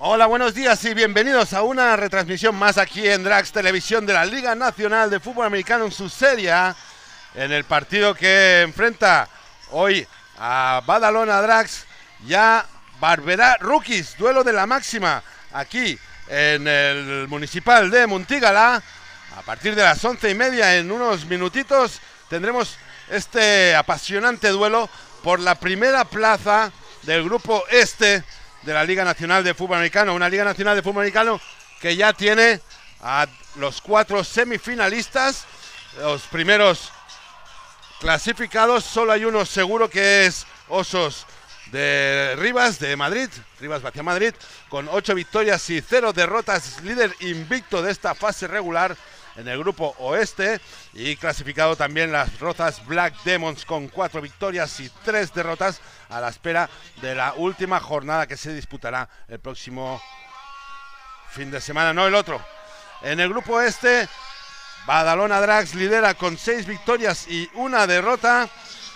Hola, buenos días y bienvenidos a una retransmisión más aquí en Drax Televisión de la Liga Nacional de Fútbol Americano en su serie A, en el partido que enfrenta hoy a Badalona Drax y a Barberá Rookies, duelo de la máxima aquí en el municipal de Montígala. A partir de las 11:30, en unos minutitos, tendremos este apasionante duelo por la primera plaza del grupo este de la Liga Nacional de Fútbol Americano. Una Liga Nacional de Fútbol Americano que ya tiene a los 4 semifinalistas, los primeros clasificados. Solo hay uno seguro, que es Osos de Rivas, de Madrid, Rivas Vacia Madrid, con 8 victorias y 0 derrotas, líder invicto de esta fase regular en el grupo oeste, y clasificado también las Rozas Black Demons con 4 victorias y 3 derrotas, a la espera de la última jornada que se disputará el próximo fin de semana, no el otro. En el grupo este, Badalona Drax lidera con 6 victorias y 1 derrota,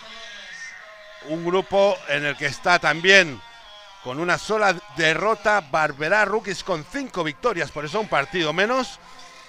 un grupo en el que está también con una sola derrota Barberá Rookies con 5 victorias, por eso un partido menos.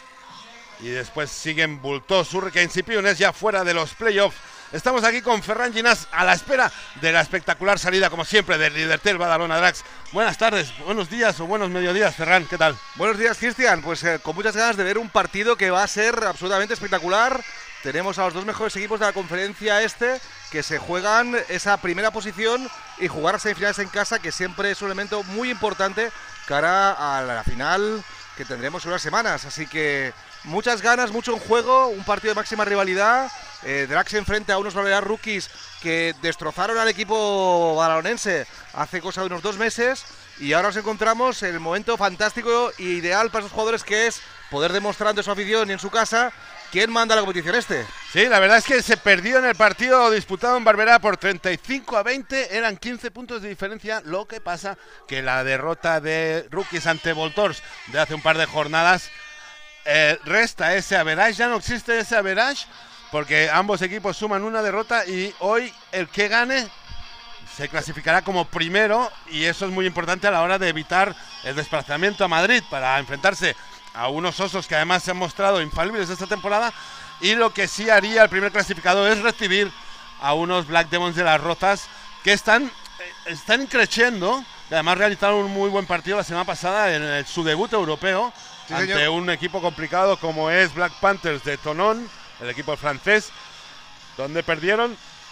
Y después siguen Bultos, Hurricanes y Pioneers ya fuera de los playoffs. Estamos aquí con Ferran Ginás a la espera de la espectacular salida, como siempre, del Lidertel Badalona Drax. Buenas tardes, buenos días o buenos mediodías, Ferran, ¿qué tal? Buenos días, Cristian. Pues con muchas ganas de ver un partido que va a ser absolutamente espectacular. Tenemos a los dos mejores equipos de la conferencia este que se juegan esa primera posición y jugar a semifinales en casa, que siempre es un elemento muy importante cara a la final que tendremos en unas semanas. Así que muchas ganas, mucho en juego, un partido de máxima rivalidad. Drax se enfrenta a unos Barberá Rookies que destrozaron al equipo badalonense hace cosa de unos 2 meses, y ahora nos encontramos en el momento fantástico e ideal para esos jugadores, que es poder demostrar ante su afición y en su casa quién manda la competición este. Sí, la verdad es que se perdió en el partido disputado en Barberá por 35-20, eran 15 puntos de diferencia. Lo que pasa que la derrota de Rookies ante Voltors de hace un par de jornadas resta ese average, ya no existe ese average, porque ambos equipos suman una derrota y hoy el que gane se clasificará como primero, y eso es muy importante a la hora de evitar el desplazamiento a Madrid para enfrentarse a unos Osos que además se han mostrado infalibles esta temporada. Y lo que sí haría el primer clasificado es recibir a unos Black Demons de las Rozas que están creciendo, y además realizaron un muy buen partido la semana pasada en su debut europeo, sí, ante señor, un equipo complicado como es Black Panthers de Tonon, el equipo francés, donde perdieron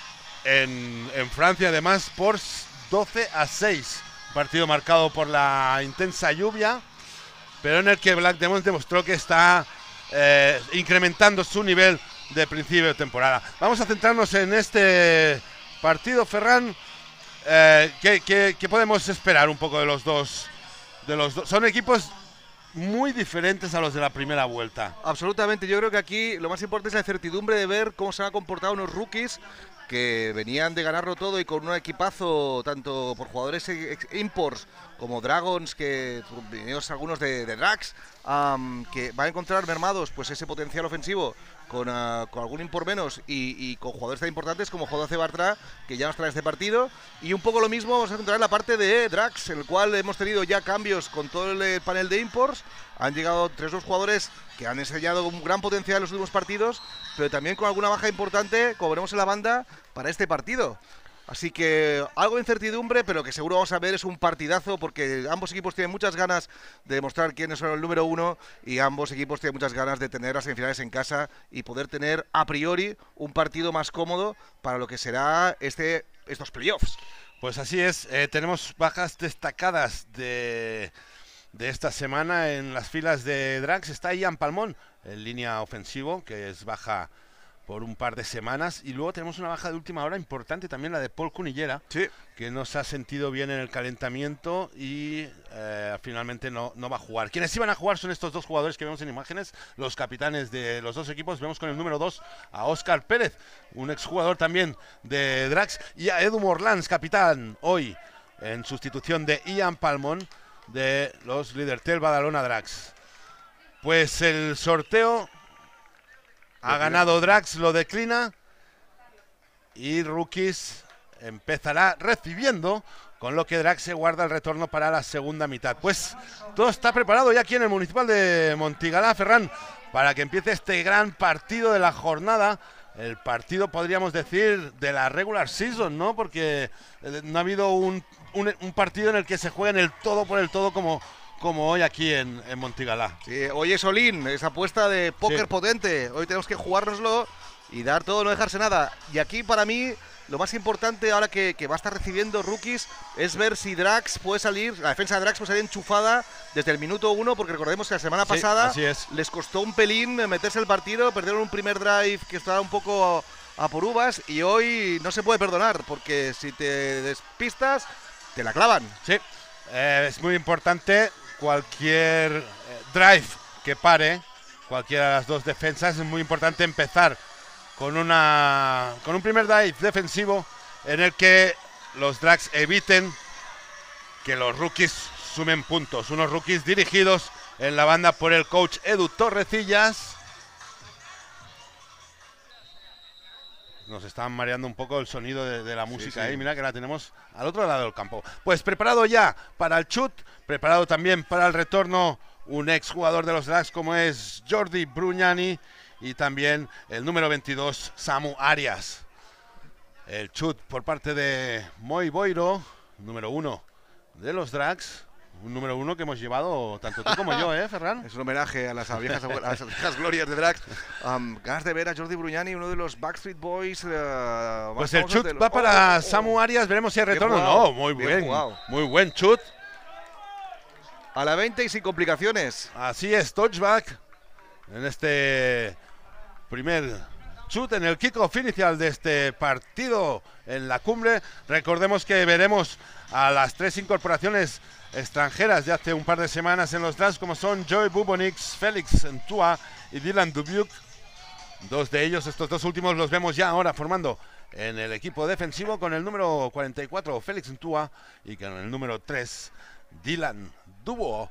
en Francia además por 12-6, partido marcado por la intensa lluvia, pero en el que Black Demons demostró que está incrementando su nivel de principio de temporada. Vamos a centrarnos en este partido, Ferran. ¿Qué podemos esperar un poco de los dos? Son equipos muy diferentes a los de la primera vuelta. Absolutamente, yo creo que aquí lo más importante es la incertidumbre de ver cómo se han comportado unos rookies que venían de ganarlo todo y con un equipazo tanto por jugadores imports como Dragons, que vinieron algunos de Drax, que van a encontrar mermados pues ese potencial ofensivo con algún import menos y con jugadores tan importantes como JC Bartra, que ya nos trae este partido. Y un poco lo mismo vamos a encontrar en la parte de Drax, en el cual hemos tenido ya cambios con todo el panel de imports. Han llegado 3 nuevos jugadores que han enseñado un gran potencial en los últimos partidos, pero también con alguna baja importante, como veremos en la banda, para este partido. Así que algo de incertidumbre, pero que seguro vamos a ver es un partidazo, porque ambos equipos tienen muchas ganas de demostrar quiénes son el número 1 y ambos equipos tienen muchas ganas de tener las semifinales en casa y poder tener a priori un partido más cómodo para lo que será estos playoffs. Pues así es, tenemos bajas destacadas de esta semana en las filas de Drax. Está Ian Palmón en línea ofensivo, que es baja por un par de semanas, y luego tenemos una baja de última hora importante también, la de Paul Cunillera, sí, que no se ha sentido bien en el calentamiento y finalmente no va a jugar. Quienes iban a jugar son estos dos jugadores que vemos en imágenes, los capitanes de los dos equipos. Vemos con el número 2 a Óscar Pérez, un exjugador también de Drax, y a Edu Morlans, capitán hoy en sustitución de Ian Palmón de los Lidertel Badalona Drax. Pues el sorteo ha ganado Drax, lo declina, y Rookies empezará recibiendo con lo que Drax se guarda el retorno para la segunda mitad. Pues todo está preparado ya aquí en el Municipal de Montigalá, Ferran, para que empiece este gran partido de la jornada. El partido, podríamos decir, de la regular season, ¿no? Porque no ha habido un partido en el que se juegue en el todo por el todo como hoy aquí en Montigalá. Sí, hoy es Olin, esa apuesta de póker potente. Hoy tenemos que jugárnoslo y dar todo, no dejarse nada. Y aquí para mí lo más importante ahora que va a estar recibiendo rookies es ver si Drax puede salir, la defensa de Drax puede salir enchufada desde el minuto 1, porque recordemos que la semana pasada les costó un pelín meterse el partido, perdieron un primer drive que estaba un poco a por uvas, y hoy no se puede perdonar, porque si te despistas, te la clavan. Sí, es muy importante cualquier drive que pare, cualquiera de las dos defensas, es muy importante empezar con un primer drive defensivo en el que los Drags eviten que los rookies sumen puntos. Unos rookies dirigidos en la banda por el coach Edu Torrecillas. Nos están mareando un poco el sonido de la música ahí. Mira que la tenemos al otro lado del campo. Pues preparado ya para el shoot, preparado también para el retorno un ex jugador de los Drags como es Jordi Brugnani, y también el número 22, Samu Arias. El chut por parte de Moi Boiro, número 1 de los Drags. Un número 1 que hemos llevado tanto tú como yo, Ferran. Es un homenaje a las viejas glorias de Drags. Ganas de ver a Jordi Brugnani, uno de los Backstreet Boys. Pues el chut va para Samu Arias, veremos si hay retorno. No, muy bien, muy buen chut. A la 20 y sin complicaciones. Así es, touchback en este primer chut, en el kickoff inicial de este partido en la cumbre. Recordemos que veremos a las 3 incorporaciones extranjeras de hace un par de semanas en los Drags, como son Joey Bubonix, Félix Ntua y Dylan Dubuque. Dos de ellos, estos dos últimos, los vemos ya ahora formando en el equipo defensivo con el número 44, Félix Ntua, y con el número 3, Dylan Dubuque.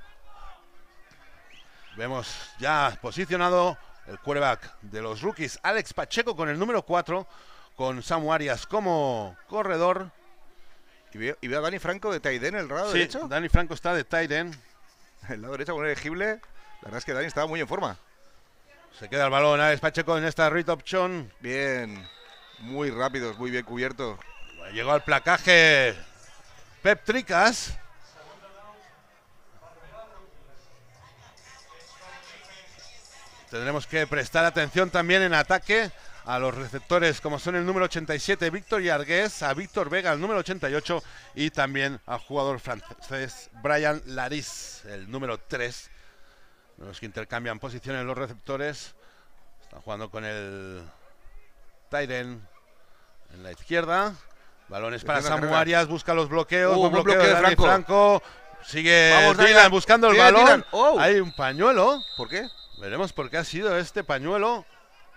Vemos ya posicionado el quarterback de los rookies, Alex Pacheco, con el número 4, con Samu Arias como corredor. Y veo a Dani Franco de tight end, el lado derecho. Dani Franco está de tight end. El lado derecho con elegible. La verdad es que Dani estaba muy en forma. Se queda el balón Alex Pacheco en esta read option. Bien, muy rápidos, muy bien cubierto. Llegó al placaje Pep Tricas. Tendremos que prestar atención también en ataque a los receptores, como son el número 87, Víctor Yargués, a Víctor Vega, el número 88, y también al jugador francés Brian Laris, el número 3. Los que intercambian posiciones los receptores. Están jugando con el tight end en la izquierda. Balones para Samu Arias, busca los bloqueos. Buen bloqueo de Dani Franco. Sigue Dylan buscando el balón. Hay un pañuelo. ¿Por qué? Veremos por qué ha sido este pañuelo.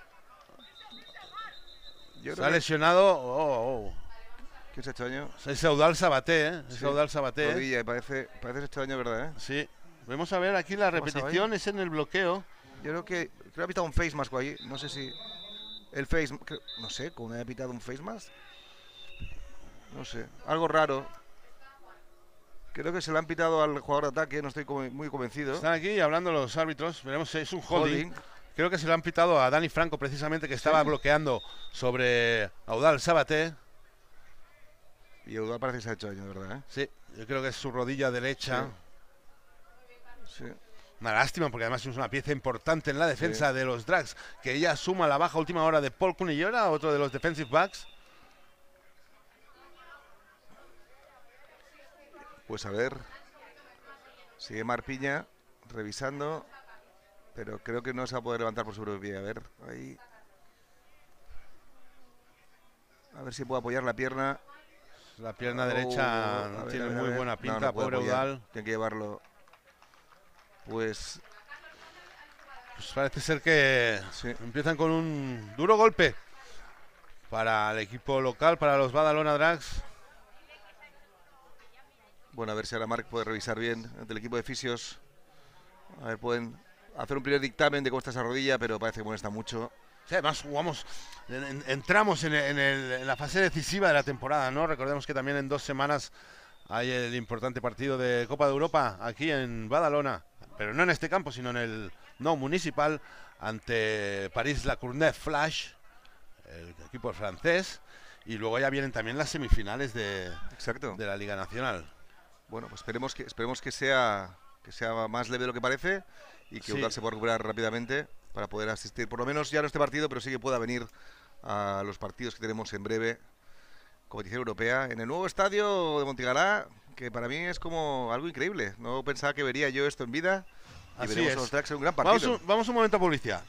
Se ha lesionado. ¿Qué es este año? Es Eudal Sabaté, Es Eudal Sabaté. Rodilla, parece este año, ¿verdad? Sí. Vamos a ver aquí la repetición, es en el bloqueo. Yo creo que ha pitado un face mask ahí. No sé si el face, no sé, ¿cómo me ha pitado un face mask? No sé, algo raro. Creo que se le han pitado al jugador de ataque, no estoy muy convencido. Están aquí hablando los árbitros, veremos si es un holding. Creo que se le han pitado a Dani Franco precisamente, que estaba bloqueando sobre Eudal Sabaté. Y Eudal parece que se ha hecho daño, ¿verdad? Sí, yo creo que es su rodilla derecha. Sí. Una lástima, porque además es una pieza importante en la defensa de los Drags, que ella suma la baja última hora de Paul Cunillora, otro de los defensive backs. Pues a ver, sigue Marpiña revisando, pero creo que no se va a poder levantar por su propio pie. A ver, ahí. A ver si puedo apoyar la pierna. La pierna derecha no tiene muy buena pinta, pobre Eudal. Tiene que llevarlo. Pues parece ser que empiezan con un duro golpe para el equipo local, para los Badalona Drags. Bueno, a ver si ahora Marc puede revisar bien ante el equipo de fisios. A ver, pueden hacer un primer dictamen de cómo está esa rodilla, pero parece que molesta mucho. Sí, además entramos en la fase decisiva de la temporada, ¿no? Recordemos que también en 2 semanas hay el importante partido de Copa de Europa aquí en Badalona, pero no en este campo, sino en el No Municipal, ante París-La Courneuve Flash, el equipo francés, y luego ya vienen también las semifinales de la Liga Nacional. Bueno, pues esperemos que sea más leve de lo que parece y que Eudal se pueda recuperar rápidamente para poder asistir, por lo menos ya no este partido, pero sí que pueda venir a los partidos que tenemos en breve, competición europea, en el nuevo estadio de Montigalá, que para mí es como algo increíble. No pensaba que vería yo esto en vida. Y Así veremos es. a los Drags en un gran partido. Vamos un momento a publicidad.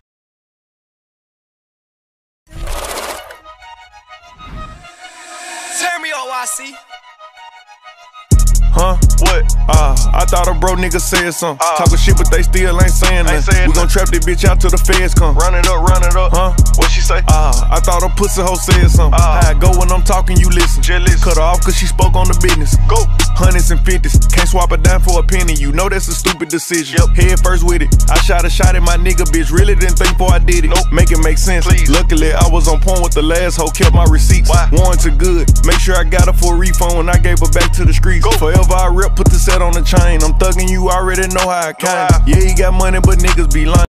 Huh? What? I thought a bro nigga said something. Talking shit, but they still ain't saying nothing. We gon' trap this bitch out till the feds come. Run it up, huh? What she say? I thought a pussy hoe said something. I go when I'm talking, you listen. Cut her off cause she spoke on the business. Go. Hundreds and fifties, can't swap it down for a penny. You know that's a stupid decision. Head first with it. I shot a shot at my nigga, bitch. Really didn't think before I did it. Make it make sense. Please. Luckily, I was on point with the last hoe, kept my receipts. Warranted good. Make sure I got her for a refund when I gave her back to the streets. Go. Forever I rep, put the set on the chain. I'm thugging, you already know how I came. Yeah, he got money, but niggas be lying.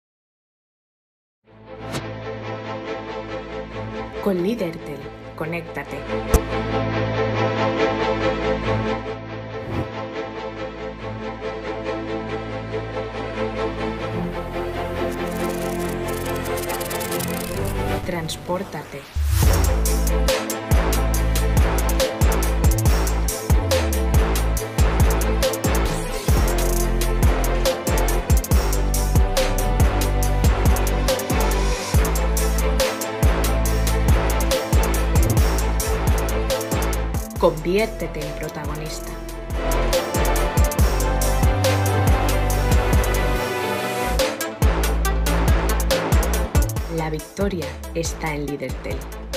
Con Lídertel, conéctate. Transpórtate. Conviértete en protagonista. La victoria está en Lídertel.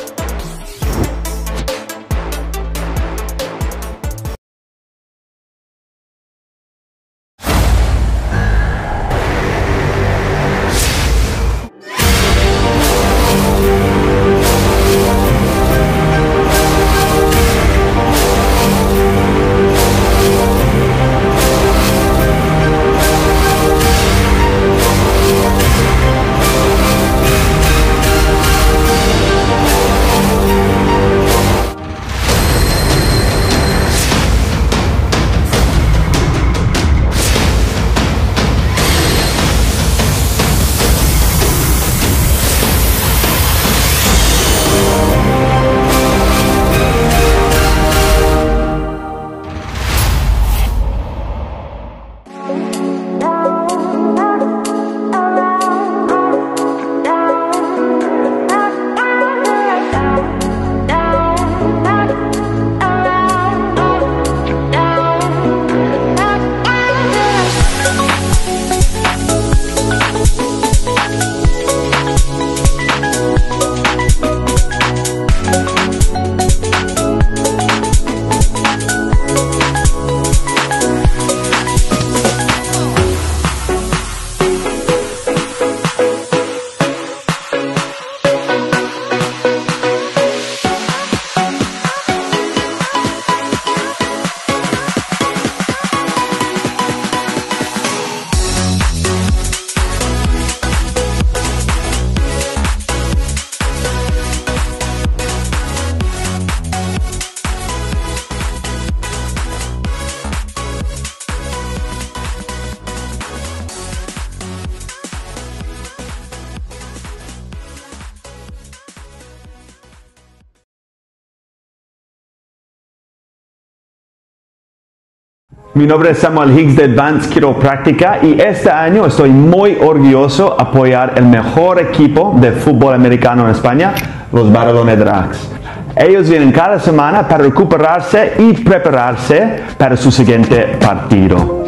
Mi nombre es Samuel Higgs de Advanced Quiropráctica y este año estoy muy orgulloso de apoyar el mejor equipo de fútbol americano en España, los Badalona Drags. Ellos vienen cada semana para recuperarse y prepararse para su siguiente partido.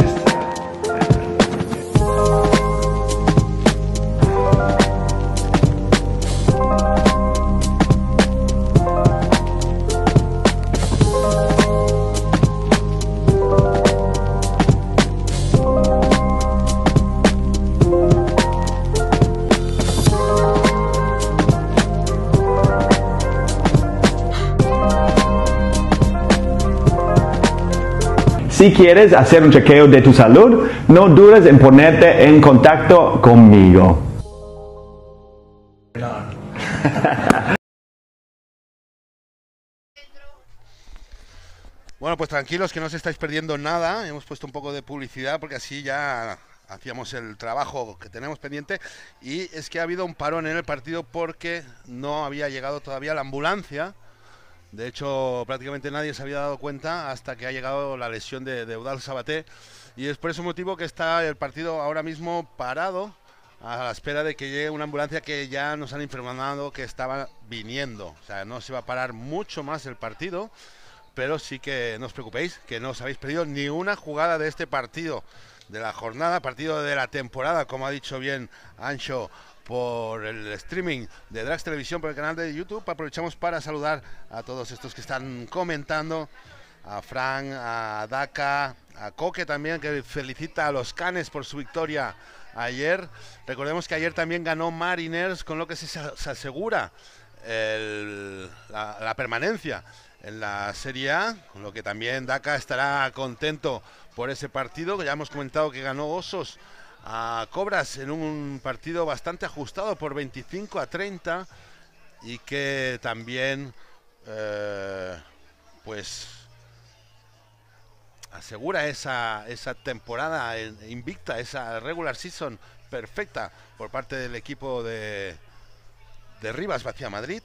Si quieres hacer un chequeo de tu salud, no dudes en ponerte en contacto conmigo. Bueno, pues tranquilos que no os estáis perdiendo nada. Hemos puesto un poco de publicidad porque así ya hacíamos el trabajo que tenemos pendiente. Y es que ha habido un parón en el partido porque no había llegado todavía la ambulancia. De hecho, prácticamente nadie se había dado cuenta hasta que ha llegado la lesión de Eudald Sabaté. Y es por ese motivo que está el partido ahora mismo parado a la espera de que llegue una ambulancia que ya nos han informado que estaba viniendo. O sea, no se va a parar mucho más el partido. Pero sí que no os preocupéis, que no os habéis perdido ni una jugada de este partido de la jornada, partido de la temporada, como ha dicho bien Ancho, por el streaming de Drax Televisión, por el canal de YouTube. Aprovechamos para saludar a todos estos que están comentando, a Fran, a Daka, a Coque también, que felicita a los Canes por su victoria ayer. Recordemos que ayer también ganó Mariners, con lo que se asegura la permanencia en la Serie A, con lo que también Daka estará contento por ese partido, que ya hemos comentado que ganó Osos a Cobras en un partido bastante ajustado por 25-30 y que también pues asegura esa temporada invicta, esa regular season perfecta por parte del equipo de Rivas Vacía Madrid.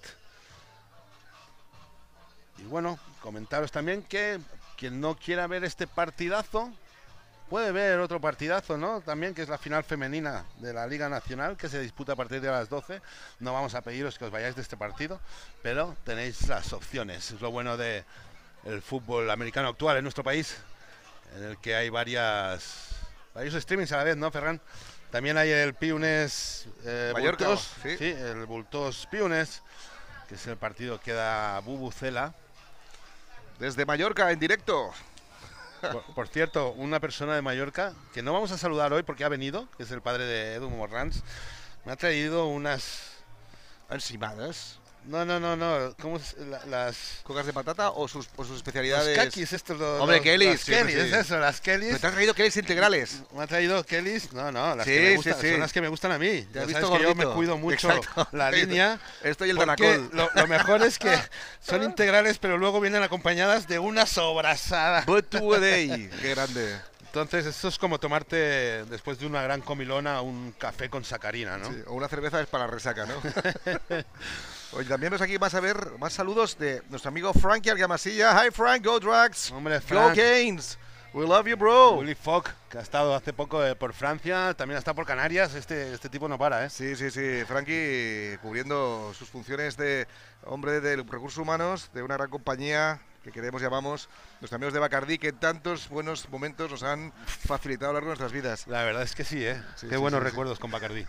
Y bueno, comentaros también que quien no quiera ver este partidazo puede ver otro partidazo, ¿no? También, que es la final femenina de la Liga Nacional, que se disputa a partir de las 12. No vamos a pediros que os vayáis de este partido, pero tenéis las opciones. Es lo bueno del fútbol americano actual en nuestro país, en el que hay varios streamings a la vez, ¿no, Ferran? También hay el Piunes Mallorca, Bultos, sí. sí, el Bultos Piunes, que es el partido que da Bubucela. Desde Mallorca, en directo. Por cierto, una persona de Mallorca, que no vamos a saludar hoy porque ha venido, que es el padre de Edu Morrans, me ha traído unas... ¿Encimadas? No. ¿Cómo es? Las... ¿Cocas de patata o sus especialidades? Los kakis, estos. Hombre, Kellys. Las Kellys, Sí. es eso, las Kellys. ¿Te has traído Kellys integrales? Me ha traído Kellys. No, las Sí, que me gustan, sí. son las que me gustan a mí. Te Ya has sabes visto que yo gordito. me cuido mucho Exacto. la línea. Esto y el porque Danacol. lo mejor es que son integrales, pero luego vienen acompañadas de una sobrasada. But to a day. Qué grande. Entonces, esto es como tomarte, después de una gran comilona, un café con sacarina, ¿no? Sí, o una cerveza es para la resaca, ¿no? Oye, también vamos aquí más a ver más saludos de nuestro amigo Frankie Argamasilla. Hi Frank, go Drags. Hombre, Go Frank. Canes. We love you, bro. Willy Fogg, que ha estado hace poco por Francia, también ha estado por Canarias. Este tipo no para, ¿eh? Sí. Frankie cubriendo sus funciones de hombre de recursos humanos de una gran compañía que queremos, llamamos nuestros amigos de Bacardí, que tantos buenos momentos nos han facilitado a lo largo de nuestras vidas. La verdad es que sí, ¿eh? Sí, Qué sí, buenos sí, recuerdos con Bacardí.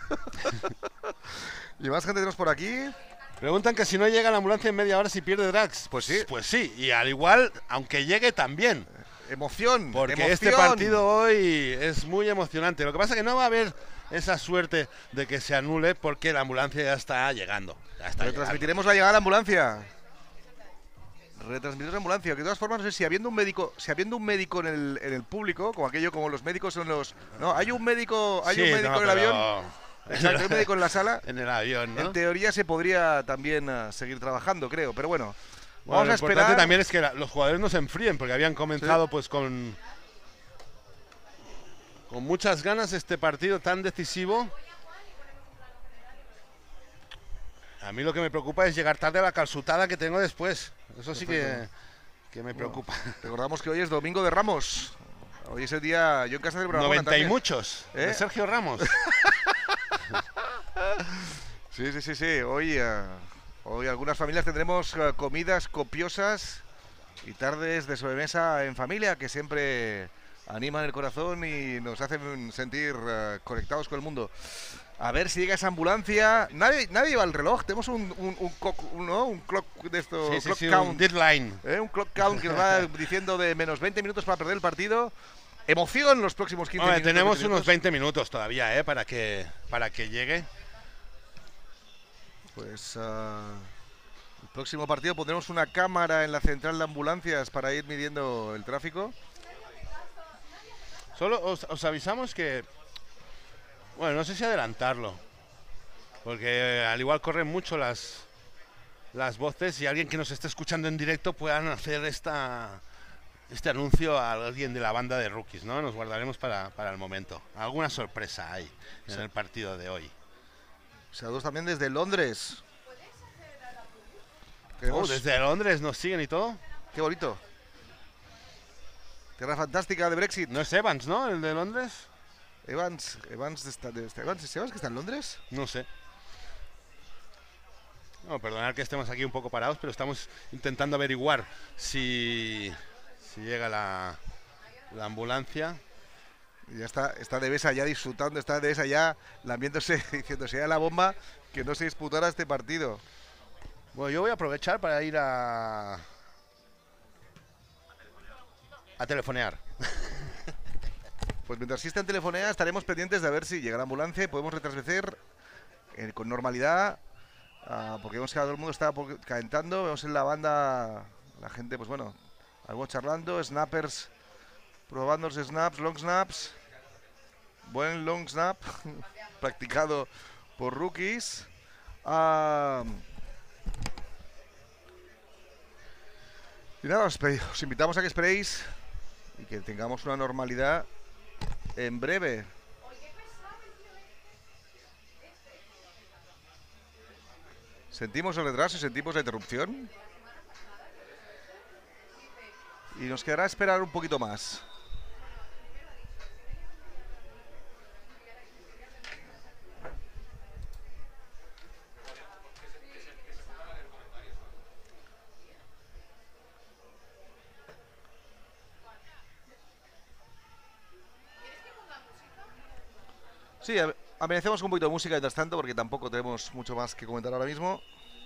Y más gente tenemos por aquí. Preguntan que si no llega la ambulancia en media hora, si pierde Drax. Pues sí. Pues sí, y al igual, aunque llegue también. Emoción. Porque emoción. este partido hoy es muy emocionante. Lo que pasa es que no va a haber esa suerte de que se anule porque la ambulancia ya está llegando. Retransmitiremos la llegada de la ambulancia. Retransmitiremos la ambulancia. Que de todas formas, no sé si habiendo un médico en el público, como los médicos son los. No, hay un médico, Sí, en el pero- avión. Exacto, hay un médico en la sala. En el avión, ¿no? En teoría se podría también seguir trabajando, creo. Pero bueno, Bueno, vamos a lo importante esperar. también es que los jugadores no se enfríen, porque habían comenzado pues con muchas ganas este partido tan decisivo. A mí lo que me preocupa es llegar tarde a la calzutada que tengo después. Eso sí que me preocupa. Recordamos que hoy es Domingo de Ramos. Hoy es el día. Yo en casa del programa 90 y también. muchos. ¿Eh? De Sergio Ramos. Sí. Hoy algunas familias tendremos comidas copiosas y tardes de sobremesa en familia que siempre animan el corazón y nos hacen sentir conectados con el mundo. A ver si llega esa ambulancia. Nadie lleva el reloj. Tenemos un clock de esto, clock count. Un deadline. Un clock count que nos va diciendo de menos 20 minutos para perder el partido. Emoción los próximos 15 Hombre, minutos. tenemos 20 unos minutos. 20 minutos todavía, para que llegue. Pues el próximo partido pondremos una cámara en la central de ambulancias para ir midiendo el tráfico. Solo os avisamos que, bueno, no sé si adelantarlo, porque al igual corren mucho las voces y alguien que nos esté escuchando en directo puedan hacer este anuncio a alguien de la banda de Rookies, ¿no? Nos guardaremos para el momento. Alguna sorpresa hay en el partido de hoy. Saludos también desde Londres. Desde Londres nos siguen y todo. Qué bonito. Tierra fantástica de Brexit. No es Evans, ¿no? El de Londres. Evans que está en Londres. No sé. No, perdonad que estemos aquí un poco parados, pero estamos intentando averiguar si llega la ambulancia. Y ya está Devesa ya disfrutando, está Devesa ya lambiéndose, diciendo sea la bomba que no se disputara este partido. Bueno, yo voy a aprovechar para ir a telefonear. Pues mientras Cristian telefonea estaremos pendientes de ver si llega la ambulancia y podemos retransmitir con normalidad, porque vemos que todo el mundo está calentando, vemos en la banda la gente, pues bueno, algo charlando, snappers probando los snaps, long snaps, buen long snap practicado por Rookies. Y nada, os invitamos a que esperéis y que tengamos una normalidad en breve. Sentimos el retraso y sentimos la interrupción. Y nos quedará esperar un poquito más. Sí, amenacemos con un poquito de música mientras tanto, porque tampoco tenemos mucho más que comentar ahora mismo.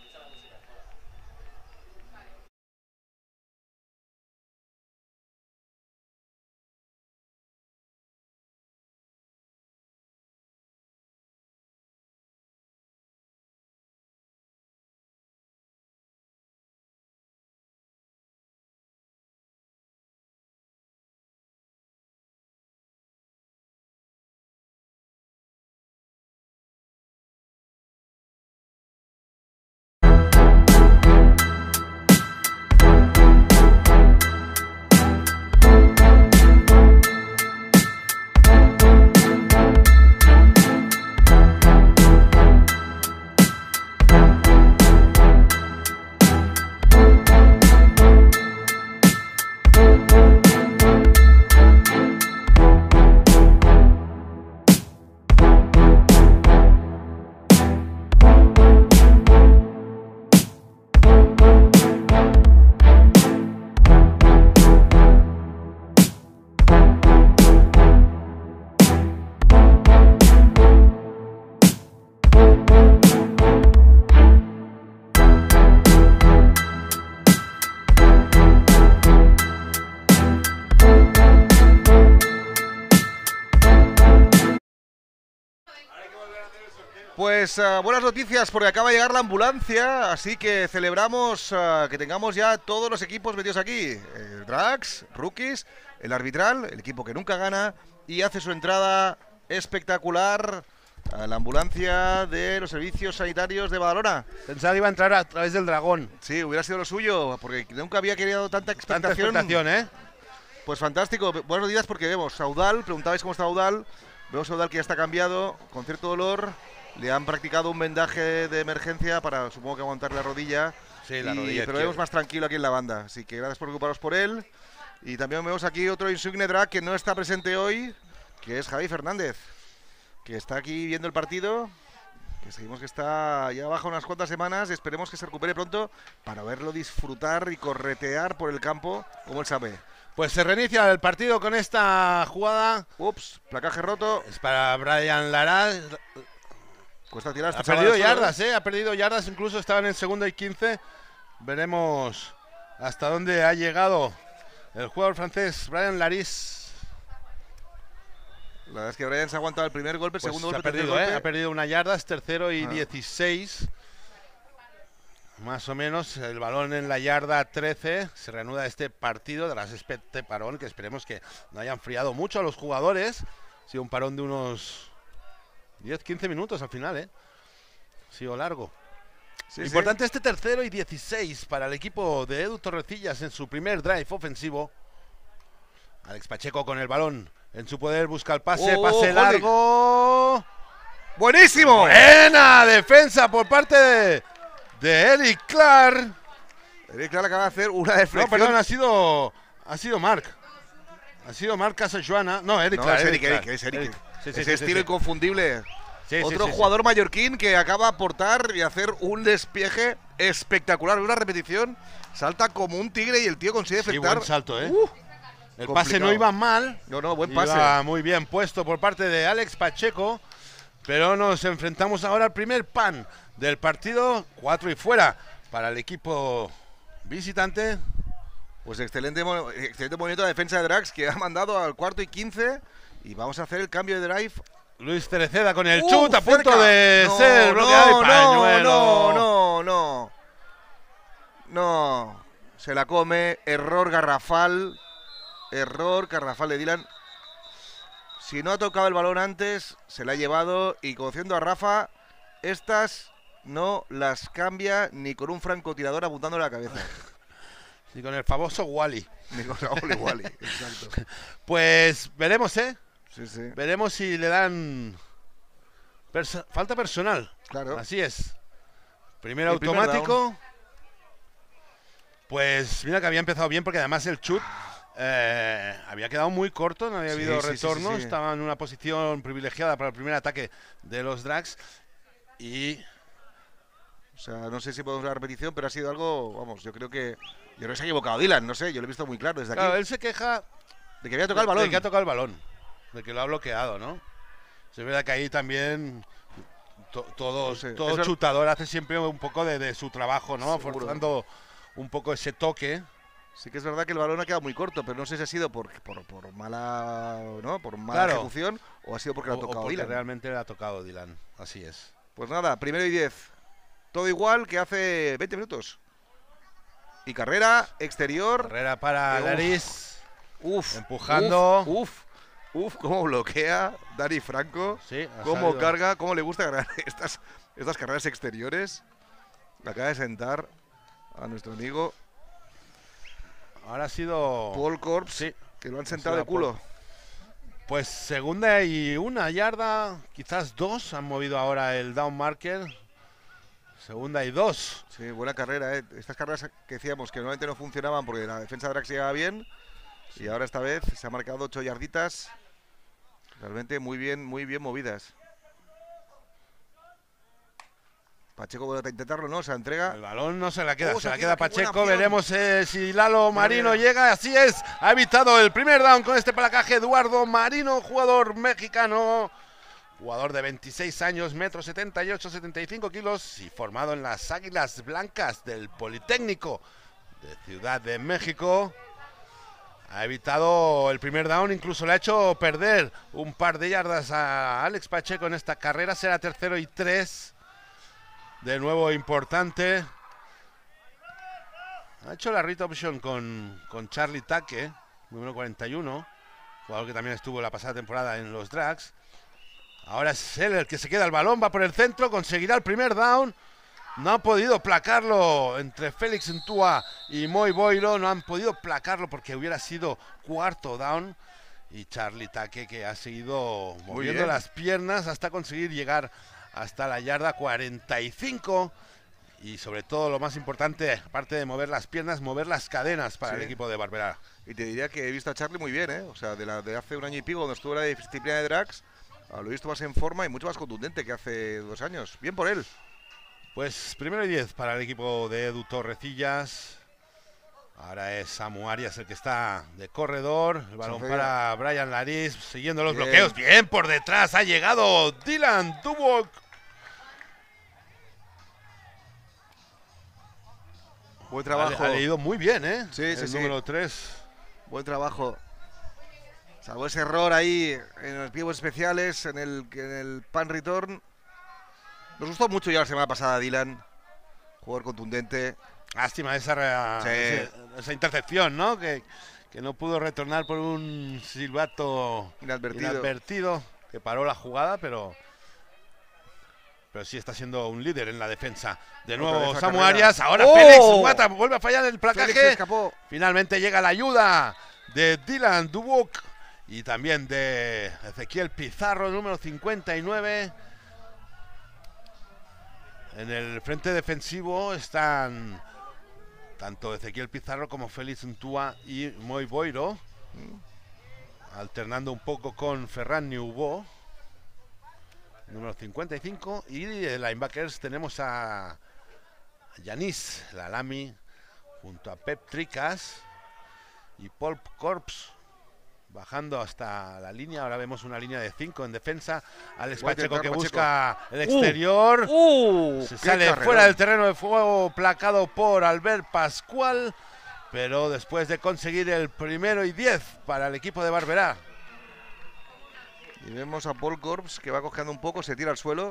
Pues buenas noticias porque acaba de llegar la ambulancia, así que celebramos que tengamos ya todos los equipos metidos aquí. Drags, Rookies, el arbitral, el equipo que nunca gana y hace su entrada espectacular a la ambulancia de los servicios sanitarios de Badalona. Pensaba que iba a entrar a través del dragón. Sí, hubiera sido lo suyo, porque nunca había querido tanta expectación. Tanta expectación, ¿eh? Pues fantástico, buenos días porque vemos Saudal, preguntabais cómo está Saudal, vemos Saudal que ya está cambiado, con cierto dolor. Le han practicado un vendaje de emergencia para, supongo que aguantar la rodilla. Sí, la rodilla. Pero vemos más tranquilo aquí en la banda. Así que gracias por preocuparos por él. Y también vemos aquí otro insigne drag que no está presente hoy, que es Javi Fernández, que está aquí viendo el partido. Que seguimos que está ya baja unas cuantas semanas. Esperemos que se recupere pronto para verlo disfrutar y corretear por el campo como él sabe. Pues se reinicia el partido con esta jugada. Ups, placaje roto. Es para Brian Lara. Cuesta tirar. Ha perdido yardas, ha perdido yardas, incluso estaba en el segundo y 15. Veremos hasta dónde ha llegado el jugador francés Brian Laris. La verdad es que Brian se ha aguantado el primer golpe, el segundo golpe, ha perdido una yarda, es tercero y 16. más o menos, el balón en la yarda 13. Se reanuda este partido tras este parón, que esperemos que no haya enfriado mucho a los jugadores. Ha sido un parón de unos 10-15 minutos al final, ¿eh? Ha sido largo. Sí, Importante este tercero y 16 para el equipo de Edu Torrecillas en su primer drive ofensivo. Alex Pacheco con el balón en su poder, busca el pase, pase largo. ¡Buenísimo! Buena defensa por parte de Eric Clark. Eric Clark acaba de hacer una deflexión. No, perdón, ha sido Marc. Ha sido Marc Casajuana. No, Eric Clark. Es Eric. Sí, Ese estilo inconfundible. Sí, Otro sí, jugador mallorquín que acaba de aportar y hacer un despiegue espectacular. Una repetición, salta como un tigre y el tío consigue Sí, efectuar. buen salto, ¿eh? El complicado. pase no iba mal. No, buen Iba pase. muy bien puesto por parte de Alex Pacheco. Pero nos enfrentamos ahora al primer pan del partido. 4 y fuera para el equipo visitante. Pues excelente movimiento de defensa de Drax que ha mandado al 4 y 15. Y vamos a hacer el cambio de drive. Luis Cereceda con el chut a punto cerca. de ser bloqueado y pañuelo. No. Se la come. Error garrafal de Dylan. Si no ha tocado el balón antes, se la ha llevado. Y conociendo a Rafa, estas no las cambia ni con un francotirador apuntándole a la cabeza. Y con el famoso Wally. Ni con Raúl igual. Exacto. Pues veremos, ¿eh? Sí. Veremos si le dan falta personal. Claro. Así es. Primero El primer automático. Pues mira que había empezado bien porque además el chut había quedado muy corto, no había habido retorno. Sí. Estaba en una posición privilegiada para el primer ataque de los Drags. Y O sea, no sé si podemos ver la repetición, pero ha sido algo, vamos, yo creo que se ha equivocado Dylan, no sé, yo lo he visto muy claro desde claro, aquí. él se queja De que había tocado el balón. de que ha tocado el balón, de que lo ha bloqueado, ¿no? Es verdad que ahí también todo chutador hace siempre un poco de su trabajo, ¿no? Seguro. Forzando un poco ese toque. Sí que es verdad que el balón ha quedado muy corto, pero no sé si ha sido por mala, ¿no? Por mala Claro. ejecución o ha sido porque lo ha O tocado porque Dylan. realmente le ha tocado Dylan, así es. Pues nada, primero y 10. Todo igual que hace 20 minutos. Y carrera exterior. Carrera para Uf. Laris. Uf. Empujando. Uf, cómo bloquea Dani Franco. Sí, ha Cómo salido. carga, cómo le gusta cargar estas carreras exteriores. Le acaba de sentar a nuestro amigo Ahora ha sido Paul Corps, Sí. que lo han sentado sido de culo. Paul. Pues segunda y 1 yarda, quizás 2. Han movido ahora el down marker. Segunda y 2. Sí, buena carrera, ¿eh? Estas carreras que decíamos que normalmente no funcionaban porque la defensa de Drax llegaba bien. Y ahora esta vez se ha marcado 8 yarditas. Realmente muy bien movidas. Pacheco vuelve a intentarlo, ¿no? Se la entrega. El balón no se la queda, Oh, se la qué queda buena Pacheco. opción. Veremos si Lalo Marino mira. llega. Así es, ha evitado el primer down con este placaje. Eduardo Marino, jugador mexicano. Jugador de 26 años, 1,78 m, 75 kilos y formado en las Águilas Blancas del Politécnico de Ciudad de México. Ha evitado el primer down, incluso le ha hecho perder un par de yardas a Alex Pacheco en esta carrera. Será tercero y 3. De nuevo importante. Ha hecho la read option con Charlie Taque, número 41. Jugador que también estuvo la pasada temporada en los Drags. Ahora es él el que se queda el balón, va por el centro, conseguirá el primer down. No ha podido placarlo entre Félix Ntúa y Moy Boilo. No han podido placarlo porque hubiera sido cuarto down. Y Charlie Taque, que ha seguido moviendo bien. las piernas hasta conseguir llegar hasta la yarda 45. Y sobre todo, lo más importante, aparte de mover las piernas, mover las cadenas para el equipo de Barberá. Y te diría que he visto a Charlie muy bien, ¿eh? O sea, de hace un año y pico, cuando estuvo en la disciplina de Drax, lo he visto más en forma y mucho más contundente que hace 2 años. Bien por él. Pues primero y 10 para el equipo de Edu Torrecillas. Ahora es Samu Arias el que está de corredor. El balón para Brian Laris, siguiendo los bloqueos. Bien por detrás ha llegado Dylan Duboc. Buen trabajo. Ha leído muy bien, ¿eh? Sí, el sí, sí. número 3. Buen trabajo. Salvo ese error ahí en los pivos especiales, en el pan return. Nos gustó mucho ya la semana pasada Dylan. Jugador contundente. Lástima esa intercepción, ¿no? Que no pudo retornar por un silbato inadvertido que paró la jugada, pero sí está siendo un líder en la defensa. De nuevo Samu Arias, ahora Félix Mata vuelve a fallar el placaje. Finalmente llega la ayuda de Dylan Dubuc y también de Ezequiel Pizarro, número 59. En el frente defensivo están tanto Ezequiel Pizarro como Félix Ntua y Moi Boiro, alternando un poco con Ferran Niubó, número 55. Y de linebackers tenemos a Yanis Lalami junto a Pep Tricas y Paul Corps bajando hasta la línea. Ahora vemos una línea de 5 en defensa. Alex Pacheco que busca el exterior. Se sale fuera del terreno de juego, placado por Albert Pascual, pero después de conseguir el 1º y 10 para el equipo de Barberá. Y vemos a Paul Corps que va cojeando un poco, se tira al suelo.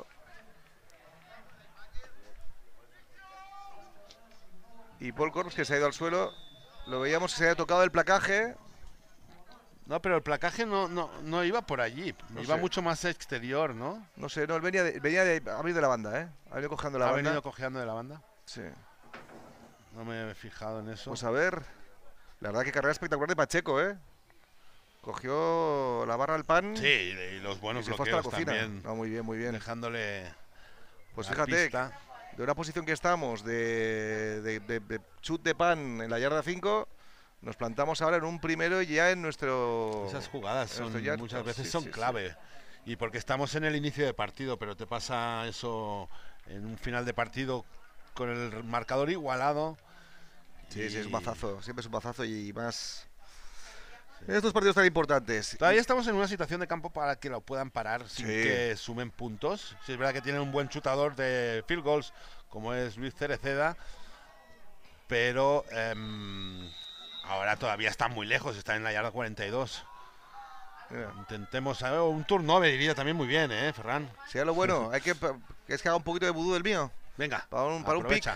Y Paul Corps que se ha ido al suelo. Lo veíamos que se había tocado el placaje. No, pero el placaje no iba por allí, iba mucho más exterior, ¿no? No sé, no, él venía de abrir de la banda, ¿eh? Ha venido cojeando la banda. ¿Ha venido cojeando de la banda? Sí. No me he fijado en eso. Pues a ver, la verdad que carrera espectacular de Pacheco, ¿eh? Cogió la barra del pan. Sí, y los buenos bloqueos también. No, muy bien, muy bien. Dejándole. Pues fíjate, de una posición que estamos de chut de pan en la yarda 5, nos plantamos ahora en un 1º ya en nuestro. Esas jugadas muchas veces son clave. Sí. Y porque estamos en el inicio de partido, pero te pasa eso en un final de partido con el marcador igualado. Sí, es un bazazo, siempre es un bazazo y más. En estos partidos tan importantes. Todavía estamos en una situación de campo para que lo puedan parar sin que sumen puntos. Sí, es verdad que tienen un buen chutador de field goals como es Luis Cereceda, pero ahora todavía están muy lejos, están en la yarda 42. Intentemos un turnover, iría también muy bien, Ferran. Sí, lo bueno, es que haga un poquito de vudú del mío. Venga, para un pick.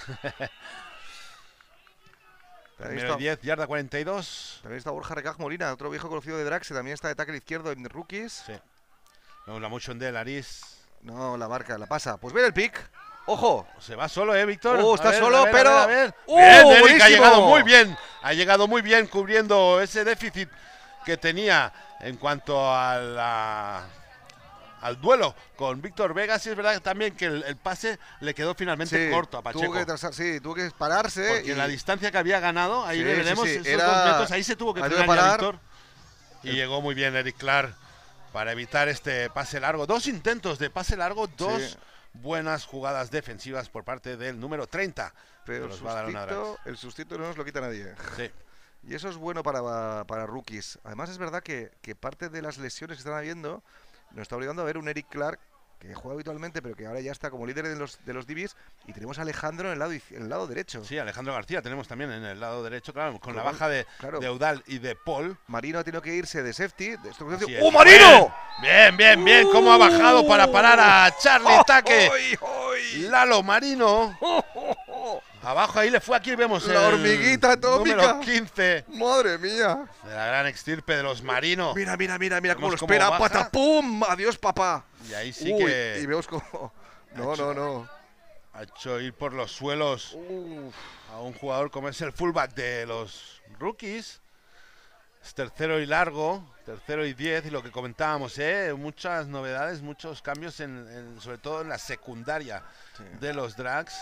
Primero 10, yarda 42. También está Borja Recaj Molina, otro viejo conocido de Drax, que también está de tackle izquierdo en rookies. Sí. Vemos la motion de Laris. No, la marca, la pasa. Pues viene el pick. ¡Ojo! Se va solo, Víctor. Está solo, pero. A ver. Bien, Eric ha llegado muy bien. Ha llegado muy bien cubriendo ese déficit que tenía en cuanto a al duelo con Víctor Vegas. Y es verdad también que el pase le quedó finalmente corto a Pacheco. Tuvo que pararse. Porque la distancia que había ganado, ahí le veremos esos 2 metros, ahí se tuvo que frenar Víctor. Y llegó muy bien Eric Clark para evitar este pase largo. 2 intentos de pase largo, 2 buenas jugadas defensivas por parte del número 30. Pero el sustito no nos lo quita nadie. Sí. Y eso es bueno para rookies. Además es verdad que parte de las lesiones que están habiendo nos está obligando a ver un Eric Clark que juega habitualmente, pero que ahora ya está como líder de los DBs, y tenemos a Alejandro en el lado derecho. Sí, Alejandro García tenemos también en el lado derecho, claro, con la baja de Eudal y de Paul. Marino ha tenido que irse de safety. ¡Oh, Marino! Bien, cómo ha bajado para parar a Charlie Taque. Lalo Marino. Abajo ahí le fue, aquí vemos la hormiguita atómica. Número 15. Madre mía. De la gran extirpe de los Marino. Mira cómo lo espera. ¡Patapum! ¡Adiós, papá! Y ahí sí que. Y vemos cómo. No. Ha hecho ir por los suelos a un jugador como es el fullback de los rookies. Es 3º y largo, 3º y 10. Y lo que comentábamos, muchas novedades, muchos cambios, sobre todo en la secundaria de los Drags.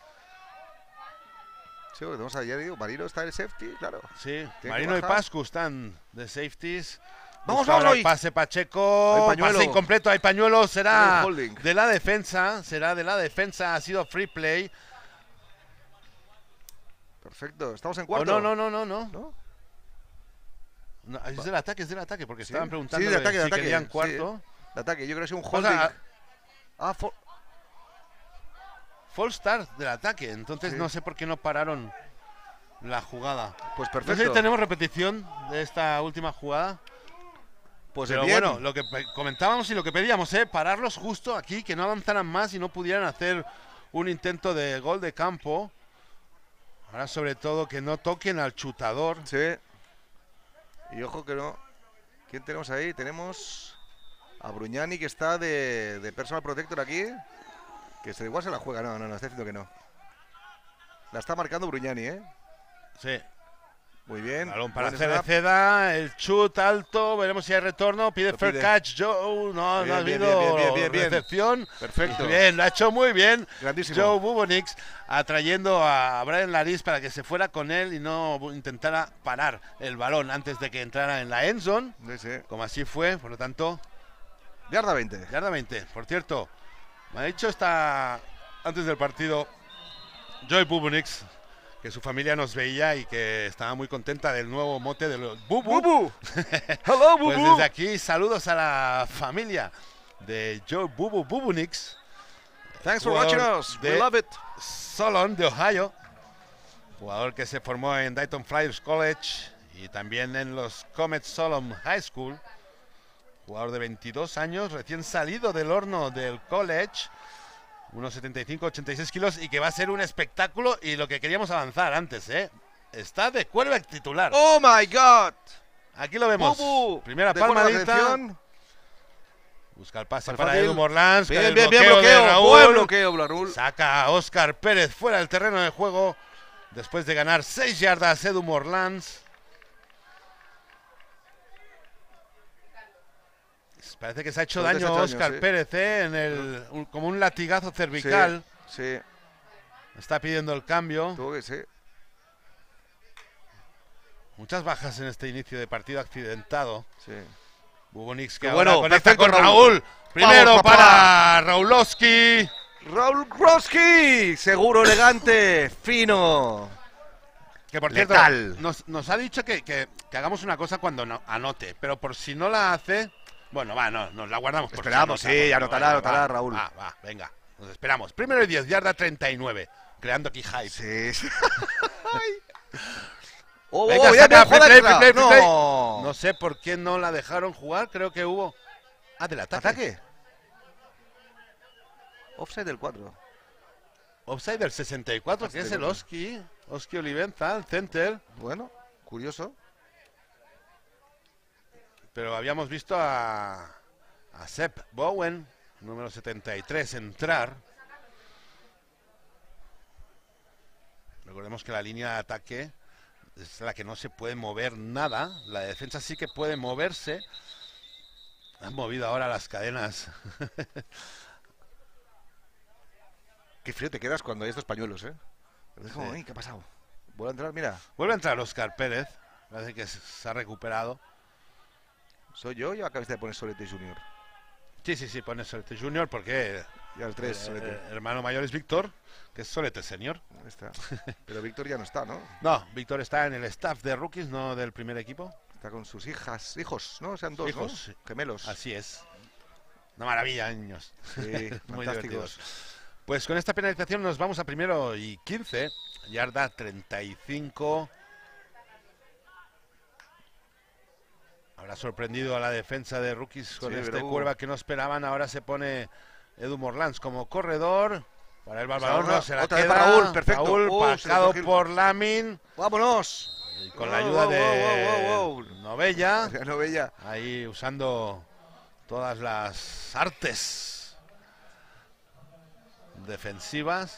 Sí, vamos allá, digo, Marino está en el safety, claro. Sí, Marino y Pascu están de safeties. Vamos, pase Pacheco, pase incompleto, hay pañuelo, será de la defensa, ha sido free play. Perfecto, estamos en cuarto. No, es del ataque, porque estaban preguntando de ataque, si querían cuarto. De ataque, yo creo que ha sido un holding. False start del ataque, entonces no sé por qué no pararon la jugada. Pues perfecto. No sé si tenemos repetición de esta última jugada. Pues pero bien. Bueno, lo que comentábamos y lo que pedíamos, pararlos justo aquí, que no avanzaran más y no pudieran hacer un intento de gol de campo. Ahora sobre todo que no toquen al chutador. Sí. Y ojo que no. ¿Quién tenemos ahí? Tenemos a Bruñani, que está de personal protector aquí. Que igual se la juega. No, está diciendo que no. La está marcando Bruñani, ¿eh? Sí. Muy bien. Balón para Buen snap. Cereceda, el chut alto, veremos si hay retorno, pide Lo fair pide. catch, Joe, no Bien, ha bien, habido bien. recepción. Perfecto. Bien, lo ha hecho muy bien Grandísimo. Joe Bubonix, atrayendo a Brian Laris para que se fuera con él y no intentara parar el balón antes de que entrara en la end zone, Sí. como así fue, por lo tanto, Yarda 20. yarda 20. Por cierto, me ha dicho antes del partido Joe Bubonix que su familia nos veía y que estaba muy contenta del nuevo mote de los Bubu. ¡Bubu! ¡Hello, Bubu! Pues desde aquí, saludos a la familia de Joe Bubonix, Thanks for jugador watching us. We de love it. Solon, de Ohio. Jugador que se formó en Dayton Flyers College y también en los Comets Solon High School. Jugador de 22 años, recién salido del horno del college. Unos 75, 86 kilos y que va a ser un espectáculo y lo que queríamos avanzar antes, ¿eh? Está de quarterback titular. ¡Oh, my God! Aquí lo vemos. Bubu. Primera De buena palmadita. atención. Busca el pase Al para fácil. Edu Morlans. con el Bien, bloqueo de Raúl. Buen bloqueo, Raúl. Saca a Óscar Pérez fuera del terreno de juego después de ganar 6 yardas Edu Morlans. Parece que se ha hecho daño Óscar sí. Pérez, como un latigazo cervical. Sí. Está pidiendo el cambio. Tuvo que sí. Muchas bajas en este inicio de partido accidentado. Sí. Bubonix que Qué ahora bueno, conecta perfecto, con Raúl. Primero Vamos, papá. para Raulowski. Raúl Groski, seguro, elegante, fino. Que por cierto, Letal. nos ha dicho que hagamos una cosa cuando anote, pero por si no la hace, bueno, va, no, nos la guardamos. Por Esperamos, si anota, sí, porque, anotará, va, Raúl. Va, venga, nos esperamos. Primero y 10, yarda 39, creando aquí hype. Sí. Oh, Venga, ya saca, me jodas, play. no. No sé por qué no la dejaron jugar, creo que hubo... del ataque. ¿Ataque? Offside del 4. Offside del 64, que es el Oski Olivenza, el center. Bueno, curioso. Pero habíamos visto a Sepp Bowen, número 73, entrar. Recordemos que la línea de ataque es la que no se puede mover nada. La defensa sí que puede moverse. Han movido ahora las cadenas. Qué frío te quedas cuando hay estos pañuelos, ¿eh? Es como, Sí. ¿qué ha pasado? Vuelve a entrar, mira. Vuelve a entrar Óscar Pérez. Parece que se ha recuperado. ¿Soy yo o acabas de poner Solete Junior? Sí, pone Solete Junior porque Ya el 3, el Solete. hermano mayor es Víctor, que es Solete Senior. Ahí está. Pero Víctor ya no está, ¿no? No, Víctor está en el staff de rookies, no del primer equipo. Está con sus hijos, ¿no? Sean dos, Hijos, ¿no? sí. Gemelos. Así es. Una maravilla, niños. Sí, Muy fantásticos. divertidos. Pues con esta penalización nos vamos a primero y 15, yarda 35. Habrá sorprendido a la defensa de rookies con Sí, este pero curva que no esperaban. Ahora se pone Edu Morlans como corredor. Para el balón Ahora, no se la otra vez queda. para Raúl, perfecto. Raúl, Se pasado le cogió el- por Lamin. ¡Vámonos! Y con la ayuda de Novella. Ya no veía. Ahí usando todas las artes defensivas.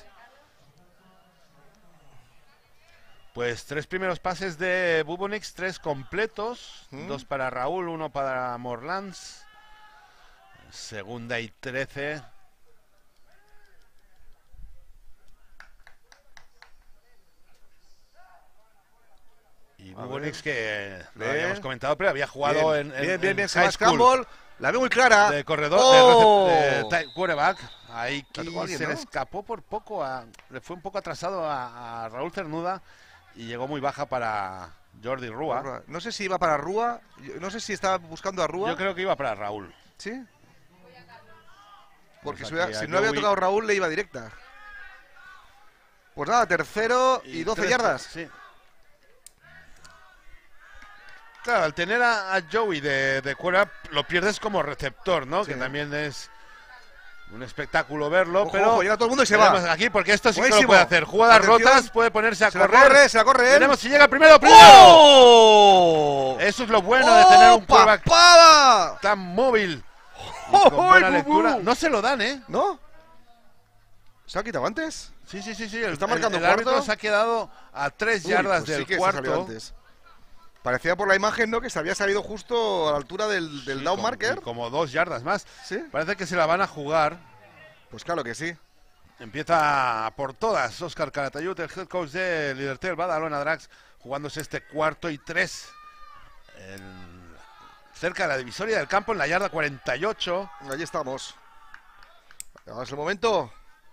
Pues 3 primeros pases de Bubonix, 3 completos, 2 para Raúl, 1 para Morlans. Segunda y 13. Y Bubonix que lo Bien. habíamos comentado, pero había jugado Bien, en bien, high Sebas school. Campbell. La veo muy clara. De corredor, ¡Oh! de quarterback. Ahí La tocó alguien, se le ¿no? escapó por poco, le fue un poco atrasado a Raúl Cernuda y llegó muy baja para Jordi Rúa. No sé si iba para Rúa. No sé si estaba buscando a Rúa. Yo creo que iba para Raúl. ¿Sí? Porque Pues si, aquí a si no había Joey. tocado Raúl, le iba directa. Pues nada, tercero y 12 tres- yardas. Sí. Claro, al tener a Joey de quarterback lo pierdes como receptor, ¿no? Sí. Que también es Un espectáculo verlo, Ojo, pero ojo, llega todo el mundo y se veremos va. aquí porque esto sí que lo Buenísimo. puede hacer. Jugadas Atención. rotas, puede ponerse a Se la correr. corre él. Veremos si llega primero. ¡Oh! Eso es lo bueno de tener un quarterback papada! tan móvil y ¡Oh, con buena Bubu! lectura. No se lo dan, ¿eh? ¿No? ¿Se ha quitado antes? Sí. ¿Está marcando el árbitro cuarto? se ha quedado a 3 Uy, yardas pues sí del que se ha salido cuarto. antes. Parecía por la imagen, ¿no? Que se había salido justo a la altura del Sí, down marker. como 2 yardas más. ¿Sí? Parece que se la van a jugar. Pues claro que sí. Empieza por todas Óscar Calatayud, el head coach de Lidertel Badalona Drags, jugándose este 4-3 cerca de la divisoria del campo en la yarda 48. Allí estamos. Ahora es el momento.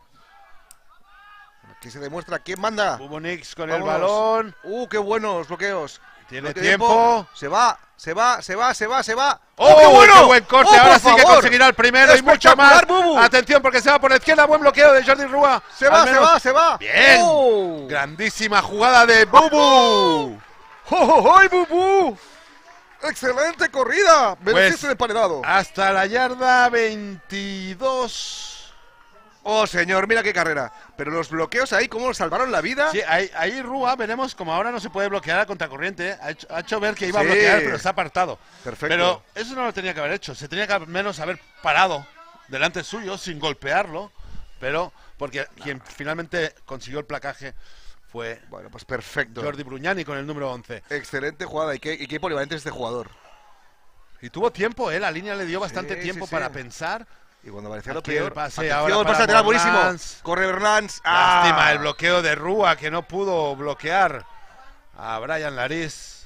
Aquí se demuestra quién manda. Bubu Nix con Vámonos. el balón. Qué buenos bloqueos. Tiene Bloqueo tiempo. Se va. ¡Oh, qué bueno! qué buen corte! ¡Oh, Ahora por sí que favor! conseguirá el primero y mucho más. ¡Espectacular, Bubu! Atención porque se va por la izquierda. Buen bloqueo de Jordi Rúa. Se va. Bien. ¡Oh! Grandísima jugada de Bubu. ¡Oh, Bubu! ¡Excelente corrida! Beneficio de emparedado. Hasta la yarda 22. Oh, señor, mira qué carrera. Pero los bloqueos ahí, ¿cómo nos salvaron la vida? Sí, ahí Rúa, veremos como ahora no se puede bloquear a contracorriente. ¿Eh? Ha hecho ver que iba a Sí. bloquear, pero está apartado. Perfecto. Pero eso no lo tenía que haber hecho. Se tenía que al menos haber parado delante suyo sin golpearlo. Pero porque quien finalmente consiguió el placaje fue Bueno, pues perfecto. Jordi Brugnani con el número 11. Excelente jugada. Y qué polivalente es este jugador. Y tuvo tiempo, la línea le dio bastante Sí, tiempo sí. para pensar. Y cuando parecía lo Aquí peor. el pase Atención, ahora el pase para lateral buenísimo. Borlans. Corre Berlans. Lástima el bloqueo de Rúa que no pudo bloquear a Brian Lariz.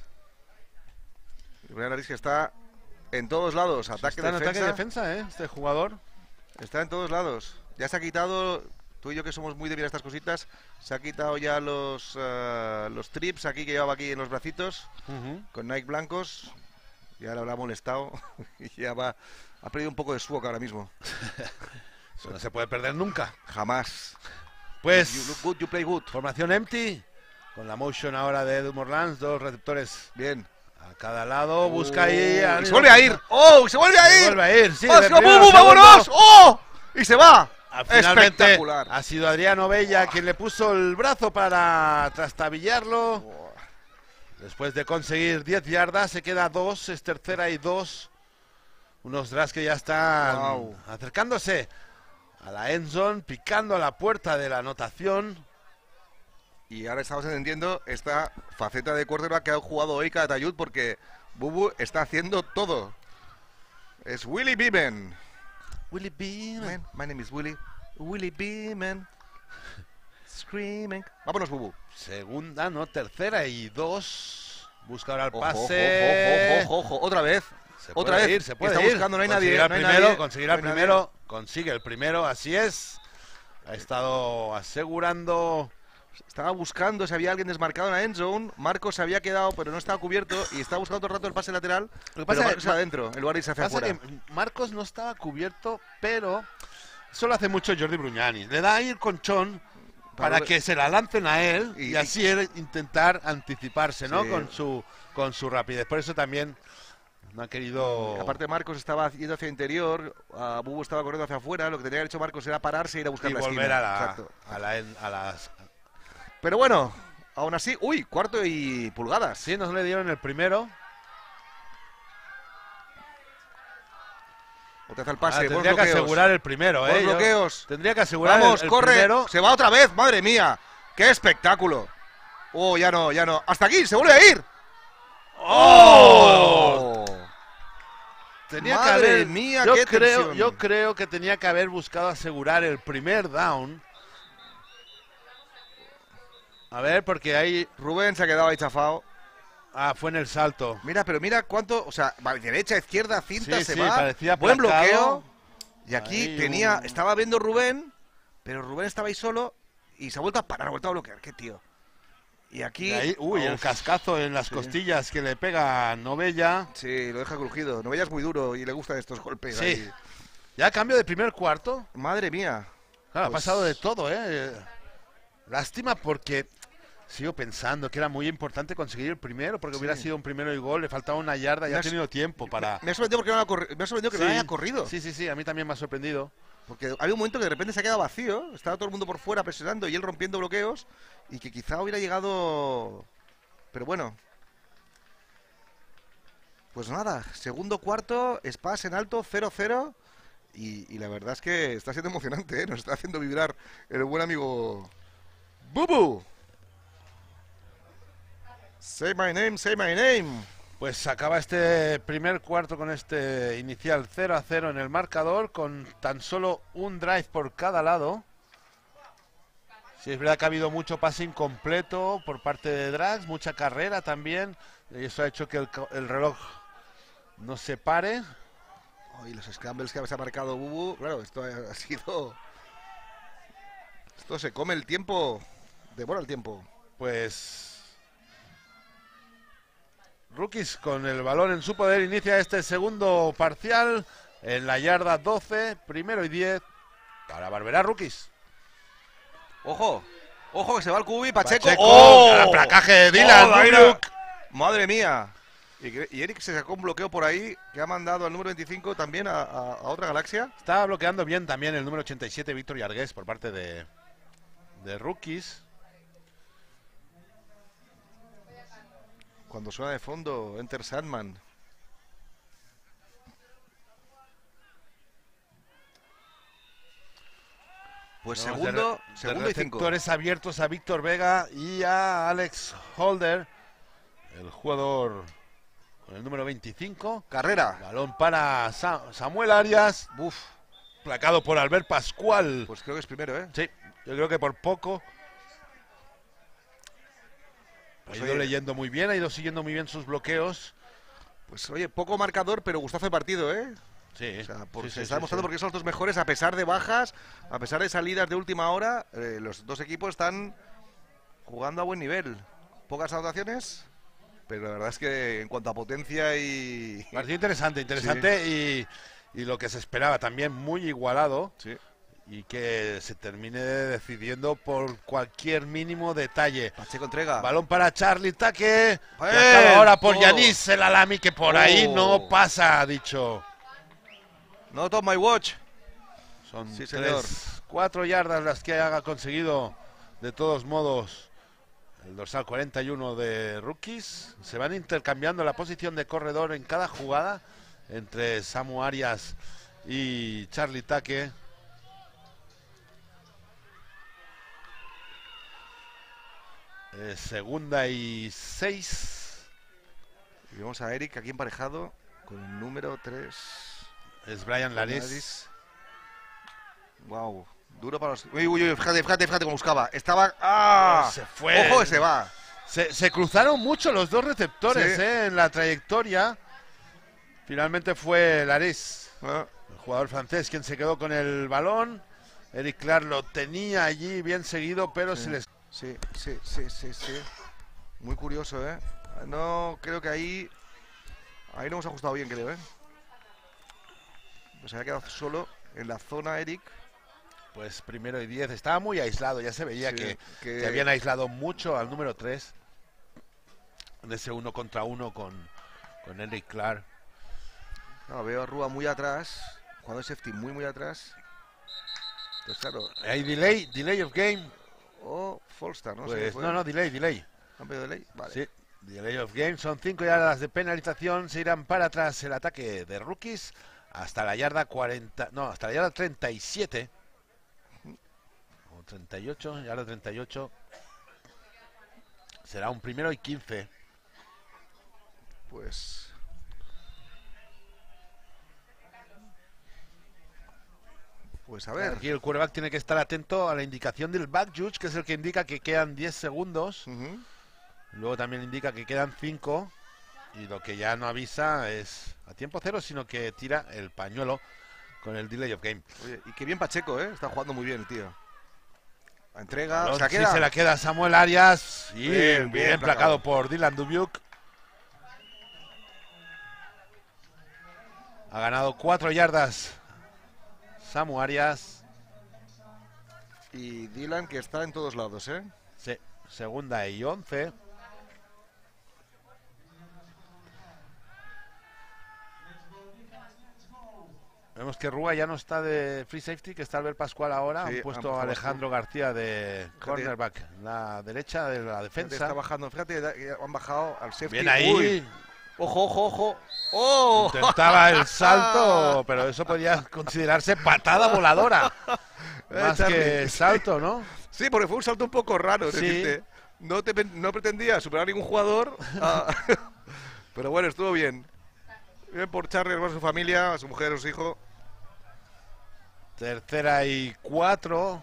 Brian Lariz que está en todos lados. Ataque, Está en defensa. ataque y defensa, este jugador. Está en todos lados. Ya se ha quitado. Tú y yo que somos muy débiles a estas cositas. Se ha quitado ya los trips aquí que llevaba aquí en los bracitos. Con Nike blancos. Ya le habrá molestado. Y ya va. Ha perdido un poco de swag ahora mismo. Eso no se puede perder nunca. Jamás. Pues, You look good, you play good. formación empty. Con la motion ahora de Edu Morlans. 2 receptores Bien. a cada lado. Busca ahí. Y se vuelve a ir. ¡Oh! ¡Se vuelve a ir! Se vuelve a ir, sí. ¡Vamos, de primero a Bubu, segundo. vámonos! ¡Oh! Y se va. Finalmente Espectacular. ha sido Adriano Bella quien le puso el brazo para trastabillarlo. Después de conseguir 10 yardas, se queda 2, es tercera y 2. Unos Drags que ya están acercándose a la end zone, picando a la puerta de la anotación. Y ahora estamos entendiendo esta faceta de quarterback que ha jugado hoy Calatayud porque Bubu está haciendo todo. Es Willy Beeman. Willy Beeman. My name is Willy. Willy Beeman. Screaming. Vámonos, Bubu. Segunda, no, tercera y 2. Busca ahora el Ojo, pase. ojo. Otra vez. Se Otra puede vez. ir, se puede Está ir. buscando, no hay nadie. Conseguirá no hay primero, nadie, conseguirá no hay primero, consigue el primero, así es. Ha estado asegurando. Estaba buscando si había alguien desmarcado en la end zone. Marcos se había quedado, pero no estaba cubierto. Y estaba buscando todo el rato el pase lateral. Lo que Pero pasa Marcos es adentro, en lugar de irse hacia Pasa afuera. que Marcos no estaba cubierto, pero eso lo hace mucho Jordi Brugnani. Le da ahí el conchón para que se la lancen a él y así él intentar anticiparse, ¿no? Sí. Con su rapidez. Por eso también no ha querido. Aparte Marcos estaba yendo hacia interior, Bubu estaba corriendo hacia afuera. Lo que tenía que haber hecho Marcos era pararse e ir a buscar y la volver esquina. a Exacto. las. Pero bueno, aún así, cuarto y pulgadas. Sí, nos le dieron el primero. Otra vez al pase, Tendría que asegurar el primero, Buenos Yo bloqueos. tendría que asegurar Vamos, el corre. primero. Se va otra vez, madre mía. ¡Qué espectáculo! Oh, ya no. Hasta aquí, se vuelve a ir. ¡Oh! Tenía Madre que haber, mía, qué tensión. yo creo que tenía que haber buscado asegurar el primer down. A ver, porque ahí. Rubén se ha quedado ahí chafado. Fue en el salto. Mira cuánto, o sea, derecha, izquierda, cinta, Sí, se sí, va. parecía Buen aplacado. bloqueo. Y aquí Ahí estaba viendo Rubén, pero Rubén estaba ahí solo y se ha vuelto a parar, ha vuelto a bloquear. Qué tío. Y aquí. Y ahí, el Uf, cascazo en las costillas que le pega a Novella. Sí, lo deja crujido. Novella es muy duro y le gustan estos golpes. Sí. Ahí. Ya cambio de primer cuarto. Madre mía. Claro, Pues- ha pasado de todo, Lástima porque sigo pensando que era muy importante conseguir el primero, porque hubiera sido un primero y gol, le faltaba una yarda, ya ha tenido tiempo para. Me ha sorprendido porque me ha sorprendido que no haya corrido. Sí, a mí también me ha sorprendido. Porque había un momento que de repente se ha quedado vacío, estaba todo el mundo por fuera presionando y él rompiendo bloqueos, y que quizá hubiera llegado... Pero bueno. Pues nada, segundo cuarto, Spas en alto, 0-0, y la verdad es que está siendo emocionante, ¿eh? Nos está haciendo vibrar el buen amigo Bubu. Say my name, say my name. Pues acaba este primer cuarto con este inicial 0-0 en el marcador, con tan solo un drive por cada lado. Sí, es verdad que ha habido mucho pase incompleto por parte de Drax, mucha carrera también, y eso ha hecho que el reloj no se pare. Y los scrambles que se ha marcado Bubu, claro, esto ha sido... Esto se come el tiempo, devora el tiempo. Pues... Rookies con el balón en su poder inicia este segundo parcial en la yarda 12, primero y 10 para Barberá Rookies. Ojo, ojo que se va el Cubi, Pacheco. ¡Oh! El placaje de Dylan. Madre mía. Y Eric se sacó un bloqueo por ahí que ha mandado al número 25 también a otra galaxia. Estaba bloqueando bien también el número 87, Víctor Yargués, por parte de Rookies. Cuando suena de fondo, Enter Sandman. Pues No, segundo y 5. Receptores abiertos a Víctor Vega y a Alex Holder, el jugador con el número 25. Carrera. Balón para Samuel Arias. Uf. Placado por Albert Pascual. Pues creo que es primero, ¿eh? Sí, yo creo que por poco. Pues ha ido oye, leyendo muy bien, ha ido siguiendo muy bien sus bloqueos. Pues oye, poco marcador, pero gustazo de partido, ¿eh? Sí, O sea, sí, se está demostrando porque son los dos mejores, a pesar de bajas, a pesar de salidas de última hora, los dos equipos están jugando a buen nivel. Pocas anotaciones, pero la verdad es que en cuanto a potencia y... Partido interesante y lo que se esperaba también muy igualado. Sí. Y que se termine decidiendo por cualquier mínimo detalle. Pacheco entrega. Balón para Charlie Taque. ¡Eh! Ahora por Oh. Yanis el Alami, que por ahí no pasa, ha dicho. Not on my watch. Son Sí, señor. 4 yardas las que ha conseguido de todos modos el dorsal 41 de Rookies. Se van intercambiando la posición de corredor en cada jugada entre Samu Arias y Charlie Taque. Segunda y 6. Y vemos a Eric aquí emparejado con el número 3. Es Brian Laris. Wow. Duro para los... Uy, fíjate cómo buscaba. Estaba... ¡Ah! Se fue. ¡Ojo que se va! Se cruzaron mucho los dos receptores, Sí. en la trayectoria. Finalmente fue Laris, Ah. el jugador francés, quien se quedó con el balón. Eric Clark lo tenía allí bien seguido, pero se les... Sí. Muy curioso, ¿eh? No, creo que ahí no hemos ajustado bien, creo, ¿eh? Pues se había quedado solo en la zona Eric. Pues primero y 10. Estaba muy aislado, ya se veía Sí, que habían aislado mucho al número 3. En ese 1 contra 1 con Eric Clark. No, veo a Rúa muy atrás, jugando safety muy atrás. Pues claro, Hay delay of game. o Falstad, ¿no? Pues, Sí, no, delay. Cambio de delay, vale. Sí, delay of game. Son 5 yardas de penalización. Se irán para atrás el ataque de Rookies hasta la yarda 40. No, hasta la yarda 37. O 38, yarda 38. Será un primero y 15. Pues a ver. Aquí el quarterback tiene que estar atento a la indicación del back judge, que es el que indica que quedan 10 segundos. Ujú. Luego también indica que quedan 5. Y lo que ya no avisa es a tiempo cero, sino que tira el pañuelo con el delay of game. Oye, y qué bien Pacheco, ¿eh? Está jugando muy bien el tío. La entrega, Balón, se la sí, queda. se la queda Samuel Arias. Y Bien bien placado por Dylan Dubuque. Ha ganado 4 yardas Samu Arias. Y Dylan que está en todos lados, ¿eh? Sí, segunda y 11. Vemos que Rúa ya no está de free safety, que está Albert Pascual ahora. Sí, Han puesto a Alejandro García de cornerback, la derecha de la defensa. Está bajando, fíjate, han bajado al safety. Bien ahí. Uy. Ojo, ojo, ojo. ¡Oh! Intentaba el salto, pero eso podía considerarse patada voladora. Más que salto, ¿no? Sí, porque fue un salto un poco raro, Sí. decirte. No pretendía superar a ningún jugador. Pero bueno, estuvo bien. Bien por Charlie, por su familia, a su mujer, a su hijo. 3ª y 4.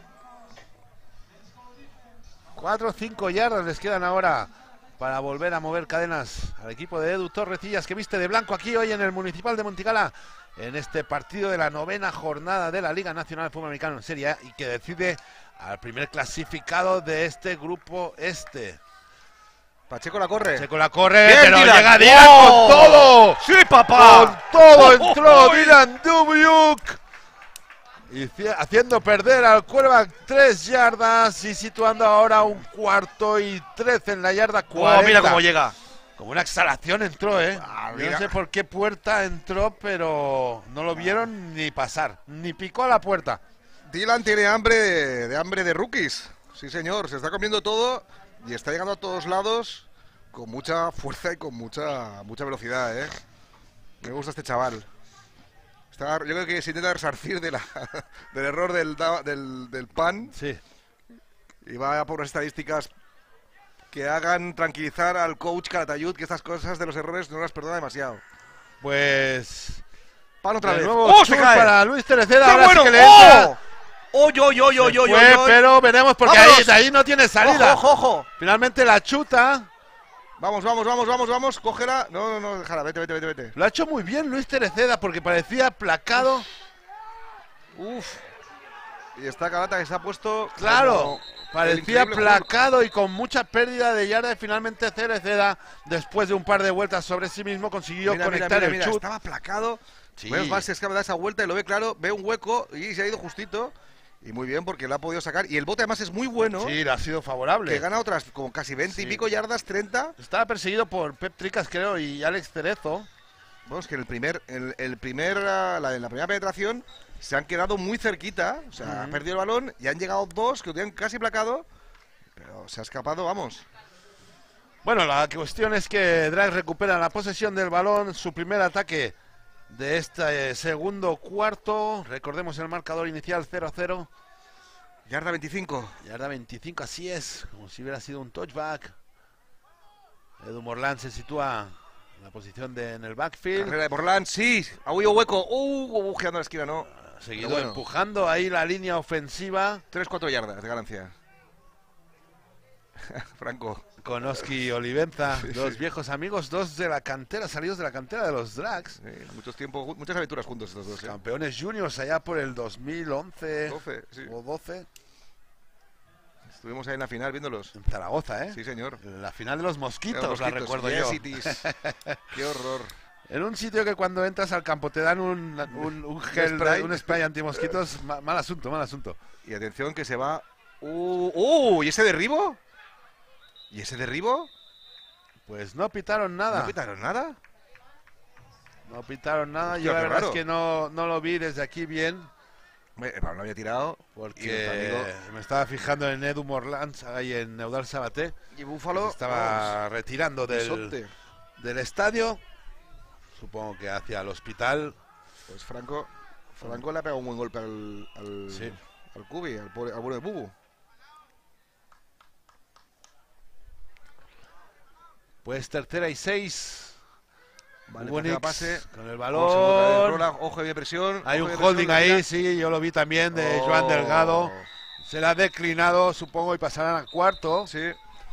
4 o 5 yardas les quedan ahora para volver a mover cadenas al equipo de Edu Torrecillas, que viste de blanco aquí hoy en el Municipal de Montigala, en este partido de la 9ª jornada de la Liga Nacional de Fútbol Americano en Serie A, y que decide al primer clasificado de este grupo este. Pacheco la corre. Pacheco la corre, Bien, pero Dylan. llega Dylan ¡Oh! con todo. ¡Sí, papá! Con todo ¡Oh, entró oh, oh! Dylan Dubiuk. Y haciendo perder al quarterback 3 yardas y situando ahora un 4º y 13 en la yarda 40. ¡Oh, mira cómo llega! Como una exhalación entró, ¿eh? Yo mira. no sé por qué puerta entró, pero no lo vieron ni pasar, ni picó a la puerta. Dylan tiene hambre de rookies. Sí, señor, se está comiendo todo y está llegando a todos lados con mucha fuerza y con mucha velocidad, ¿eh? Me gusta este chaval. Yo creo que se intenta resarcir del error del pan Sí. y va a por unas estadísticas que hagan tranquilizar al coach Calatayud, que estas cosas de los errores no las perdona demasiado. Pues Pan otra de vez. nuevo ¡Oh, chut se cae! para Luis Tereceda, ¡Qué ahora bueno! sí que le entra. ¡Oh! ¡Oh, yo! Se fue, pero veremos porque ¡Vámonos! de ahí no tiene salida. ¡Ojo, ojo, ojo! Finalmente la chuta. Vamos, cógela. No, déjala, vete. Lo ha hecho muy bien Luis Tereceda porque parecía placado. Uf. Y está Calata que se ha puesto. Claro, como parecía el increíble placado y con mucha pérdida de yarda. Y finalmente Tereceda, después de un par de vueltas sobre sí mismo, consiguió conectar el chut. Estaba placado. Sí. Menos mal, es que da esa vuelta y lo ve claro, ve un hueco y se ha ido justito. Y muy bien porque lo ha podido sacar. Y el bote además es muy bueno. Sí, le ha sido favorable. Que gana otras como casi 20 y Sí. pico yardas, 30. Estaba perseguido por Pep Tricas, creo, y Alex Cerezo. Vamos, que en la primera penetración se han quedado muy cerquita. O sea, han perdido el balón y han llegado dos que lo tenían casi placado. Pero se ha escapado, vamos. Bueno, la cuestión es que Drags recupera la posesión del balón, su primer ataque de este segundo cuarto. Recordemos el marcador inicial 0-0. Yarda 25. Yarda 25, así es, como si hubiera sido un touchback. Edu Morlán se sitúa en la posición en el backfield. Carrera de Borlán, sí. Ha habido hueco. Bujeando a la esquina, no. Seguido Pero bueno. empujando ahí la línea ofensiva. 3-4 yardas de ganancia. Franco. Con Oski y Olivenza, dos viejos amigos, dos de la cantera, salidos de la cantera de los Drags. Muchas aventuras juntos estos dos. Campeones juniors allá por el 2011 12, sí. o 12. Estuvimos ahí en la final viéndolos. En Zaragoza, ¿eh? Sí, señor. La final de los mosquitos, la recuerdo yes, yo. it is. Qué horror. En un sitio que cuando entras al campo te dan un gel, spray. un spray antimosquitos, mal asunto, mal asunto. Y atención que se va. ¿Y ese derribo? ¿Y ese derribo? Pues no pitaron nada. ¿No pitaron nada? No pitaron nada. Hostia, Yo la qué verdad raro. es que no lo vi desde aquí bien, El balón lo había tirado. porque me estaba fijando en Edu Morlán y en Eudal Sabaté. Y Búfalo Se estaba retirando pisote. del estadio, supongo que hacia el hospital. Pues Franco le ha pegado un buen golpe Sí. al Cubi, al bueno de Bubu. Pues 3ª y 6. Vale, Hubo tercera Nix pase. con el Vamos a otra vez, balón. Rola, ojo de presión. Hay ojo un de presión, holding la ahí, tira. sí, yo lo vi también de Oh. Joan Delgado. Se la ha declinado, supongo, y pasarán a cuarto. Sí.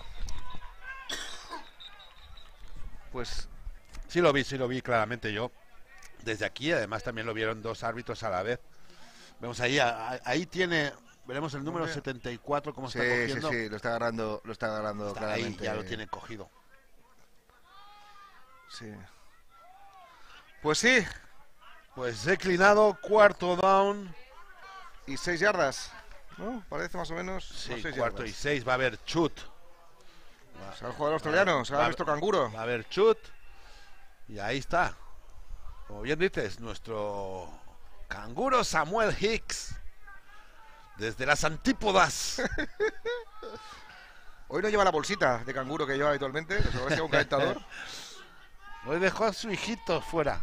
Pues Sí lo vi claramente yo. Desde aquí, además también lo vieron dos árbitros a la vez. Vemos ahí, ahí tiene, veremos el número 74, cómo sí, está cogiendo. sí, lo está agarrando Está ahí, claramente. ya lo tiene cogido. Sí. Pues sí, Pues declinado, cuarto down. y 6 yardas, ¿no? Parece más o menos. Sí, no, 6 cuarto yardas. y 6, va a haber chut. Se ha jugado el australiano, se ha visto canguro. Va a haber chut. Y ahí está. Como bien dices, nuestro Canguro Samuel Hicks. Desde las antípodas. Hoy no lleva la bolsita de canguro que lleva habitualmente, pero seguro que lleva un calentador. Hoy dejó a su hijito fuera.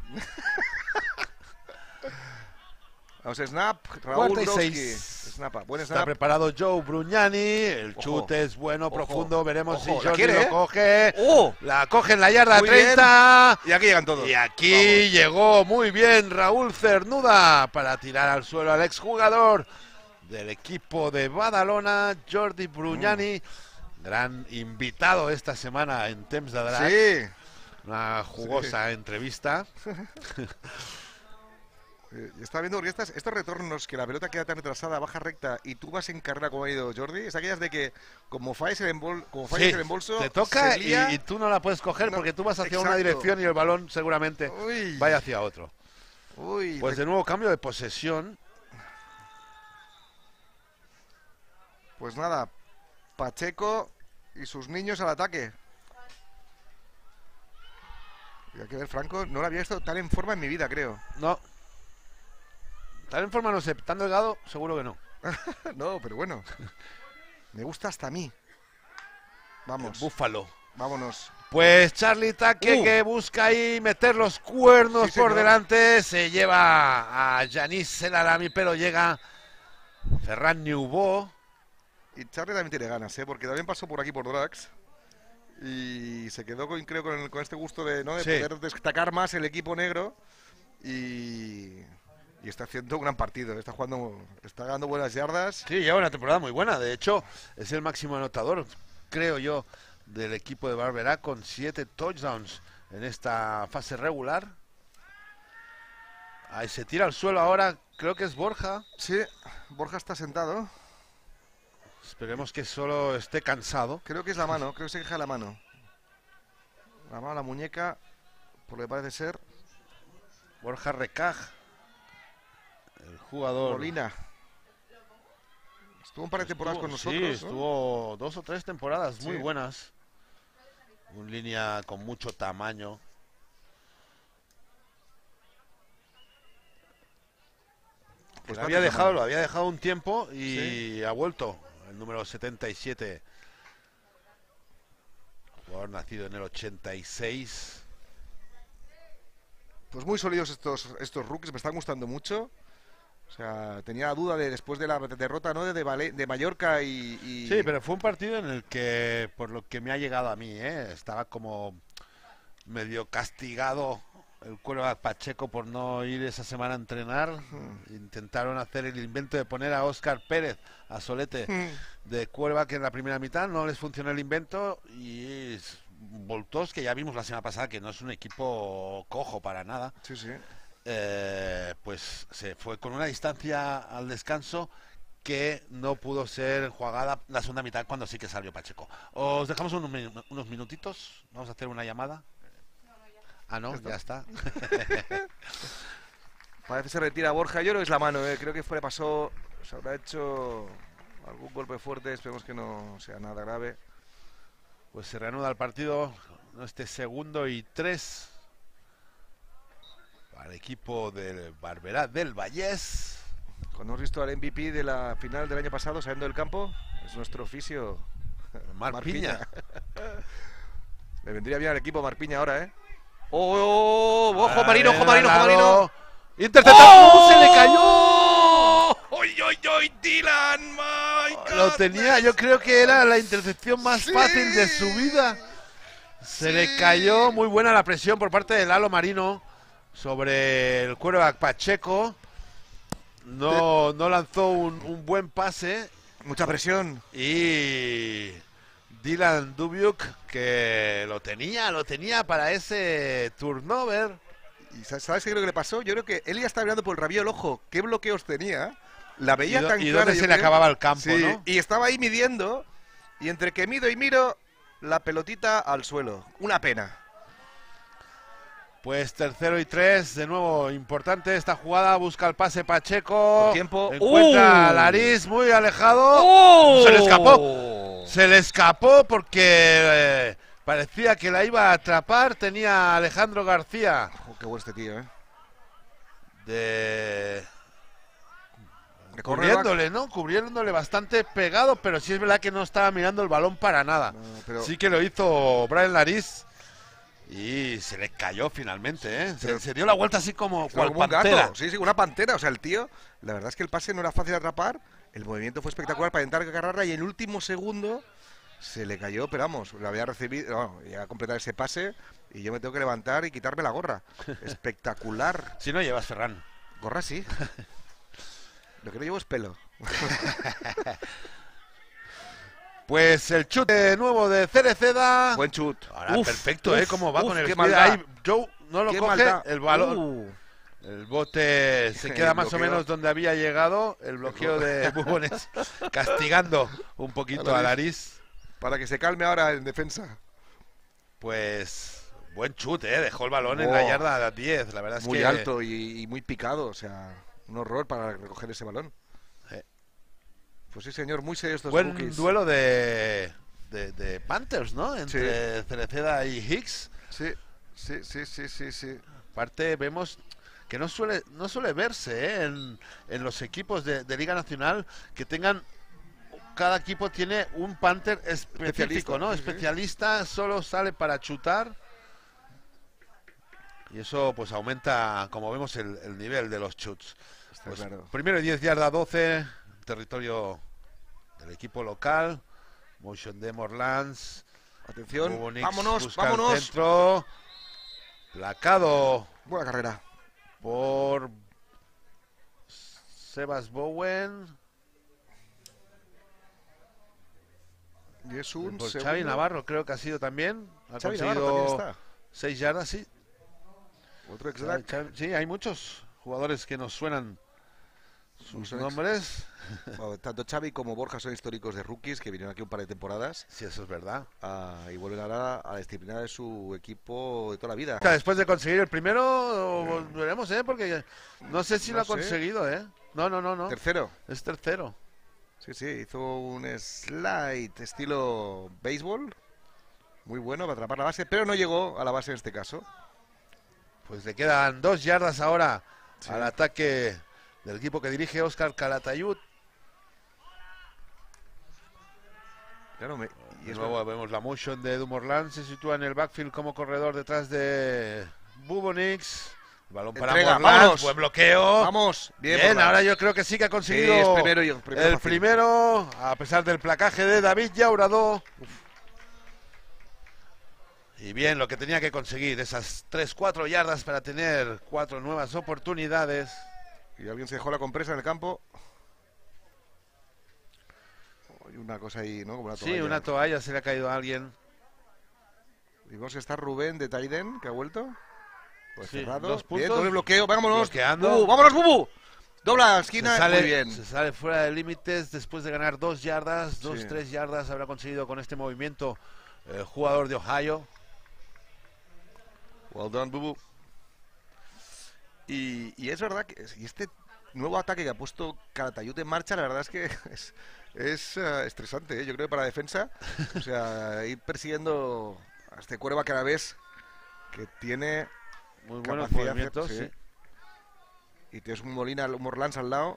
Vamos, snap, Raúl Cuarta y Broski. 6. Snapa, buen Está snap. preparado Joe Brugnani. El Ojo. chute es bueno, Ojo. profundo. Veremos Ojo, si la Jordi quiere, lo ¿eh? coge. ¡Oh! La coge en la yarda Muy 30. Y aquí llegan todos. Y aquí llegó muy bien Raúl Cernuda para tirar al suelo al exjugador del equipo de Badalona, Jordi Brugnani. Gran invitado esta semana en Temps de Drac. Sí. Una jugosa entrevista. Estaba viendo porque estos retornos que la pelota queda tan retrasada, baja recta y tú vas en carrera como ha ido Jordi, es aquellas de que como falles el, Sí, el embolso, te toca se lía. y tú no la puedes coger No, porque tú vas hacia una exacto. dirección y el balón seguramente Uy. vaya hacia otro. Uy, Pues de nuevo cambio de posesión. pues nada, Pacheco y sus niños al ataque. Y hay que ver, Franco, no lo había visto tan en forma en mi vida, creo. No. Tan en forma no sé, tan delgado seguro que no. No, pero bueno. Me gusta hasta a mí. Vamos, Búfalo. vámonos. Pues Charlie Taque que busca ahí meter los cuernos Sí, por señor. delante. Se lleva a Yanis El Alami, pero llega Ferran Newbo. Y Charlie también tiene ganas, ¿eh? Porque también pasó por aquí por Drax. Y se quedó creo con este gusto de, ¿no? de Sí. poder destacar más el equipo negro. Y está haciendo un gran partido. Está ganando buenas yardas. Sí, lleva una temporada muy buena. De hecho, es el máximo anotador, creo yo, del equipo de Barberá con 7 touchdowns en esta fase regular. Ahí se tira al suelo ahora, creo que es Borja. Sí, Borja está sentado. Esperemos que solo esté cansado. Creo que es la mano, creo que se queja la mano. La mano, la muñeca, por lo que parece ser. Borja Recaj, el jugador. Molina. Estuvo un par de temporadas con nosotros. Sí, ¿no? estuvo 2 o 3 temporadas muy Sí. buenas. Un línea con mucho tamaño. Pues Lo no había te dejado, llaman. lo había dejado un tiempo y ha vuelto. El número 77. Jugador nacido en el 86. Pues muy sólidos estos rookies, me están gustando mucho. O sea, tenía la duda de después de la derrota, ¿no? de Mallorca y... Sí, pero fue un partido en el que, por lo que me ha llegado a mí, estaba como medio castigado el Cuerva Pacheco por no ir esa semana a entrenar. Intentaron hacer el invento de poner a Óscar Pérez, a Solete de Cuerva, que en la primera mitad no les funcionó el invento, y Voltos, que ya vimos la semana pasada que no es un equipo cojo para nada. Sí, sí. Pues se fue con una distancia al descanso que no pudo ser enjuagada la segunda mitad cuando sí que salió Pacheco. Os dejamos unos minutitos, vamos a hacer una llamada. Ah, no, ya está. Parece que se retira Borja. Yo creo que es la mano, creo que le pasó, se habrá hecho algún golpe fuerte, esperemos que no sea nada grave. Pues se reanuda el partido, este 2 y 3 para el equipo del Barberá del Vallés. Cuando hemos visto al MVP de la final del año pasado saliendo del campo, es nuestro oficio Marc Piña. Le vendría bien al equipo Marpiña ahora, ¿eh? ¡Oh! ¡Ojo, Marino, ojo, Al Marino, ojo, lado. Marino! ¡Interceptado! ¡Oh! ¡Se le cayó! ¡Oy, oy, oy! ¡Dylan! ¡My Lo God! tenía, yo creo que era la intercepción más Sí. fácil de su vida. Se le cayó, muy buena la presión por parte de Lalo Marino sobre el Cuerva Pacheco. No lanzó un buen pase. Mucha presión. Y Dylan Dubiuk, que lo tenía para ese turnover. ¿Y sabes qué creo que le pasó? Yo creo que él ya estaba mirando por el rabillo del ojo qué bloqueos tenía. La veía tan Y clara. dónde yo se le creo. acababa el campo, Sí, ¿no? y estaba ahí midiendo. Y entre que mido y miro, la pelotita al suelo. Una pena. Pues 3 y 3, de nuevo importante esta jugada, busca el pase Pacheco, Por tiempo. encuentra a Larís muy alejado, ¡Oh! se le escapó porque parecía que la iba a atrapar, tenía a Alejandro García Oh, qué bueno este tío, ¿eh? cubriéndole, ¿no? Cubriéndole bastante pegado, pero sí es verdad que no estaba mirando el balón para nada. No, pero... Sí que lo hizo Brian Lariz y se le cayó finalmente, ¿eh? Se dio la vuelta así como cual como un pantera. gato. Sí, una pantera. O sea, el tío, la verdad es que el pase no era fácil de atrapar. El movimiento fue espectacular para intentar agarrarla y en el último segundo se le cayó, pero vamos, lo había recibido, bueno, ya a completar ese pase y yo me tengo que levantar y quitarme la gorra. Espectacular. Si no llevas Ferran. Gorra sí. Lo que no llevo es pelo. Pues el chute nuevo de Cereceda. Buen chut. Ahora, perfecto, ¿cómo va con el qué speed? maldad. Ahí Joe no lo Qué coge, maldad. el balón. El bote se queda El más o bloqueo. menos donde había llegado. El bloqueo de Bubones castigando un poquito a Lariz. Para que se calme ahora en defensa. Pues buen chute, dejó el balón en la yarda 10. La verdad es Muy que alto y muy picado, o sea, un horror para recoger ese balón. Pues sí, señor, muy serios estos buen rookies. duelo de Panthers, ¿no? Entre Cereceda y Hicks. Sí. Aparte vemos que no suele verse en los equipos de Liga Nacional que tengan, cada equipo tiene un Panther específico, ¿no? Sí. Especialista, solo sale para chutar y eso pues aumenta, como vemos, el nivel de los chuts. Está Pues, claro. primero y 10 yardas 12, territorio del equipo local, motion de Morlands. Atención, Bubonix vámonos, busca el vámonos. centro, placado Buena carrera. por Sebas Bowen, Y es un por segundo. Xavi Navarro creo que ha sido también. Ha Xavi Navarro también conseguido está. 6 yardas, sí. Otro ex-drag. Sí, hay muchos jugadores que nos suenan sus Son nombres. Bueno, tanto Xavi como Borja son históricos de rookies que vinieron aquí un par de temporadas Sí, eso es verdad. y vuelven ahora a la disciplina de su equipo de toda la vida. O sea, después de conseguir el primero, veremos, porque no sé si No lo ha sé. conseguido, No. Tercero. Es tercero. Sí, hizo un slide estilo béisbol. Muy bueno para atrapar la base, pero no llegó a la base en este caso. Pues le quedan 2 yardas ahora al ataque del equipo que dirige Óscar Calatayud. Claro, y De es nuevo vemos la motion de Dumorland, se sitúa en el backfield como corredor detrás de Bubonix. El balón para Entrega, Morlands, vámonos. buen bloqueo. Vamos, bien, Bien, Morlands. ahora yo creo que sí que ha conseguido Sí, es primero el fácil. primero, a pesar del placaje de David Llauradó. Y bien, lo que tenía que conseguir, esas 3-4 yardas para tener 4 nuevas oportunidades. Y alguien se dejó la compresa en el campo. Hay una cosa ahí, ¿no? Como una toalla. Sí, una toalla se le ha caído a alguien. Y vemos que está Rubén de Taiden, que ha vuelto. Pues Sí, cerrado. 2 puntos. Bien, doble bloqueo. Vámonos. Bloqueando. ¡Vámonos, Bubu! Dobla la esquina. Se Muy bien. sale fuera de límites después de ganar 2 yardas, 2-3 Sí. yardas habrá conseguido con este movimiento el jugador de Ohio. Well done, Bubu. Y es verdad que este nuevo ataque que ha puesto Calatayud en marcha, la verdad es que es estresante, ¿eh? Yo creo que para defensa, o sea, ir persiguiendo a este Cuerva Caravés que tiene Muy buenos capacidad, movimientos, sí. sí. Y tienes un Morlans al lado.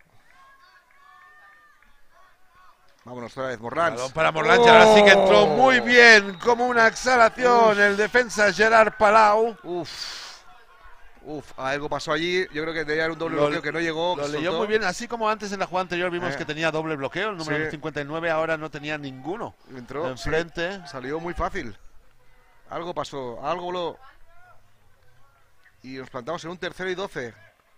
Vámonos otra vez, Morlans. Balón para Morlancha, ahora sí que entró muy bien, como una exhalación, el defensa Gerard Palau. Algo pasó allí. Yo creo que tenía un doble Lo- bloqueo que no llegó. Lo leyó soltó. muy bien, así como antes en la jugada anterior vimos que tenía doble bloqueo, el número Sí. 59 ahora no tenía ninguno. Entró, Enfrente. sí, salió muy fácil. Algo pasó, algo voló. Y nos plantamos en un 3rd y 12.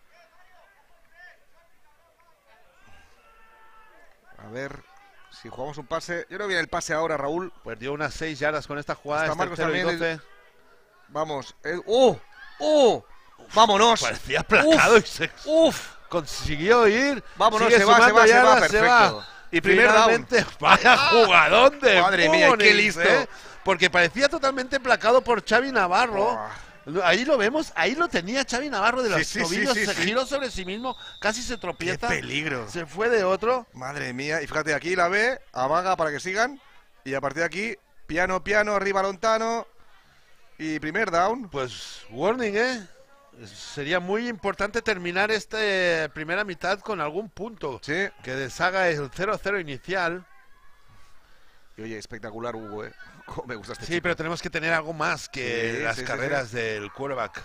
A ver si jugamos un pase. Yo creo que viene el pase ahora, Raúl. Pues dio unas 6 yardas con esta jugada, Está es Marcos tercero y también, 12. Vamos. ¡Vámonos! Parecía placado y se consiguió ir. Vámonos, Sigue se va, sumando yardas, se perfecto. va. Y primer down. Finalmente, vaya jugadón de Madre mía, Bubonix, qué listo. Porque parecía totalmente placado por Xavi Navarro. Buah. Ahí lo vemos, ahí lo tenía Xavi Navarro de los Sí, tobillos, sí, se sí. giró sobre sí mismo, casi se ¡Qué tropieza. peligro! Se fue de otro. Madre mía. Y fíjate, aquí la ve, amaga para que sigan. Y a partir de aquí, piano, arriba Lontano. Y primer down. Pues warning, Sería muy importante terminar esta primera mitad con algún punto. Sí. Que deshaga el 0-0 inicial. Y oye, espectacular, Hugo, Cómo me gusta este Sí, chico. pero tenemos que tener algo más que Sí, las sí, sí, carreras del quarterback.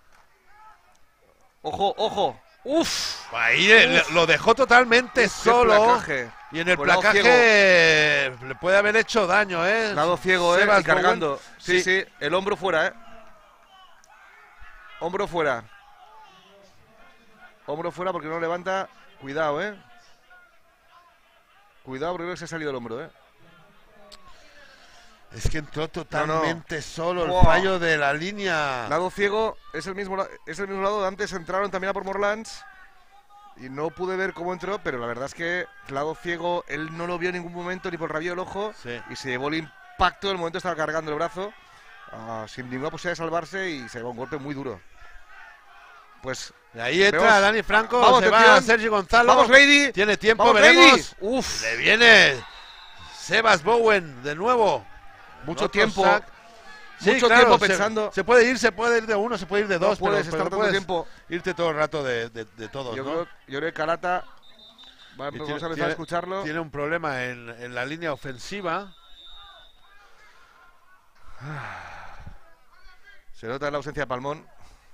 Ojo, ojo. ¡Uf! Ahí lo dejó totalmente Qué solo. placaje. Y en el Por lado placaje le puede haber hecho daño, ¿eh? Lado ciego, Sebas y cargando. Bowen. Sí, sí, el hombro fuera, Hombro fuera. Hombro fuera porque no levanta. Cuidado, Cuidado porque creo que se ha salido el hombro, Es que entró totalmente solo el Wow. fallo de la línea. Lado ciego es el mismo lado. Antes entraron también a por Morlands. Y no pude ver cómo entró, pero la verdad es que lado ciego, él no lo vio en ningún momento ni por el rabillo del ojo. Sí. Y se llevó el impacto en el momento estaba cargando el brazo. Sin ninguna posibilidad de salvarse y se llevó un golpe muy duro. Pues Y ahí entra vemos. Dani Franco, Vamos, se va atención. Sergio Gonzalo. ¡Vamos, Lady! Tiene tiempo, ¡Vamos, veremos. Lady! ¡Uf! Le viene Sebas Bowen de nuevo. Mucho Otro tiempo. sack. Sí, Mucho claro, tiempo se- pensando. Se puede ir de uno, se puede ir de No dos, puedes pero estar no tanto puedes tiempo. irte todo el rato de todos, Yo ¿no? creo que Karata. Y Vamos a empezar a escucharlo. tiene un problema en la línea ofensiva. Se nota la ausencia de Palmón.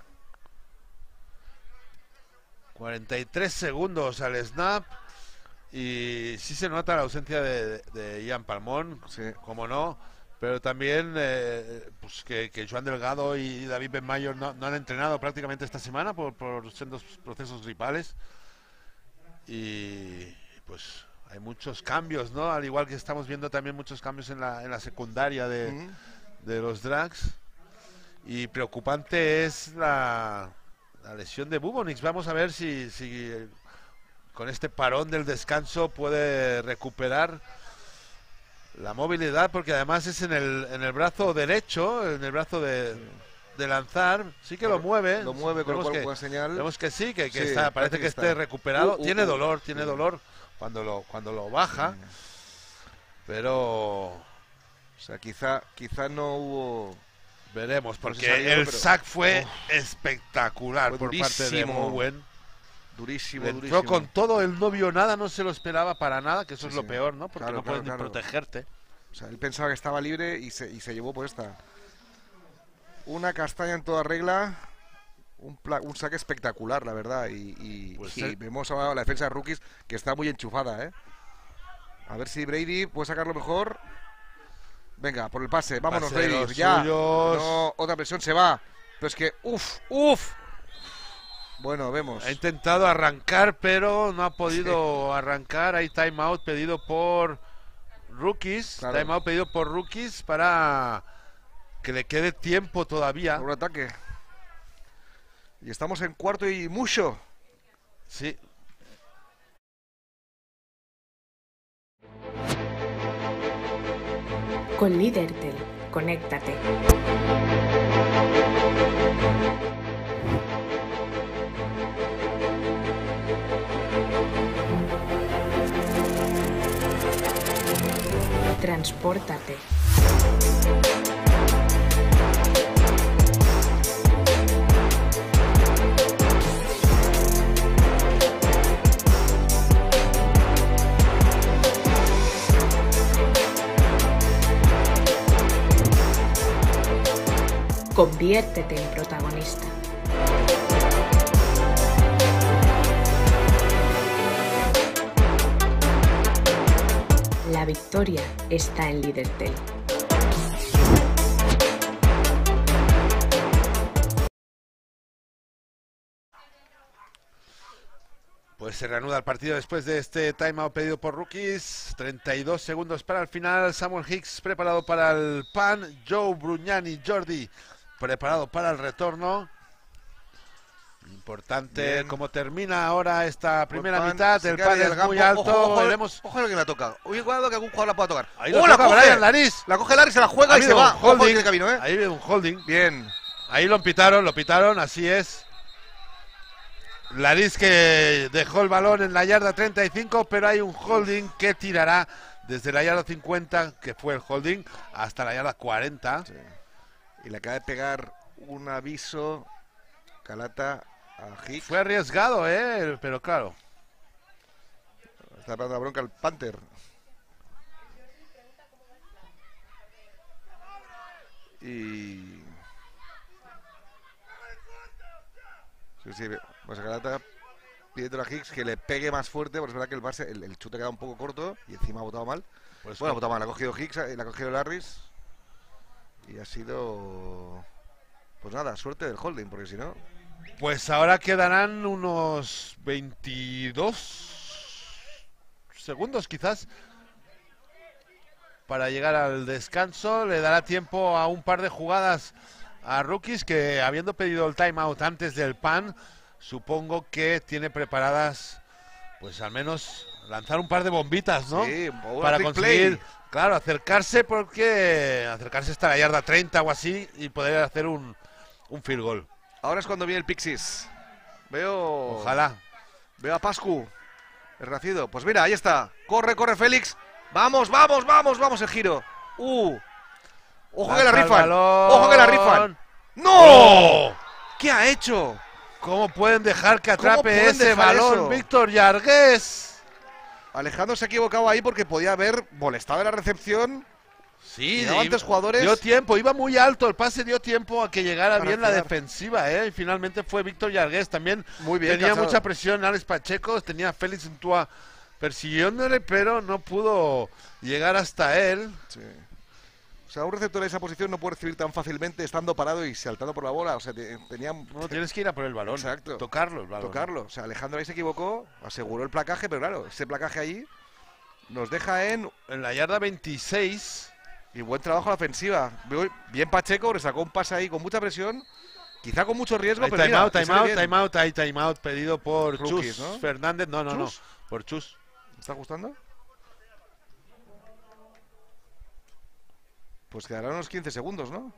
43 segundos al snap. Y sí se nota la ausencia de Ian Palmón, Sí. como no. Pero también pues que Joan Delgado y David Benmayor no han entrenado prácticamente esta semana por sendos procesos gripales. Y pues hay muchos cambios, ¿no? Al igual que estamos viendo también muchos cambios en la secundaria de los Drags. Y preocupante es la lesión de Bubonix. Vamos a ver si con este parón del descanso puede recuperar la movilidad, porque además es en el brazo derecho, en el brazo de lanzar. Sí que lo mueve. Lo mueve con lo Vemos cual que- buena señal. Vemos que sí, que Sí, está, parece que esté está. recuperado. Tiene dolor sí. cuando lo baja, pero O sea, quizá no hubo. veremos, Pues porque salió, el pero- sack fue espectacular Fue por parte de durísimo. Bowen. Durísimo, Le entró durísimo. con todo, él no vio nada, no se lo esperaba para nada, que eso Sí, es lo sí. peor, ¿no? Porque Claro, no puedes claro, ni claro. protegerte. O sea, él pensaba que estaba libre y se llevó por esta. Una castaña en toda regla. Un saque espectacular, la verdad. Y Pues vemos ahora la defensa de rookies que está muy enchufada, A ver si Brady puede sacarlo mejor. Venga, por el pase. Vámonos, Pase de Brady. los Ya. suyos. No, otra presión se va. Pero es que, uf. Bueno, vemos. Ha intentado arrancar, pero no ha podido arrancar. Hay timeout pedido por Rookies. Claro. Timeout pedido por Rookies para que le quede tiempo todavía. Un ataque. Y estamos en cuarto y mucho. Sí. Con Lídertel, conéctate. Transpórtate. Conviértete en protagonista. La victoria está en Lídertel. Pues se reanuda el partido después de este timeout pedido por Rookies. 32 segundos para el final. Samuel Hicks preparado para el pan. Joe Brugnani Jordi preparado para el retorno. Importante Bien. como termina ahora esta primera Buen mitad. se El queda pan ahí es el muy campo. alto. Ojo, Veremos. ojo lo que la toca. Oye, cuidado que algún jugador la pueda tocar. Ahí ¡Oh, lo la toca coge! Brian Laris. La coge Laris, se la juega Ha y se habido va. un Ojo, holding. tiene camino, Ahí viene un holding. Bien. Ahí lo pitaron, así es. Laris que dejó el balón en la yarda 35, pero hay un holding que tirará desde la yarda 50, que fue el holding, hasta la yarda 40. Y le acaba de pegar un aviso. Calata a Hicks. Fue arriesgado, pero claro. Está dando la bronca el Panther. Y... Sí, pues a Calata pidiendo a Hicks que le pegue más fuerte, porque es verdad que el base, el chute queda un poco corto y encima ha botado mal. Pues Bueno, ha botado mal, ha cogido Hicks, la ha cogido Larris y ha sido... Pues nada, suerte del holding, porque si no... Pues ahora quedarán unos 22 segundos quizás para llegar al descanso. Le dará tiempo a un par de jugadas a Rookies que, habiendo pedido el timeout antes del pan, supongo que tiene preparadas, pues al menos lanzar un par de bombitas, ¿no? Sí, para conseguir, claro, acercarse hasta la yarda 30 o así y poder hacer un field goal. Ahora es cuando viene el Pixies. Veo... Ojalá. Veo a Pascu, el nacido. Pues mira, ahí está. Corre, corre Félix. Vamos, vamos, vamos, vamos el giro. Ojo que la rifan. Ojo que la rifan. ¡No! ¡Oh! ¿Qué ha hecho? ¿Cómo pueden dejar que ¿Cómo atrape pueden ese dejar balón eso? Víctor Yargués? Alejandro se ha equivocado ahí porque podía haber molestado en la recepción. Sí, Llegaban antes jugadores. dio tiempo, iba muy alto, el pase dio tiempo a que llegara Para bien la accionar. defensiva, y finalmente fue Víctor Yargués. También Muy bien tenía cazado. mucha presión Alex Pacheco, tenía a Félix Untua persiguiéndole, pero no pudo llegar hasta él. Sí. O sea, un receptor en esa posición no puede recibir tan fácilmente estando parado y saltando por la bola. O sea, tenía... No, tienes que ir a por el balón, Exacto. tocarlo el balón. Tocarlo. O sea, Alejandro ahí se equivocó, aseguró el placaje, pero claro, ese placaje ahí nos deja en... En la yarda 26... Y buen trabajo a la ofensiva. Bien Pacheco, le sacó un pase ahí con mucha presión, quizá con mucho riesgo, Hay pero mira, timeout pedido por Rookies, Chus ¿no? Fernández. No, ¿Chus? por Chus. ¿Me está gustando? Pues quedarán unos 15 segundos, ¿no?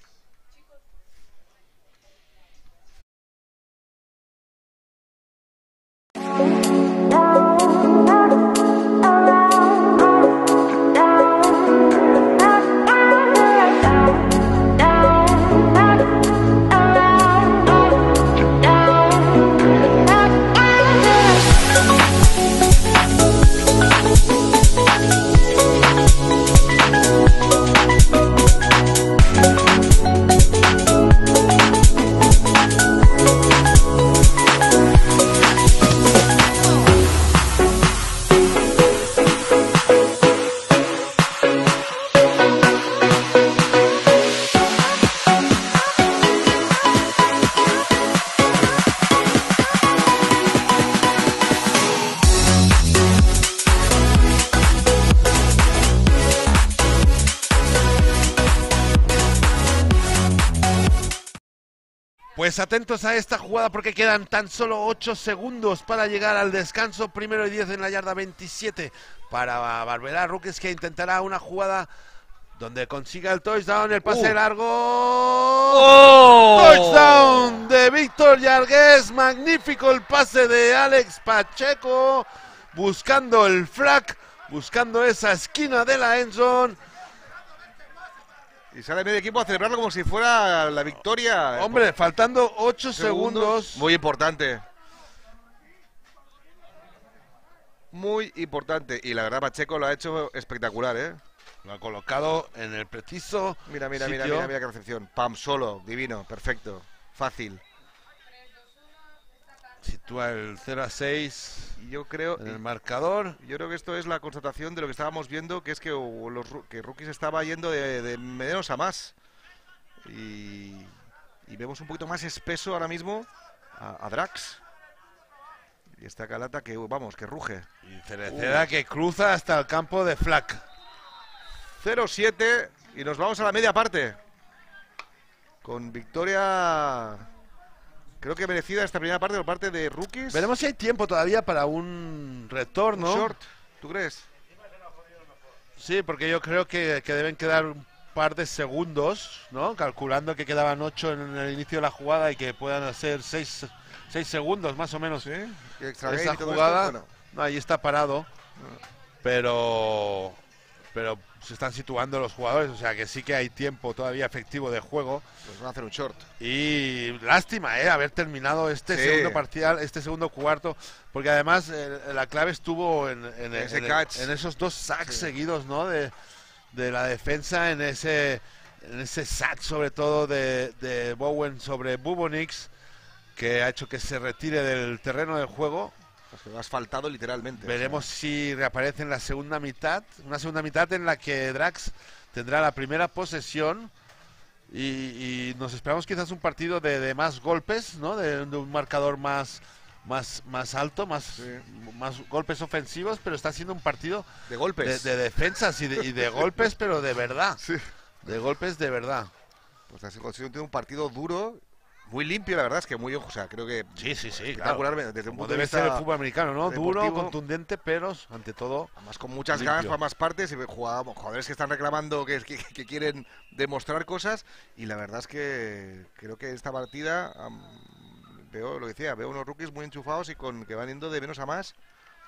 Pues atentos a esta jugada porque quedan tan solo 8 segundos para llegar al descanso. 1º y 10 en la yarda 27 para Barberá Rookies, que intentará una jugada donde consiga el touchdown, el pase largo. Touchdown de Víctor Yargués. Magnífico el pase de Alex Pacheco, buscando el flag, buscando esa esquina de la endzone. Y sale medio equipo a celebrarlo como si fuera la victoria. Hombre, faltando 8 segundos. Muy importante. Muy importante. Y la verdad, Pacheco lo ha hecho espectacular, ¿eh? Lo ha colocado en el preciso Mira, mira, mira, sitio. mira, mira qué recepción. Pam, solo, divino, perfecto, fácil. Sitúa el 0-6 Y yo creo, en el marcador. yo creo que esto es la constatación de lo que estábamos viendo, que es que que Rookies estaba yendo de menos a más. Y vemos un poquito más espeso ahora mismo a Drax. Y esta Calata que, vamos, que ruge. Y Cereceda que cruza hasta el campo de flag. 0-7 y nos vamos a la media parte. Con victoria, creo que merecida esta primera parte por parte de Rookies. Veremos si hay tiempo todavía para un retorno. Un short, ¿tú crees? Sí, porque yo creo que deben quedar un par de segundos, ¿no? Calculando que quedaban 8 en el inicio de la jugada y que puedan ser 6 segundos más o menos. Sí. Y extra game Esa y todo jugada, esto, bueno. no, ahí está parado. Pero pero se están situando los jugadores, o sea que sí que hay tiempo todavía efectivo de juego. Pues van a hacer un short. Y lástima, haber terminado este segundo parcial, este segundo cuarto, porque además la clave estuvo en esos 2 sacks seguidos, ¿no? De la defensa, en ese sack sobre todo de Bowen sobre Bubonix, que ha hecho que se retire del terreno de juego. Lo has faltado literalmente. Veremos si reaparece en la segunda mitad, una segunda mitad en la que Drax tendrá la primera posesión y nos esperamos quizás un partido de más golpes, ¿no? De un marcador más alto, más golpes ofensivos, pero está siendo un partido de golpes, de defensas y de golpes, pero de verdad, de golpes de verdad. Pues ha sido un partido duro. Muy limpio, la verdad es que muy, o sea, creo que espectacular, claro. Desde un punto debe de vista ser el fútbol americano, ¿no? Deportivo, duro, contundente, pero ante todo además con muchas limpio. ganas para más partes y jugadores que están reclamando que quieren demostrar cosas, y la verdad es que creo que esta partida veo unos rookies muy enchufados y que van yendo de menos a más.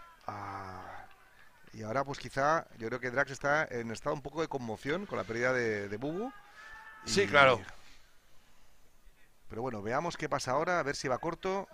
Y ahora pues quizá yo creo que Drax está en estado un poco de conmoción con la pérdida de Bubu. Sí, claro. Pero bueno, veamos qué pasa ahora, a ver si va corto.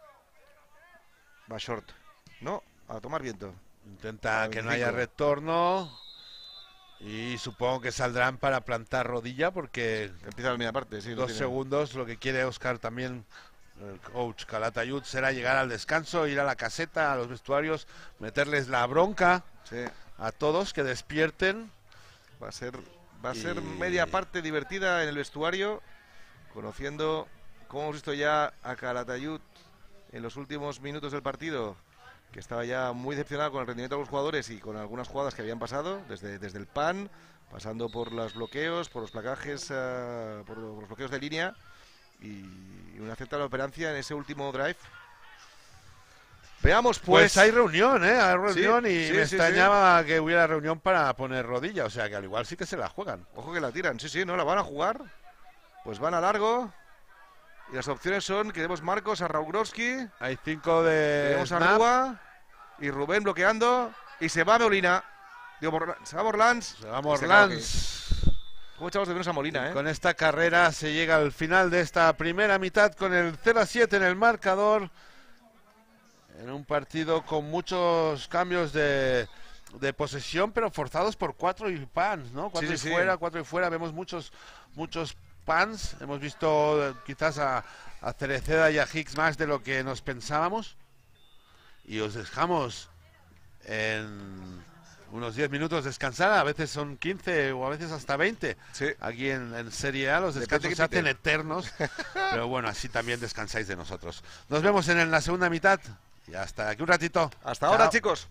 Va short. No, a tomar viento. Intenta que no haya retorno. Y supongo que saldrán para plantar rodilla porque empieza la primera parte. Sí, 2 segundos. Lo que quiere Oscar también, el coach Calatayud, será llegar al descanso, ir a la caseta, a los vestuarios, meterles la bronca a todos, que despierten. Va a ser media parte divertida en el vestuario. Conociendo cómo hemos visto ya a Calatayud en los últimos minutos del partido, que estaba ya muy decepcionado con el rendimiento de los jugadores y con algunas jugadas que habían pasado, desde el PAN, pasando por los bloqueos, por los placajes, por los bloqueos de línea, y una cierta inoperancia en ese último drive. Veamos pues. Hay reunión, hay reunión, y me extrañaba que hubiera reunión para poner rodilla, o sea que al igual sí que se la juegan. Ojo que la tiran, no la van a jugar. Pues van a largo. Y las opciones son que tenemos Marcos a Raugrowski. Hay 5 de. Tenemos a Rúa. Y Rubén bloqueando. Y se va Molina. Se va Morlans. Se va Morlans. ¿Cómo echamos de menos a Molina, Con esta carrera se llega al final de esta primera mitad con el 0-7 en el marcador. En un partido con muchos cambios de posesión, pero forzados por 4 y PAN, ¿no? 4 y fuera. Vemos muchos PANs. Hemos visto quizás a Cereceda y a Hicks más de lo que nos pensábamos. Y os dejamos en unos 10 minutos descansar. A veces son 15 o a veces hasta 20. Aquí en Serie A los descansos se hacen eternos. Pero bueno, así también descansáis de nosotros. Nos vemos en la segunda mitad. Y hasta aquí un ratito. Hasta ahora, chicos.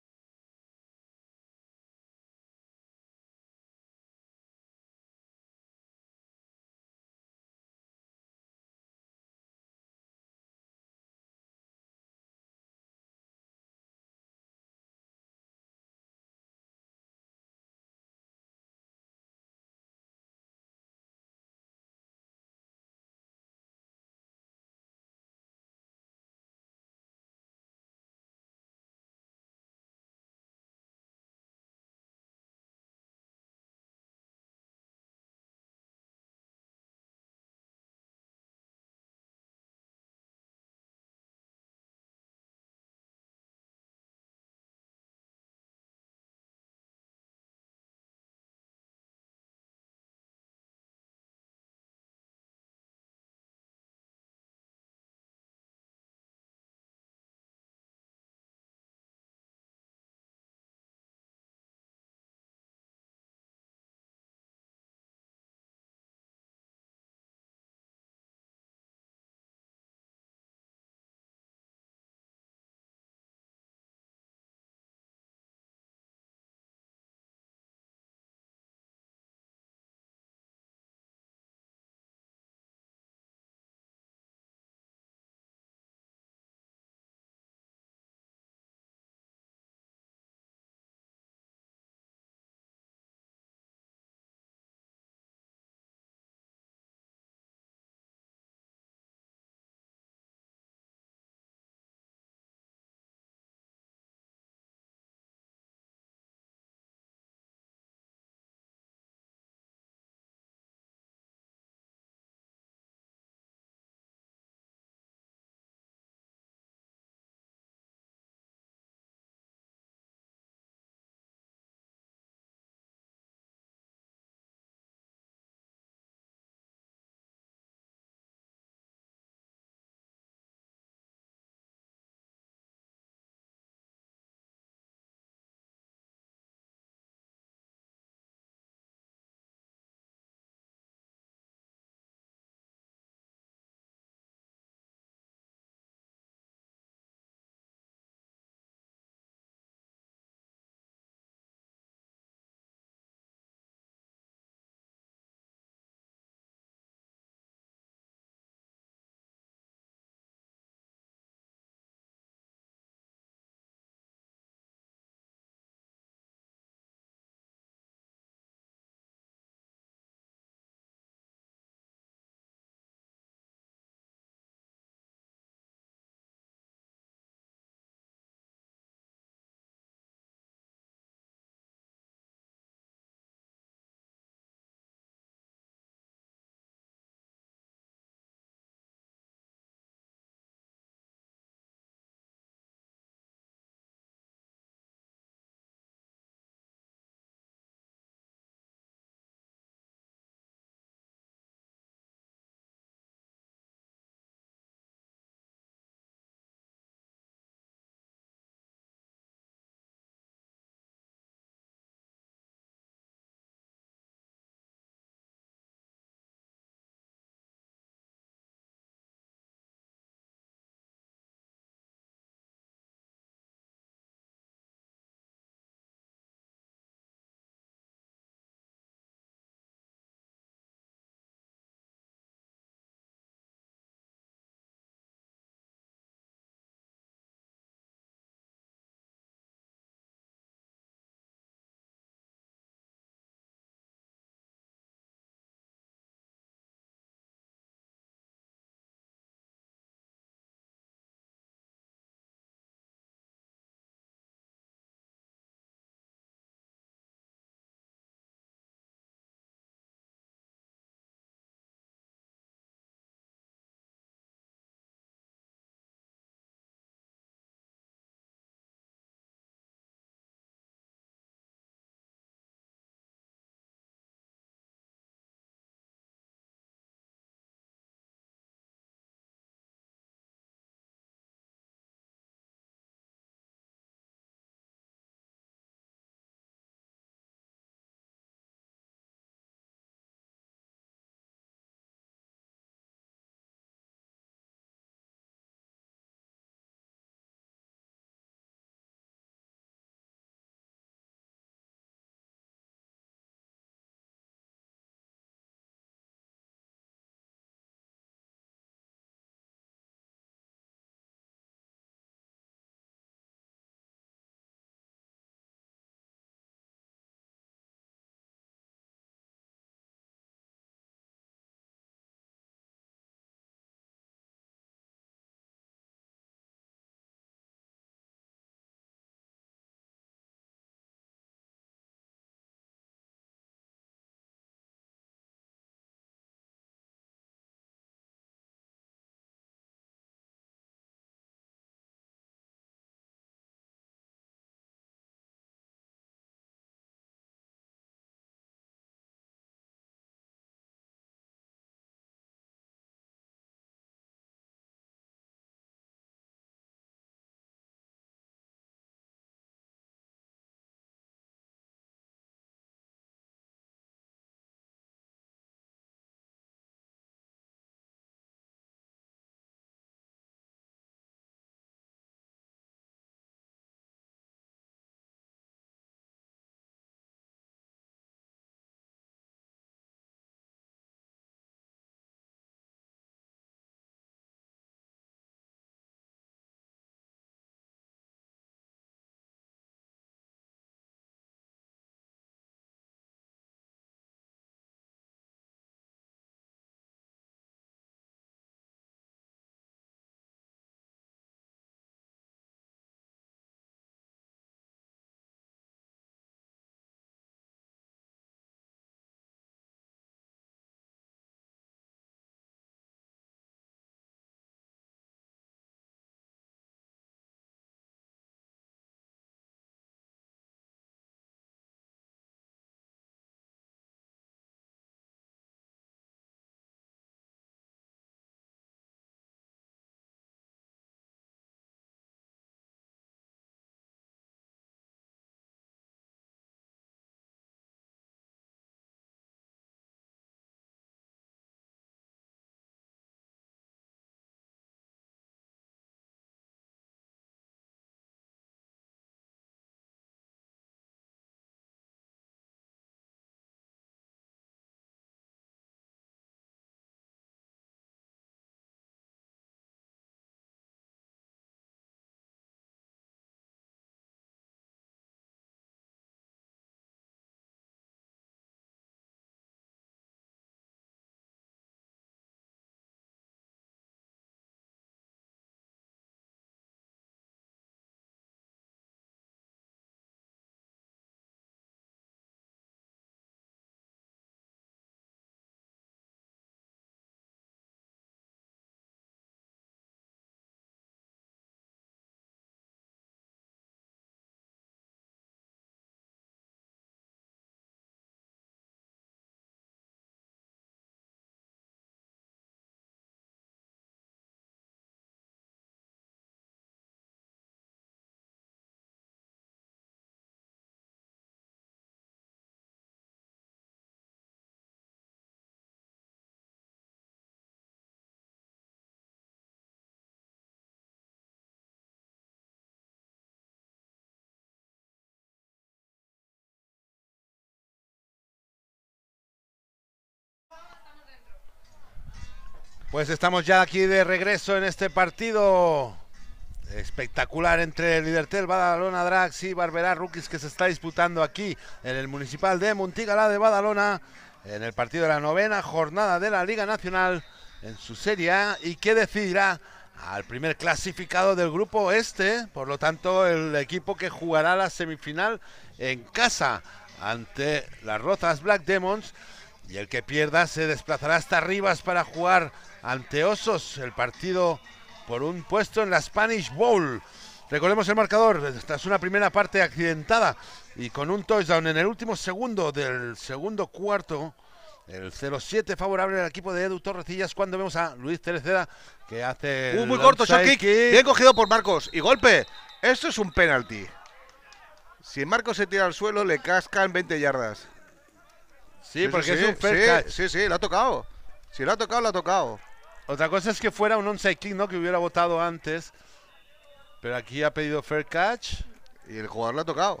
Pues estamos ya aquí de regreso en este partido espectacular entre Lidertel Badalona Drags y Barberá Rookies, que se está disputando aquí en el Municipal de Montigalá de Badalona, en el partido de la 9ª jornada de la Liga Nacional en su Serie A, y que decidirá al primer clasificado del grupo este. Por lo tanto, el equipo que jugará la semifinal en casa ante las Rozas Black Demons, y el que pierda se desplazará hasta Rivas para jugar ante Osos el partido por un puesto en la Spanish Bowl. Recordemos el marcador, esta es una primera parte accidentada y con un touchdown en el último segundo del segundo cuarto, el 0-7 favorable al equipo de Edu Torrecillas, cuando vemos a Luis Cereceda que hace muy corto, shot kick, bien cogido por Marcos, y golpe. Esto es un penalti. Si Marcos se tira al suelo, le cascan 20 yardas. Sí, porque es un fair catch. Sí, lo ha tocado. Si lo ha tocado, lo ha tocado. Otra cosa es que fuera un onside kick, ¿no? Que hubiera votado antes. Pero aquí ha pedido fair catch. Y el jugador lo ha tocado.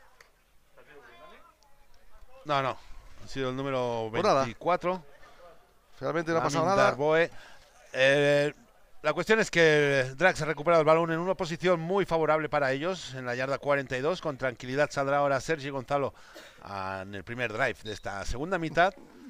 No. Ha sido el número 24. Realmente no ha pasado nada. Darboe. La cuestión es que Drax ha recuperado el balón en una posición muy favorable para ellos, en la yarda 42. Con tranquilidad saldrá ahora Sergi Gonzalo en el primer drive de esta segunda mitad.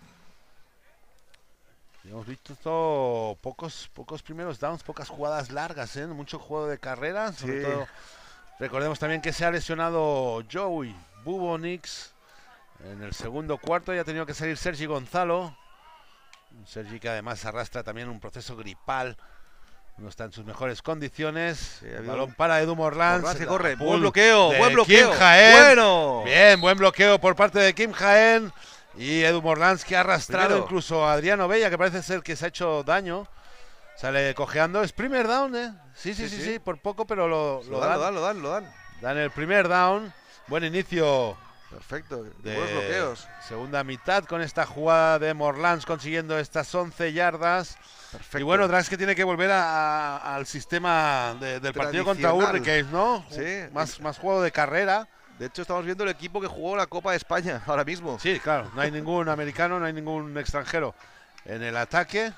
Hemos visto pocos primeros downs, pocas jugadas largas, mucho juego de carrera. Sobre todo, recordemos también que se ha lesionado Joey Bubonix en el segundo cuarto y ha tenido que salir Sergi Gonzalo. Sergi, que además arrastra también un proceso gripal, no está en sus mejores condiciones. El balón para Edu Morlans. Que corre. Buen bloqueo. Kim Jaén. Bueno. Bien, buen bloqueo por parte de Kim Jaén. Y Edu Morlans, que ha arrastrado incluso a Adriano Bella, que parece ser que se ha hecho daño. Sale cojeando. Es primer down, Sí, por poco, pero lo dan. Dan el primer down. Buen inicio. Perfecto. De buenos bloqueos. Segunda mitad con esta jugada de Morlans consiguiendo estas 11 yardas. Perfecto. Y bueno, Drax, que tiene que volver al sistema del partido contra Hurricanes, ¿no? Sí. Más juego de carrera. De hecho, estamos viendo el equipo que jugó la Copa de España ahora mismo. Sí, claro. No hay ningún americano, no hay ningún extranjero en el ataque.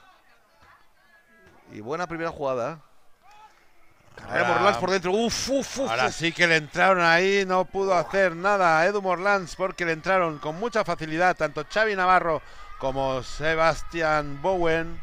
Y buena primera jugada. Carrera Morlans por dentro. Ahora sí que le entraron ahí, no pudo hacer nada a Edu Morlans, porque le entraron con mucha facilidad tanto Xavi Navarro como Sebastián Bowen.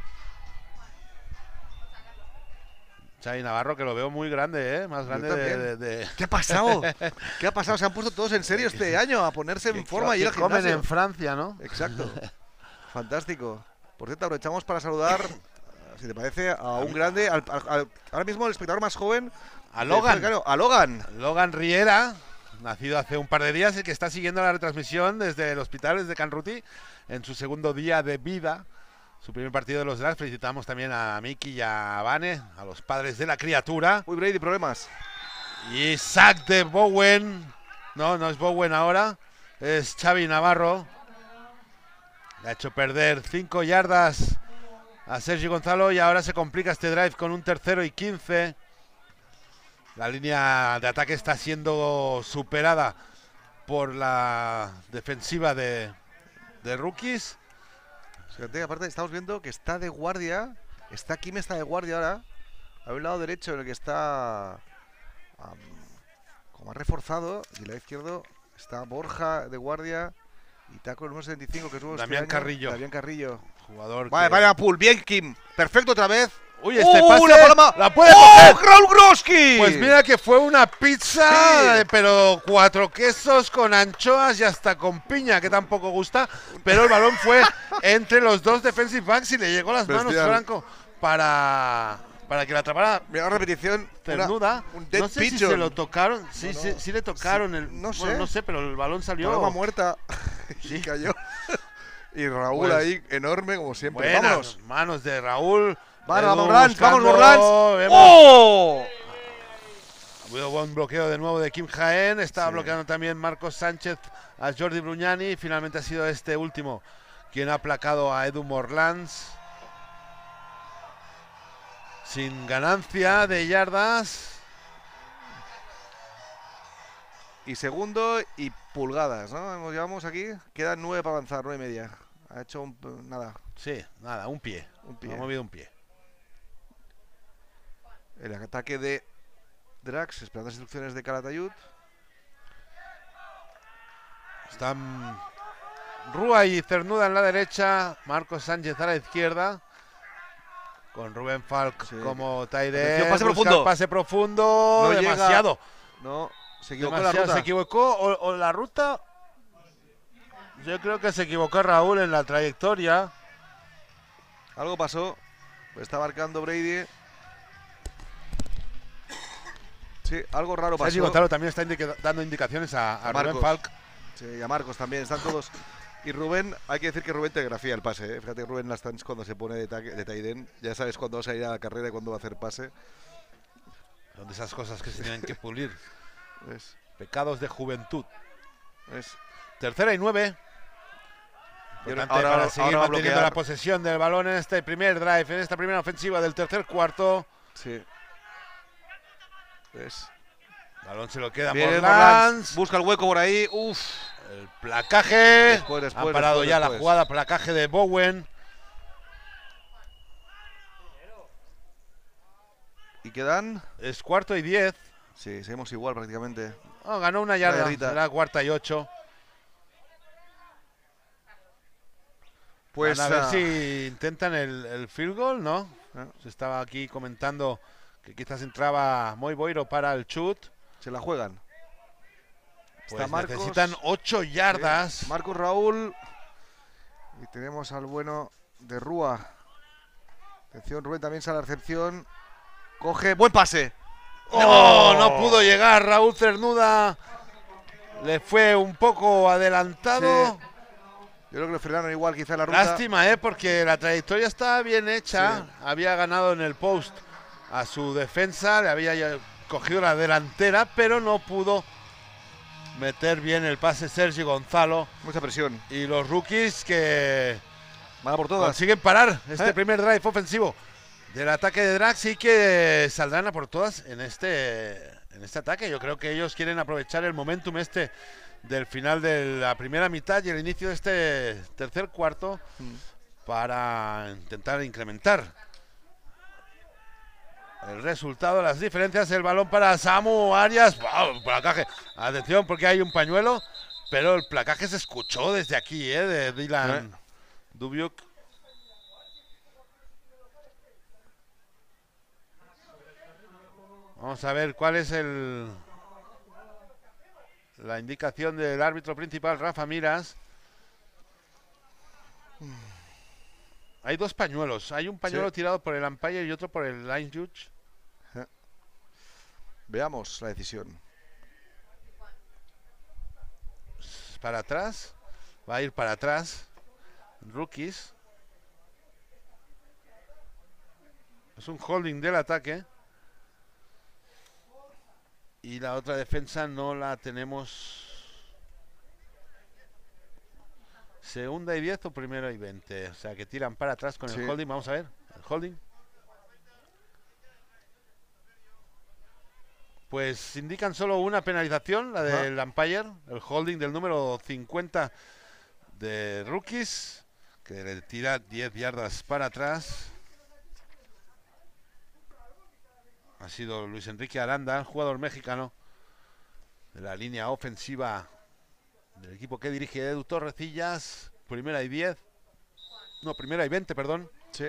Xavi Navarro, que lo veo muy grande, más grande de... ¿Qué ha pasado? ¿Qué ha pasado? Se han puesto todos en serio este año a ponerse en forma y ir al gimnasio. Comen en Francia, ¿no? Exacto. Fantástico. Por cierto, aprovechamos para saludar, si te parece, a un grande, ahora mismo el espectador más joven. A Logan. A Logan. Logan Riera, nacido hace un par de días y que está siguiendo la retransmisión desde el hospital de Canruti en su segundo día de vida. Su primer partido de los Drags. Felicitamos también a Miki y a Vane, a los padres de la criatura. Uy, Brady, problemas. Y sack de Bowen. No es Bowen ahora. Es Xavi Navarro. Le ha hecho perder 5 yardas a Sergi Gonzalo y ahora se complica este drive con un 3rd y 15. La línea de ataque está siendo superada por la defensiva de Rookies. Fíjate, aparte estamos viendo que está de guardia. Kim está de guardia ahora. A un lado derecho en el que está como ha reforzado. Y el lado izquierdo está Borja de guardia. Y está con el número 75, que es nuevo. Damián Carrillo. Damián Carrillo. Jugador. Vale, Pool. Bien, Kim. Perfecto otra vez. Uy, este pase la paloma. ¡La puede coger! Raúl Groski! Pues mira que fue una pizza, pero 4 quesos con anchoas y hasta con piña, que tampoco gusta. Pero el balón fue entre los dos defensive backs y le llegó a las manos Franco para que la atrapara. Mira, repetición. Cernuda. No sé si se lo tocaron. Sí le tocaron. No sé. Bueno, no sé, pero el balón salió. Paloma muerta. Sí. Y cayó. Y Raúl ahí, enorme, como siempre. Buenas Vámonos. manos de Raúl. Vamos, Morlans. ¡Oh! Ha habido buen bloqueo de nuevo de Kim Jaén. Estaba bloqueando también Marcos Sánchez a Jordi Brugnani. Finalmente ha sido este último quien ha aplacado a Edu Morlans. Sin ganancia de yardas. Y segundo y pulgadas, ¿no? Llevamos aquí. Quedan 9 para avanzar, 9 y media. Ha hecho nada. Sí, nada, un pie. Un pie. Ha movido un pie. El ataque de Drax, esperando las instrucciones de Calatayud. Están Rúa y Cernuda en la derecha, Marcos Sánchez a la izquierda, con Rubén Falk como tight end. Pase profundo. Pase profundo, No demasiado. Llega. No, se equivocó Demasiado, la ruta. se equivocó o la ruta. Yo creo que se equivocó Raúl en la trayectoria. Algo pasó. Está marcando Brady. Sí, algo raro pasó. Sergi Gonzalo también está dando indicaciones a Rubén Falk. Sí, y a Marcos también, están todos. Y Rubén, hay que decir que Rubén telegrafía el pase, ¿eh? Fíjate que Rubén Lastans cuando se pone de tight end, ya sabes cuándo vas a ir a la carrera y cuándo va a hacer pase. Son de esas cosas que se tienen que pulir. ¿Ves? Pecados de juventud. ¿Ves? 3ª y 9. Ahora para seguir va a manteniendo bloquear. la posesión del balón en este primer drive, en esta primera ofensiva del tercer cuarto. Sí. ¿Ves? El balón se lo queda Viene Morlans. Morlans, busca el hueco por ahí. Uf. El placaje. Después, Han parado ya la jugada, placaje de Bowen. ¿Y quedan? Es 4ª y 10. Sí, seguimos igual prácticamente. Oh, ganó una yarda. yardita. Será 4ª y 8. Pues Van a ver si intentan el field goal, ¿no? Se estaba aquí comentando que quizás entraba Moi Boiro para el shoot. se la juegan. Pues Está Marcos. necesitan 8 yardas. Sí. Marcos Raúl. Y tenemos al bueno de Rúa. Atención, Rubén también sale a la recepción. Coge. ¡Buen pase! No pudo llegar Raúl Cernuda. Le fue un poco adelantado. Sí. Yo creo que lo frenaron igual quizá la ruta. Lástima, porque la trayectoria estaba bien hecha. Sí. Había ganado en el post a su defensa. Le había cogido la delantera, pero no pudo meter bien el pase Sergi Gonzalo. Mucha presión. Y los rookies que van a por todas. Consiguen parar este primer drive ofensivo del ataque de Drax y que saldrán a por todas en este ataque. Yo creo que ellos quieren aprovechar el momentum del final de la primera mitad y el inicio de este tercer cuarto para intentar incrementar el resultado, las diferencias. El balón para Samu Arias. ¡Wow! Placaje. Atención porque hay un pañuelo, pero el placaje se escuchó desde aquí, de Dylan Dubiuk. Vamos a ver cuál es la indicación del árbitro principal, Rafa Miras. Hay 2 pañuelos. Hay un pañuelo tirado por el umpire y otro por el line judge. Veamos la decisión. Para atrás. Va a ir para atrás. Rookies. Es un holding del ataque. Y la otra defensa no la tenemos. 2ª y 10 o 1ª y 20. O sea que tiran para atrás con el holding. Vamos a ver. El holding. Pues indican solo una penalización, la del umpire. El holding del número 50 de Rookies, que le tira 10 yardas para atrás. Ha sido Luis Enrique Aranda, el jugador mexicano de la línea ofensiva del equipo que dirige Edu Torrecillas. 1ª y 10. No, 1ª y 20, perdón. Sí.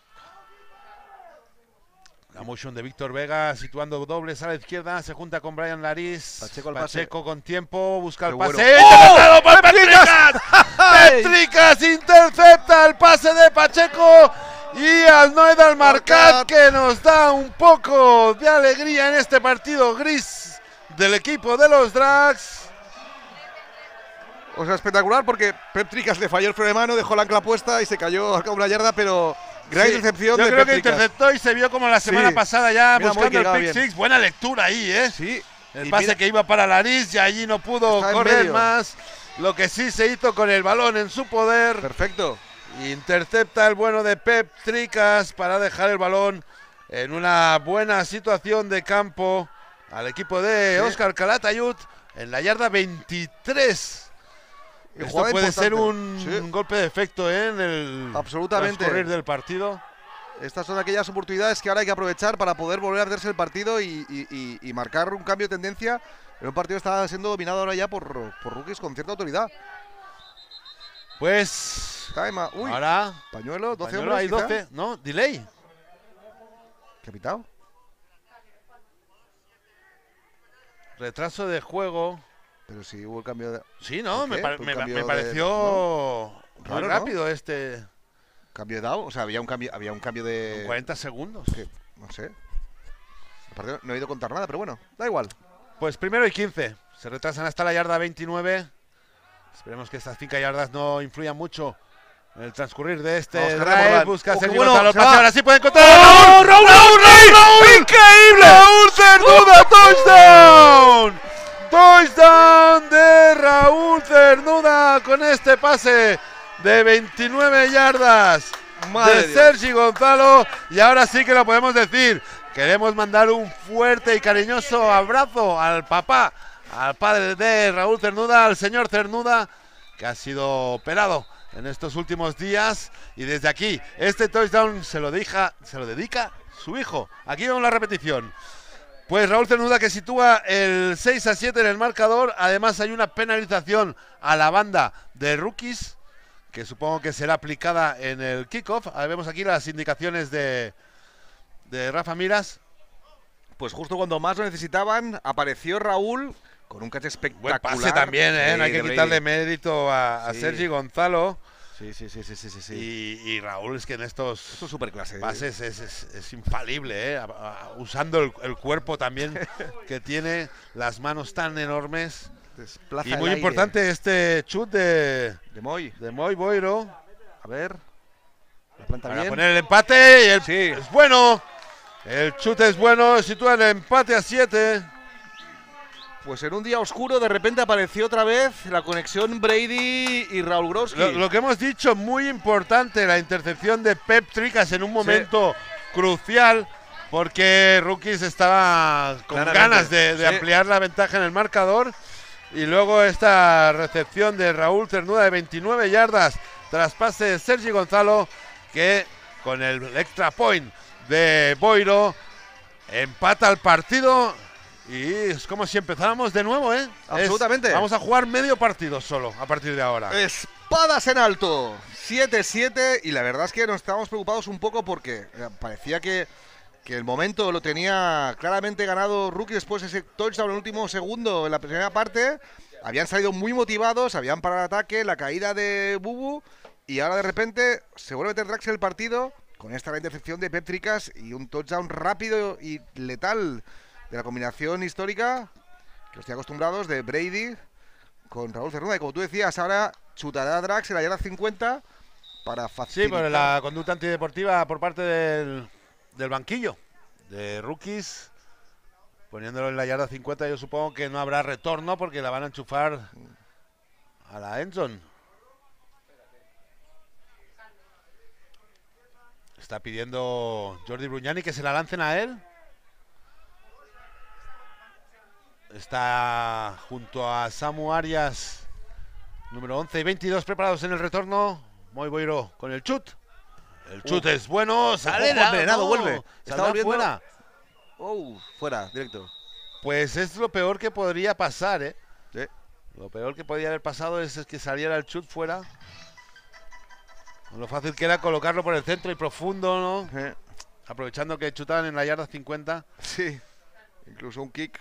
La motion de Víctor Vega situando dobles a la izquierda. Se junta con Brian Lariz. Pacheco con tiempo. Busca el pase. Bueno. ¡Interceptado por Petricas! Petricas intercepta el pase de Pacheco. Y Alnoed Almarcat, que nos da un poco de alegría en este partido gris del equipo de los Drags. O sea, espectacular porque Petricas le falló el freno de mano, dejó la ancla puesta y se cayó a una yarda, pero gran intercepción de Yo creo que Petricas. interceptó y se vio como la semana pasada ya Mira, buscando el pick six. Buena lectura ahí, Sí. El pase que iba para Lariz y allí no pudo correr más. Lo que sí se hizo con el balón en su poder. Perfecto. Intercepta el bueno de Petricas para dejar el balón en una buena situación de campo al equipo de Óscar Calatayud en la yarda 23. Esto jugada puede ser importante. un golpe de efecto en el Absolutamente. transcurrir del partido. Estas son aquellas oportunidades que ahora hay que aprovechar para poder volver a hacerse el partido y marcar un cambio de tendencia en un partido que está siendo dominado ahora ya por rookies con cierta autoridad. Pues Uy, ahora pañuelo, 12 pañuelo, hombres. hay quizá. 12, ¿no? Delay. ¿Qué ha pitado? Retraso de juego. Pero si hubo el cambio de... Sí, ¿no? ¿Por qué? Me, ¿Un me- cambio me de- pareció muy Raro, ¿no? rápido este. ¿Cambio de down? O sea, había un cambio de... 40 segundos. que- no sé. Aparte, no he ido a contar nada, pero bueno, da igual. Pues primero y 15. Se retrasan hasta la yarda 29. Esperemos que estas 5 yardas no influyan mucho en el transcurrir de este Vamos, drive. Morgan. Busca Oh, qué Sergio bueno, Gonzalo, se pase, va. ahora sí puede encontrar a Raúl. ¡Raúl! ¡Increíble! ¡Raúl Cernuda! ¡Touchdown! ¡Touchdown de Raúl Cernuda con este pase de 29 yardas! Madre De Dios. Sergi Gonzalo. Y ahora sí que lo podemos decir. Queremos mandar un fuerte y cariñoso abrazo al papá, al padre de Raúl Cernuda, al señor Cernuda, que ha sido operado en estos últimos días. Y desde aquí, este touchdown se lo dedica su hijo. Aquí vemos la repetición. Pues Raúl Cernuda que sitúa el 6-7 en el marcador. Además hay una penalización a la banda de rookies, que supongo que será aplicada en el kickoff. Ahí vemos aquí las indicaciones de Rafa Miras. Pues justo cuando más lo necesitaban, apareció Raúl con un catch espectacular. Buen pase también, ¿eh? No hay que de quitarle Brady. mérito a Sí. Sergi Gonzalo. Sí. Y Raúl es que en estos Esto es superclase. pases es infalible, ¿eh? Usando el cuerpo también que tiene, las manos tan enormes. Desplaza Y el muy aire. importante este chut de De Moy. Boiro. A ver. La planta Para bien. poner el empate y el Sí. es bueno. El chut es bueno, sitúa el empate a 7. Pues en un día oscuro de repente apareció otra vez la conexión Brady y Raúl Groski. Lo que hemos dicho, muy importante, la intercepción de Pep Tricas en un momento crucial, porque Rookies estaba con Claramente, ganas de sí. ampliar la ventaja en el marcador. Y luego esta recepción de Raúl Cernuda de 29 yardas tras pase de Sergi Gonzalo, que con el extra point de Boiro empata el partido. Y es como si empezáramos de nuevo, ¿eh? Absolutamente. Vamos a jugar medio partido solo a partir de ahora. Espadas en alto. 7-7. Y la verdad es que nos estábamos preocupados un poco porque parecía que el momento lo tenía claramente ganado Rookie después de ese touchdown en el último segundo en la primera parte. Habían salido muy motivados, habían parado el ataque, la caída de Bubu. Y ahora de repente se vuelve a meter Drax en el partido con esta intercepción de Pep Tricas y un touchdown rápido y letal de la combinación histórica que estoy acostumbrados de Brady con Raúl Cernuda. Y como tú decías, ahora chutará a Drax en la yarda 50 para facilitar. Sí, por la conducta antideportiva por parte del banquillo de Rookies, poniéndolo en la yarda 50. Yo supongo que no habrá retorno porque la van a enchufar a la endzone. Está pidiendo Jordi Brugnani que se la lancen a él. Está junto a Samu Arias, número 11 y 22 preparados en el retorno. Moy Boiro con el chut. El chut es bueno, sale envenenado, vuelve. Está Está volviendo. fuera. Fuera, directo. Pues es lo peor que podría pasar, ¿eh? Sí. Lo peor que podría haber pasado es que saliera el chut fuera. Lo fácil que era colocarlo por el centro y profundo, ¿no? Aprovechando que chutaban en la yarda 50. Sí, incluso un kick.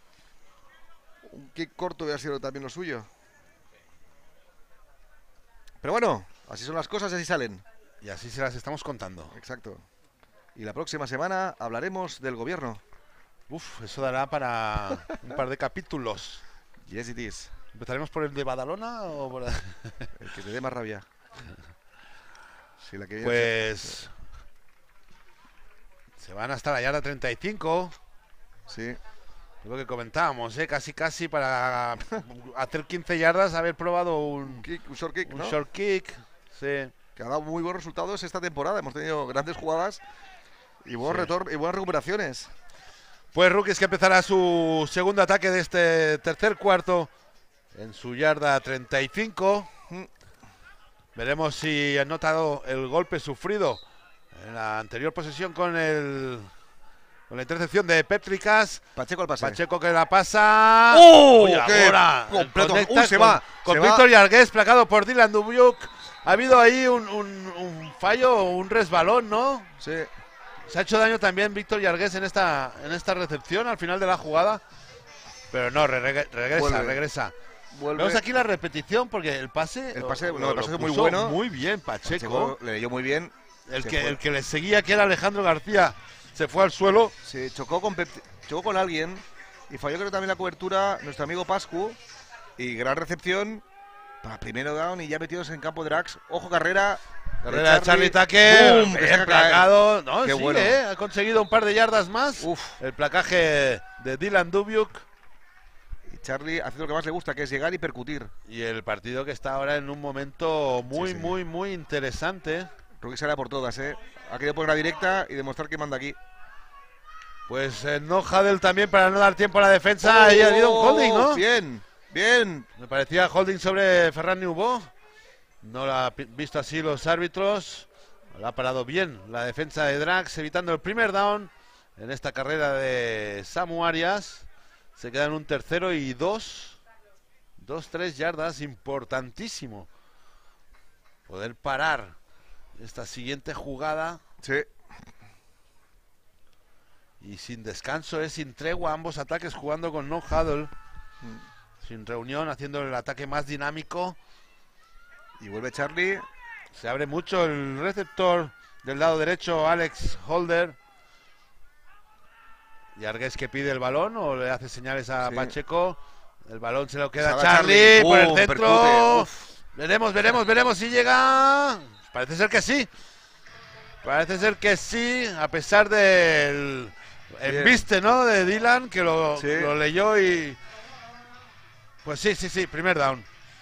Un kick corto hubiera sido también lo suyo. Pero bueno, así son las cosas y así salen. Y así se las estamos contando. Exacto. Y la próxima semana hablaremos del gobierno. Uf, eso dará para un par de capítulos. Yes, it is. ¿Empezaremos por el de Badalona o por...? El que te dé más rabia. Sí, la que Pues... se van hasta la yarda 35. Sí. Lo que comentábamos, casi para hacer 15 yardas, haber probado un Short kick, ¿no? short kick. Sí. Que ha dado muy buenos resultados esta temporada. Hemos tenido grandes jugadas y buenos y buenas recuperaciones. Pues Rookies que empezará su segundo ataque de este tercer cuarto en su yarda 35. Veremos si ha notado el golpe sufrido en la anterior posesión con la intercepción de Péptricas. Pacheco al pase. Pacheco que la pasa. ¡Oh! Uy, ahora Completo. conecta Se va. Con Víctor Yargués, placado por Dylan Dubiuk. Ha habido ahí un fallo, un resbalón, ¿no? Sí. Se ha hecho daño también Víctor Yargués en esta recepción al final de la jugada. Pero no, regresa. Vuelve. Vemos aquí la repetición porque el pase fue muy puso bueno. muy bien Pacheco. Le leyó muy bien. El que le seguía, que era Alejandro García, se fue al suelo. Se chocó con alguien y falló creo también la cobertura nuestro amigo Pascu. Y gran recepción para primero down y ya metidos en campo Drax. Ojo, carrera de Charlie Tucker. ¡Bum! Bien placado. No, Qué sigue, bueno. ha conseguido un par de yardas más. Uf. El placaje de Dylan Dubiuk. Y Charlie hace lo que más le gusta, que es llegar y percutir. Y el partido que está ahora en un momento muy interesante. Creo que sale por todas, ¿eh? Ha querido poner la directa y demostrar que manda aquí. Pues no Huddle también para no dar tiempo a la defensa. Ahí ha habido un holding, ¿no? Bien. Me parecía holding sobre Ferran Nouveau. No lo han visto así los árbitros. Lo ha parado bien la defensa de Drax, evitando el primer down en esta carrera de Samu Arias. Se quedan un 3rd y 2-3 yardas. Importantísimo poder parar esta siguiente jugada. Sí. Y sin descanso, sin tregua, ambos ataques jugando con no huddle. Sin reunión, haciendo el ataque más dinámico. Y vuelve Charlie. Se abre mucho el receptor del lado derecho, Alex Holder. Yargués que pide el balón o le hace señales a Pacheco. El balón se lo queda a Charlie por el centro. Veremos si llega. Parece ser que sí. A pesar del embiste, ¿no? De Dylan, que lo leyó y... Pues sí, primer down.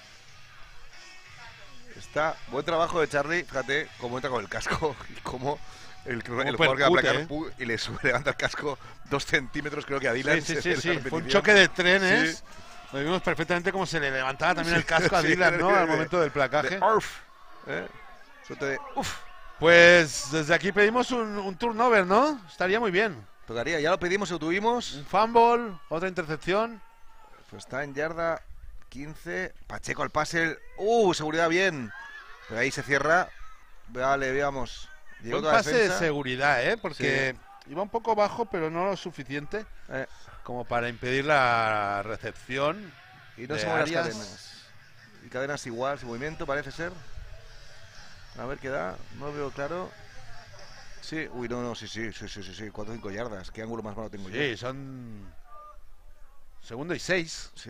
Buen trabajo de Charlie, fíjate cómo entra con el casco y cómo el jugador que va a aplacar y le levanta el casco 2 centímetros, creo que a Dylan. Sí. Fue un choque de trenes. Lo vimos perfectamente cómo se le levantaba también el casco a Dylan, ¿no? Al momento del placaje. Pues desde aquí pedimos un turnover, ¿no? Estaría muy bien. Tocaría, ya lo pedimos, lo tuvimos. Un fumble, otra intercepción. Pues está en yarda 15. Pacheco al pase. Seguridad bien. Pero ahí se cierra. Vale, veamos. Buen pase de seguridad, porque iba un poco bajo, pero no lo suficiente como para impedir la recepción. Y no se mueven las cadenas. Y cadenas igual, su movimiento parece ser. A ver qué da. No lo veo claro. Sí, sí. 4 o 5 yardas. ¿Qué ángulo más malo tengo yo? Sí, son 2nd y 6. Sí.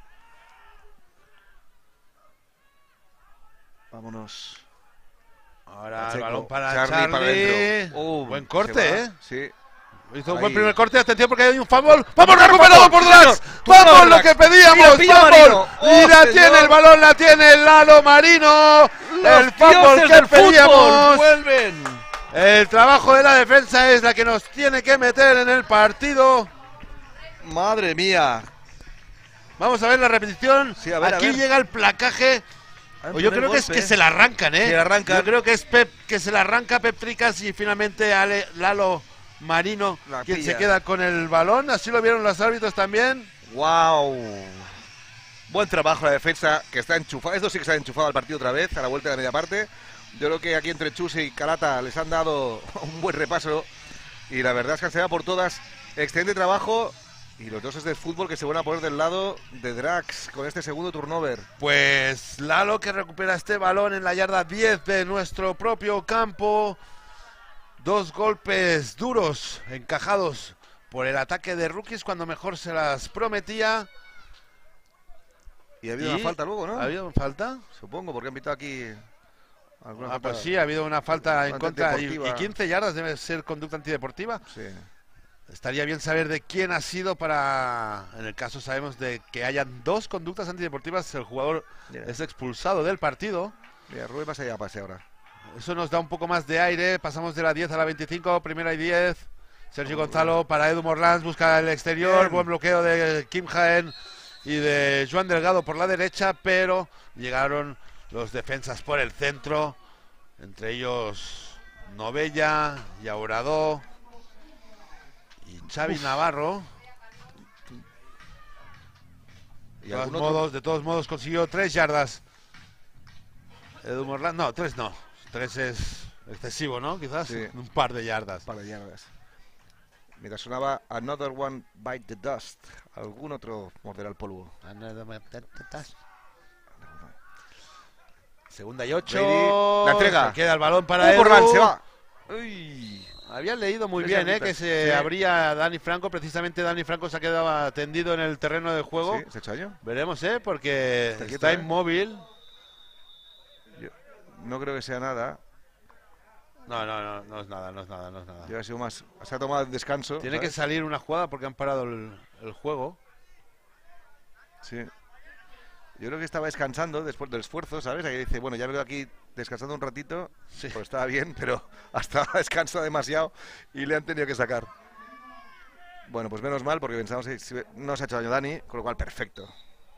Vámonos. Ahora Pacheco. el balón para Charlie. Para adentro. Buen corte, Sí. Hizo un buen primer corte, atención porque hay un fumble. ¡Vamos, recuperado por Drax! ¡Vamos, ¡Vamos, lo que pedíamos! ¡Vamos! Y la tiene el balón, la tiene Lalo Marino. El fumble que pedíamos. ¡Vuelven! El trabajo de la defensa es la que nos tiene que meter en el partido. Madre mía. Vamos a ver la repetición. Sí, a ver, aquí llega el placaje. Yo creo que es que se la arrancan, Se la arrancan. Yo creo que es que se la arranca Péptricas y finalmente Lalo Marino quien se queda con el balón. Así lo vieron los árbitros también. ¡Wow! Buen trabajo la defensa, que está enchufada. Esto sí que se ha enchufado al partido otra vez, a la vuelta de la media parte. Yo creo que aquí entre Chus y Calata les han dado un buen repaso. Y la verdad es que se va por todas. Excelente trabajo. Y los dos es de fútbol que se van a poner del lado de Drax con este segundo turnover. Pues Lalo que recupera este balón en la yarda 10 de nuestro propio campo. 2 golpes duros, encajados por el ataque de rookies cuando mejor se las prometía. Y ha habido una falta luego, ¿no? ¿Ha habido una falta? Supongo, porque han pitado aquí alguna falta. Pues sí, ha habido una falta en contra. Y 15 yardas debe ser conducta antideportiva. Sí. Estaría bien saber de quién ha sido para... En el caso sabemos de que hayan 2 conductas antideportivas, el jugador es expulsado del partido. Mira, Rubén pasa ya, pase ahora. Eso nos da un poco más de aire. Pasamos de la 10 a la 25, primera y 10. Sergio Gonzalo para Edu Morlans, busca el exterior. Buen bloqueo de Kim Jaen. y de Joan Delgado por la derecha, pero llegaron los defensas por el centro, entre ellos Novella, Yauradó y Xavi Navarro. De todos modos consiguió 3 yardas. Edu Morlans, no, 3 no. 3 es excesivo, ¿no? Quizás Sí. un par de yardas. Un par de yardas. Mientras sonaba Another One Bite the Dust. Algún otro morderá el polvo. Segunda y 8. Brady, la entrega. Se queda el balón para Edu. Morlans se va. Uy. Había leído muy 3 bien, yarditas. que se Sí. abría Dani Franco. Precisamente Dani Franco se ha quedado tendido en el terreno de juego. Sí, ¿se ha hecho daño? Veremos, porque Está está quieto, inmóvil. Yo no creo que sea nada. No es nada. Yo ha sido más. Se ha tomado el descanso. Tiene que ¿sabes? salir una jugada porque han parado el juego. Sí. Yo creo que estaba descansando después del esfuerzo, ¿sabes? Ahí dice, bueno, ya me quedo aquí descansando un ratito. Sí. Pues estaba bien, pero hasta descansado demasiado y le han tenido que sacar. Bueno, pues menos mal porque pensamos que no se ha hecho daño Dani, con lo cual perfecto.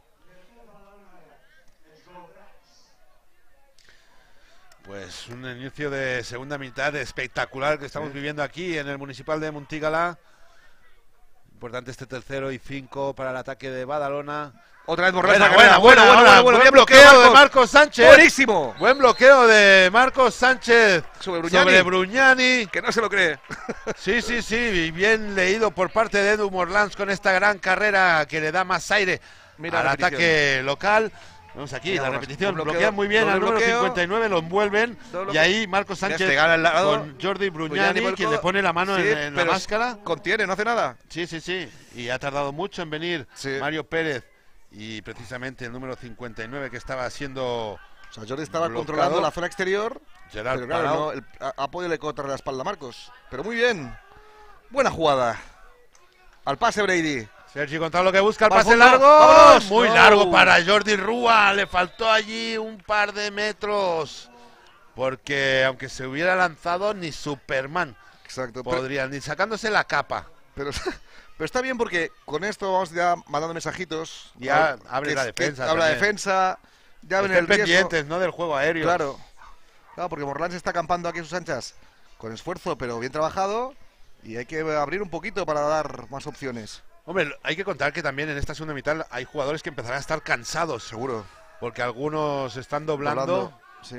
Pues un inicio de segunda mitad espectacular que estamos viviendo aquí en el Municipal de Montigalá. Importante este 3rd y 5 para el ataque de Badalona. Otra vez Morlans. Buena. Bueno, Buen bien bloqueo de Marcos. Marcos Sánchez. Buenísimo. Buen bloqueo de Marcos Sánchez Sobre Bruñani. Que no se lo cree. Sí, y bien leído por parte de Edu Morlans con esta gran carrera que le da más aire Mira al la repetición. ataque local. Vemos aquí Mira, la Morlans, repetición, bloqueo, bloquean muy bien doble al número bloqueo. 59, lo envuelven Doble y ahí Marcos Mira, Sánchez este gana al lado. con Jordi Bruñani Bruñani, por el quien codo. le pone la mano Sí, en la pero máscara. Contiene, no hace nada. Sí, y ha tardado mucho en venir Sí. Mario Pérez y precisamente el número 59 que estaba siendo O sea, Jordi estaba bloqueado. controlando la zona exterior. Gerard Pero claro, Palau. no, ha podido contra la espalda a Marcos. Pero muy bien. Buena jugada. Al pase Brady. Sergi Gonzalo que busca el Va al pase fondo. largo. ¡Vámonos! Muy No. largo para Jordi Rúa. Le faltó allí un par de metros. Porque aunque se hubiera lanzado, ni Superman Exacto. podría, ni sacándose la capa. Pero está bien porque con esto vamos ya mandando mensajitos. Ya abre la defensa Habla también. defensa. Ya ven Estén el riesgo. pendientes, ¿no? Del juego aéreo. Claro, porque Morlans está acampando aquí a sus anchas con esfuerzo, pero bien trabajado. Y hay que abrir un poquito para dar más opciones. Hombre, hay que contar que también en esta segunda mitad hay jugadores que empezarán a estar cansados. Seguro. Porque algunos están doblando. Sí.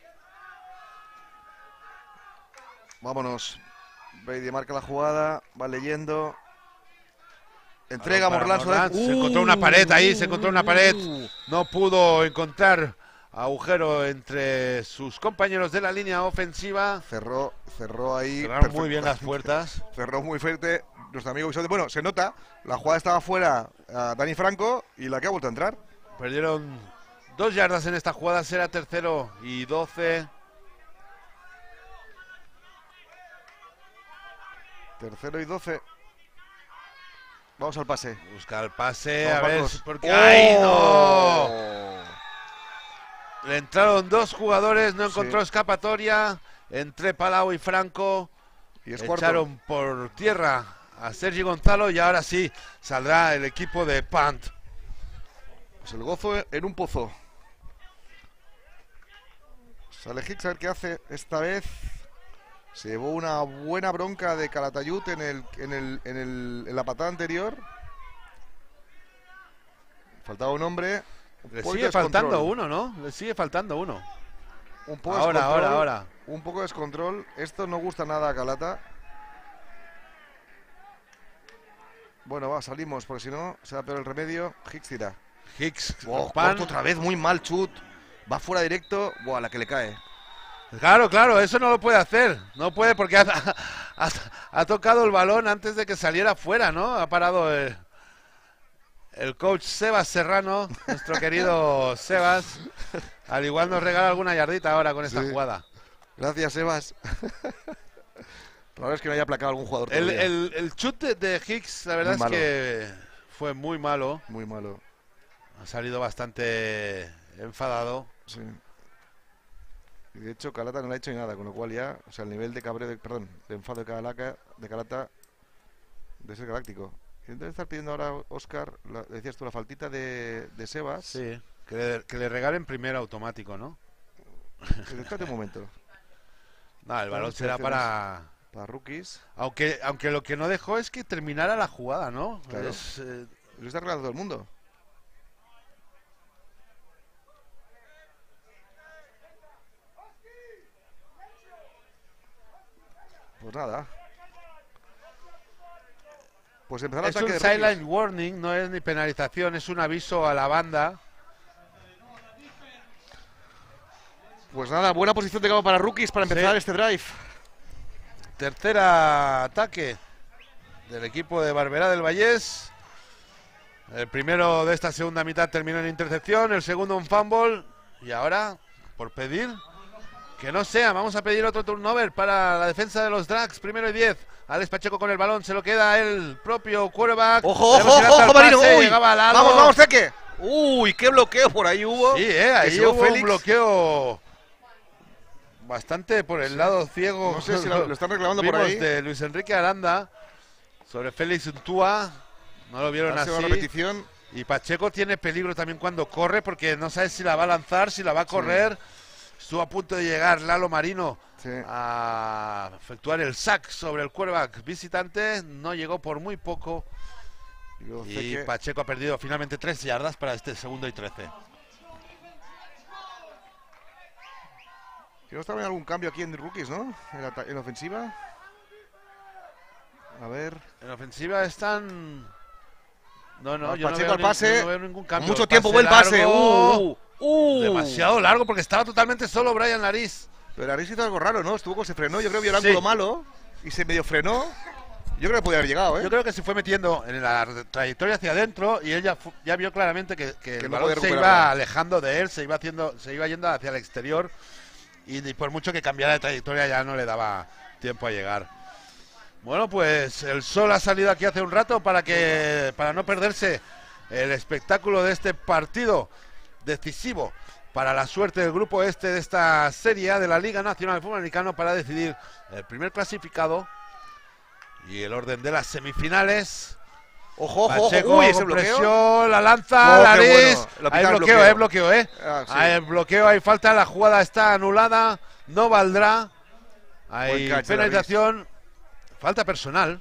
Vámonos. Brady marca la jugada, va leyendo. Entrega Balón para Morlans. Se encontró una pared ahí, se encontró una pared. No pudo encontrar agujero entre sus compañeros de la línea ofensiva. Cerró ahí. Cerraron muy bien las puertas. Cerró muy fuerte nuestro amigo Vicente. Bueno, se nota, la jugada estaba fuera a Dani Franco y la que ha vuelto a entrar. Perdieron 2 yardas en esta jugada, será 3rd y 12. 3rd y 12. Vamos al pase. Busca el pase, Vamos, a ver, Marcos. porque ¡ay, no! ¡Oh! Le entraron 2 jugadores, no Sí. encontró escapatoria entre Palau y Franco. Y es cuarto. Echaron por tierra a Sergi Gonzalo y ahora sí saldrá el equipo de Punt. Pues el gozo en un pozo. Sale Hicks a ver qué hace esta vez. Se llevó una buena bronca de Calatayud en la patada anterior. Faltaba un hombre. Le poquito sigue de faltando descontrol. uno, ¿no? Le sigue faltando uno. Un poco de Ahora, descontrol, ahora. Un poco de descontrol. Esto no gusta nada a Calata. Bueno, va, salimos, porque si no, será peor el remedio. Hicks tira. Hicks, Oh, Pan. corto otra vez, muy mal chut. Va fuera directo. Buah, la que le cae. Claro, eso no lo puede hacer. No puede porque ha tocado el balón antes de que saliera fuera, ¿no? Ha parado el coach Sebas Serrano, nuestro querido Sebas. Al igual nos regala alguna yardita ahora con esta Sí. jugada. Gracias, Sebas. Probable es que no haya aplacado algún jugador todavía. El chute de Hicks, la verdad es Muy malo. que fue muy malo. Muy malo. Ha salido bastante enfadado. Sí. Y de hecho, Calata no le ha hecho ni nada, con lo cual ya, o sea, el nivel de cabreo, de enfado de Calata debe ser galáctico. Debe estar pidiendo ahora, Óscar, decías tú, la faltita de Sebas. Sí, que le regalen primero automático, ¿no? Espérate un momento. No, el balón será para rookies. Aunque lo que no dejó es que terminara la jugada, ¿no? Claro. Lo está arreglando todo el mundo. Pues nada. Pues empezar el es ataque un de silent warning, no es ni penalización, es un aviso a la banda. Pues nada, buena posición de campo para rookies para empezar este drive. Tercera ataque del equipo de Barberá del Vallés. El primero de esta segunda mitad terminó en intercepción, el segundo un fumble. Y ahora, por pedir, que no sea, vamos a pedir otro turnover para la defensa de los Drags. Primero y 10. Alex Pacheco con el balón, se lo queda el propio quarterback. ¡Ojo, Marino! ¡Uy! ¡Vamos, Teque! ¡Uy, qué bloqueo por ahí hubo! Sí, ahí hubo un bloqueo bastante por el lado ciego. No sé si lo están reclamando por ahí. De Luis Enrique Aranda sobre Félix Untúa. No lo vieron así. Repetición. Y Pacheco tiene peligro también cuando corre porque no sabe si la va a lanzar, si la va a correr. Estuvo a punto de llegar Lalo Marino a efectuar el sack sobre el quarterback visitante. No llegó por muy poco. Y Pacheco ha perdido finalmente 3 yardas para este segundo y 13. Quiero estar en algún cambio aquí en rookies, ¿no? En la ofensiva. A ver. En la ofensiva están... No, yo Pacheco no al pase. no veo ningún cambio. Mucho tiempo, buen pase. Demasiado largo porque estaba totalmente solo Brian Lariz. Pero Lariz hizo algo raro, ¿no? Se frenó, yo creo que vio el ángulo malo y se medio frenó. Yo creo que podía haber llegado, ¿eh? Yo creo que se fue metiendo en la trayectoria hacia adentro y él ya vio claramente que el balón se iba alejando de él, se iba yendo hacia el exterior y por mucho que cambiara de trayectoria ya no le daba tiempo a llegar. Bueno, pues el sol ha salido aquí hace un rato para no perderse el espectáculo de este partido decisivo para la suerte del grupo este de esta serie A de la Liga Nacional de Fútbol Americano para decidir el primer clasificado y el orden de las semifinales. Ojo, Pacheco, ese bloqueo, la lanza, Lariz. Bueno. Hay bloqueo, Hay bloqueo, hay falta, la jugada está anulada, no valdrá. Hay penalización, falta personal.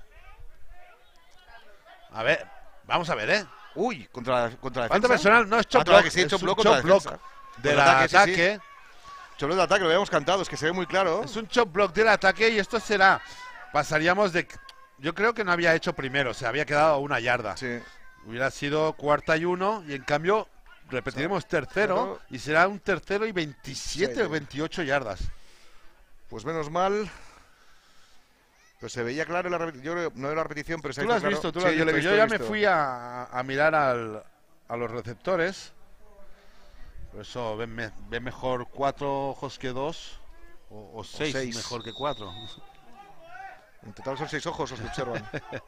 A ver, vamos a ver, Uy, contra la defensa. Falta personal, no es chop block, es un chop block del ataque. Chop block del ataque, lo habíamos cantado, es que se ve muy claro. Es un chop block del ataque y esto pasaríamos de... Yo creo que no había hecho primero, se había quedado a 1 yarda. Sí. Hubiera sido 4ª y 1 y en cambio repetiremos tercero y será un tercero y 27 o 28 yardas. Pues menos mal. Pues se veía claro en la repetición. Yo creo, no de la repetición, pero se veía claro. Tú lo has visto. Yo ya me fui a mirar a los receptores. Por eso ven mejor 4 ojos que 2 o 6 mejor que 4. En total son 6 ojos los que observan.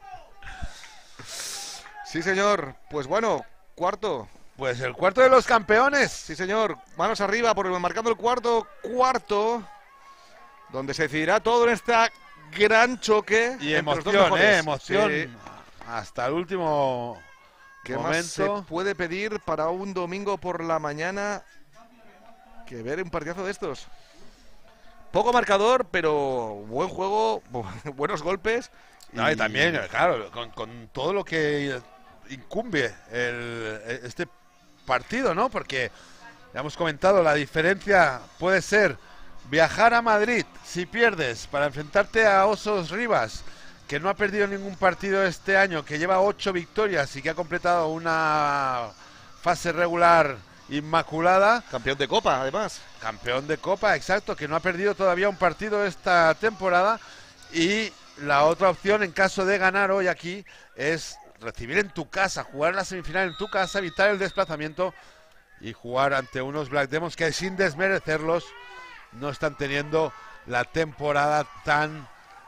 Sí, señor. Pues bueno, cuarto. Pues el cuarto de los campeones. Sí, señor. Manos arriba, marcando el cuarto. Donde se decidirá todo en esta gran choque. Y emoción, emoción. Sí. Hasta el último ¿Qué momento. Más se puede pedir para un domingo por la mañana que ver un partidazo de estos? Poco marcador, pero buen juego, buenos golpes. Y también, claro, con todo lo que incumbe este partido, ¿no? Porque ya hemos comentado, la diferencia puede ser viajar a Madrid si pierdes para enfrentarte a Osos Rivas, que no ha perdido ningún partido este año, que lleva 8 victorias y que ha completado una fase regular inmaculada. Campeón de Copa, además. Campeón de Copa, exacto, que no ha perdido todavía un partido esta temporada. Y la otra opción, en caso de ganar hoy aquí, es recibir en tu casa, jugar la semifinal en tu casa, evitar el desplazamiento y jugar ante unos Black Demons que, sin desmerecerlos, no están teniendo la temporada tan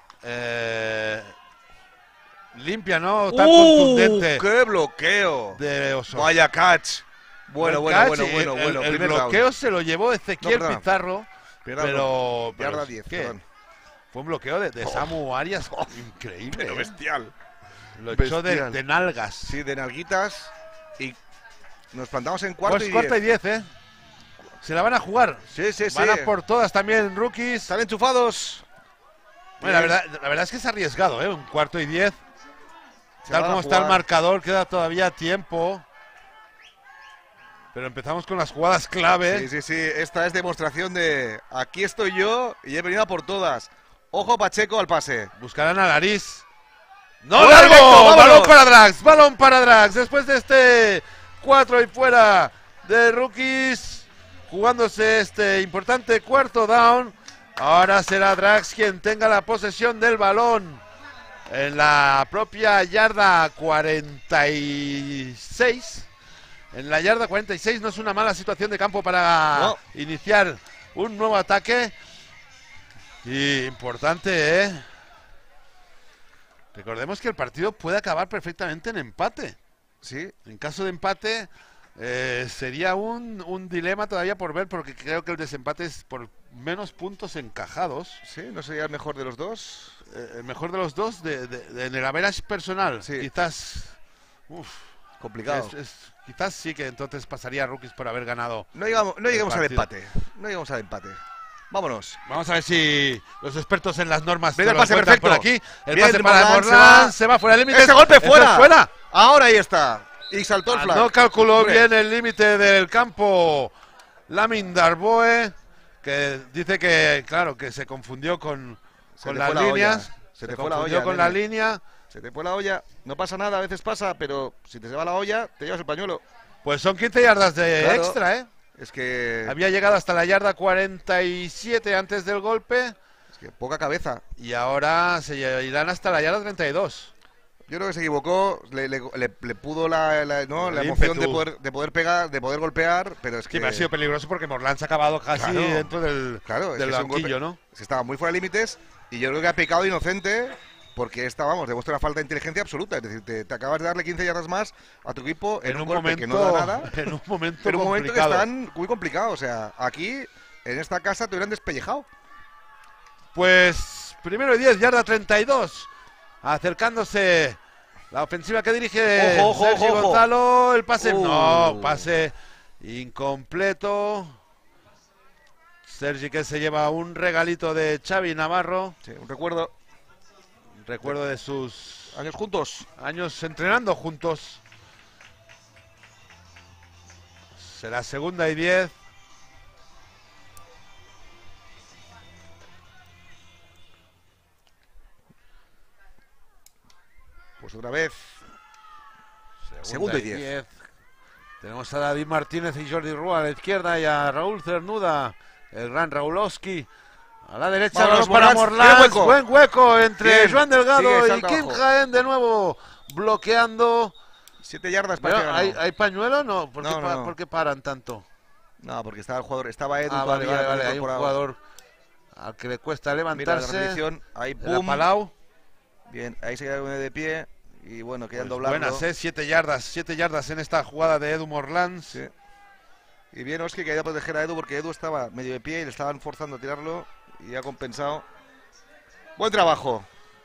limpia, ¿no? Tan contundente. ¡Qué bloqueo! De Osos. Vaya catch. Bueno. El bloqueo se lo llevó Ezequiel Pizarro, pero yarda 10, fue un bloqueo de Samu Arias increíble. Pero bestial. Lo echó Bestial. de nalgas. Sí, de nalguitas. Y nos plantamos en cuarto Pues y cuarta 10. y 10, ¿eh? Se la van a jugar. Sí, sí, sí. Van a por todas también, rookies. Están enchufados. Bueno, la verdad es que es arriesgado, ¿eh? Un cuarto y 10. Se Tal van a como está el jugar. marcador, queda todavía tiempo. Pero empezamos con las jugadas clave. Sí, sí, sí. Esta es demostración de aquí estoy yo y he venido a por todas. Ojo Pacheco al pase. Buscarán a Larís. ¡No, ¡Gol largo! directo, vámonos! ¡Balón para Drax! ¡Balón para Drax! Después de este 4 y fuera de rookies, jugándose este importante cuarto down, ahora será Drax quien tenga la posesión del balón en la propia yarda 46. En la yarda 46 no es una mala situación de campo para No. iniciar un nuevo ataque. Y importante, ¿eh? Recordemos que el partido puede acabar perfectamente en empate. Sí. En caso de empate, sería un dilema todavía por ver, porque creo que el desempate es por menos puntos encajados. Sí, no sería el mejor de los dos. El mejor de los dos en el average personal. Sí. Quizás. Complicado. Quizás sí que entonces pasaría a rookies por haber ganado. No lleguemos al partido. empate. No llegamos al empate. Vámonos. Vamos a ver si los expertos en las normas Viene nos el pase lo cuentan por perfecto. aquí. El Bien, pase para Morlan, Morlan, se va fuera del límite. ¡Ese golpe Eso fuera! es fuera! Ahora ahí está. Y saltó el flag. No calculó Hombre. bien el límite del campo Lamin Darboe, que dice que, claro, que se confundió con Se te las fue la líneas. olla. Se te fue la confundió olla, con la nene. línea. Se te fue la olla. No pasa nada, a veces pasa, pero si te se va la olla, te llevas el pañuelo. Pues son 15 yardas de Claro. extra, ¿eh? Es que, Había llegado hasta la yarda 47 antes del golpe es que poca cabeza. y ahora se irán hasta la yarda 32. Yo creo que se equivocó, le pudo la El emoción ímpetu. de poder pegar, de poder golpear, pero es Sí, que pero ha sido peligroso porque Morlan se ha acabado casi Claro. dentro del claro, es del que es un banquillo, golpe- ¿no? se estaba muy fuera de límites y yo creo que ha pecado inocente porque esta, vamos, demuestra una falta de inteligencia absoluta. Es decir, te acabas de darle 15 yardas más a tu equipo en un golpe momento, que no da nada, en un momento pero en un momento que complicado. están muy complicados. O sea, aquí, en esta casa, te hubieran despellejado. Pues primero y 10, yarda 32. Acercándose la ofensiva que dirige Ojo, ojo, Sergi ojo, ojo. Gonzalo. El pase, no, Uh. pase incompleto. Sergi que se lleva un regalito de Xavi Navarro. Sí, un recuerdo, Recuerdo de sus años juntos. años entrenando juntos. Será segunda y 10. Pues otra vez. Segunda y 10. Tenemos a David Martínez y Jordi Rúa a la izquierda y a Raúl Cernuda, el gran Raulowski. A la derecha, Vámonos, balón para Morlans. Morlans. Buen hueco entre Bien. Joan Delgado Sigue, y salta Kim abajo. Jaén de nuevo bloqueando. 7 yardas para Pero, que ganó. ¿hay pañuelo? No, ¿por qué, No, no, no. por qué paran tanto? No, porque estaba el jugador, estaba Edu Ah, vale, todavía vale, no hay un incorporado. jugador al que le cuesta Mira la levantarse. repetición, ahí De la boom. Palau. Bien, ahí se queda uno de pie y bueno, quedan Pues doblando. buenas, 7 yardas en esta jugada de Edu Morlans. Sí. Y bien, Oski que ha ido a proteger a Edu porque Edu estaba medio de pie y le estaban forzando a tirarlo y ha compensado. Buen trabajo.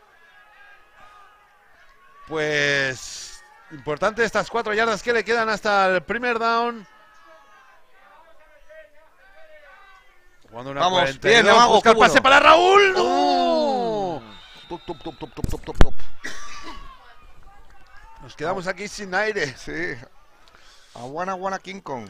Pues importante estas 4 yardas que le quedan hasta el primer down. Jugando una Vamos, 42, bien, Navajo, busca el cómo pase no. para Raúl. ¡No! Top, top, top, top, top, top, top, top. Nos quedamos aquí sin aire. Sí. Aguana King Kong.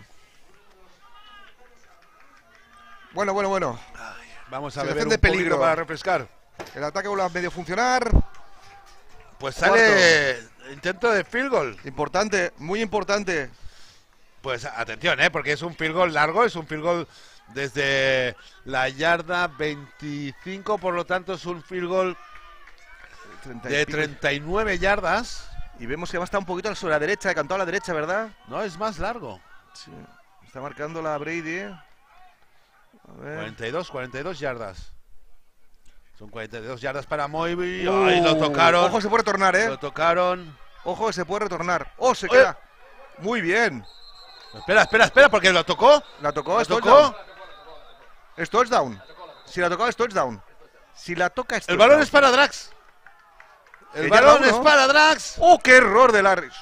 Bueno. Vamos a Se beber defiende un poquito peligro. para refrescar. El ataque vuelve a medio funcionar. Pues sale intento de field goal. Importante, muy importante. Pues atención, porque es un field goal largo, es un field goal desde la yarda 25, por lo tanto es un field goal 30 y de pico. 39 yardas. Y vemos que va a estar un poquito sobre la derecha, decantado a la derecha, ¿verdad? No, es más largo. Sí. Está marcando la Brady. A ver. 42 yardas. Son 42 yardas para Moibi. ¡Ay, lo tocaron! Ojo, se puede retornar, Lo tocaron. Ojo, que se puede retornar. ¡Oh, se Oye. queda! Muy bien. Espera, porque lo tocó. La tocó, ¿Lo es tocó? touchdown. Es touchdown. Si la tocó, es touchdown. Si la toca, es El touchdown. balón es para Drax. El balón es para Drax. ¡Oh, qué error de Larry!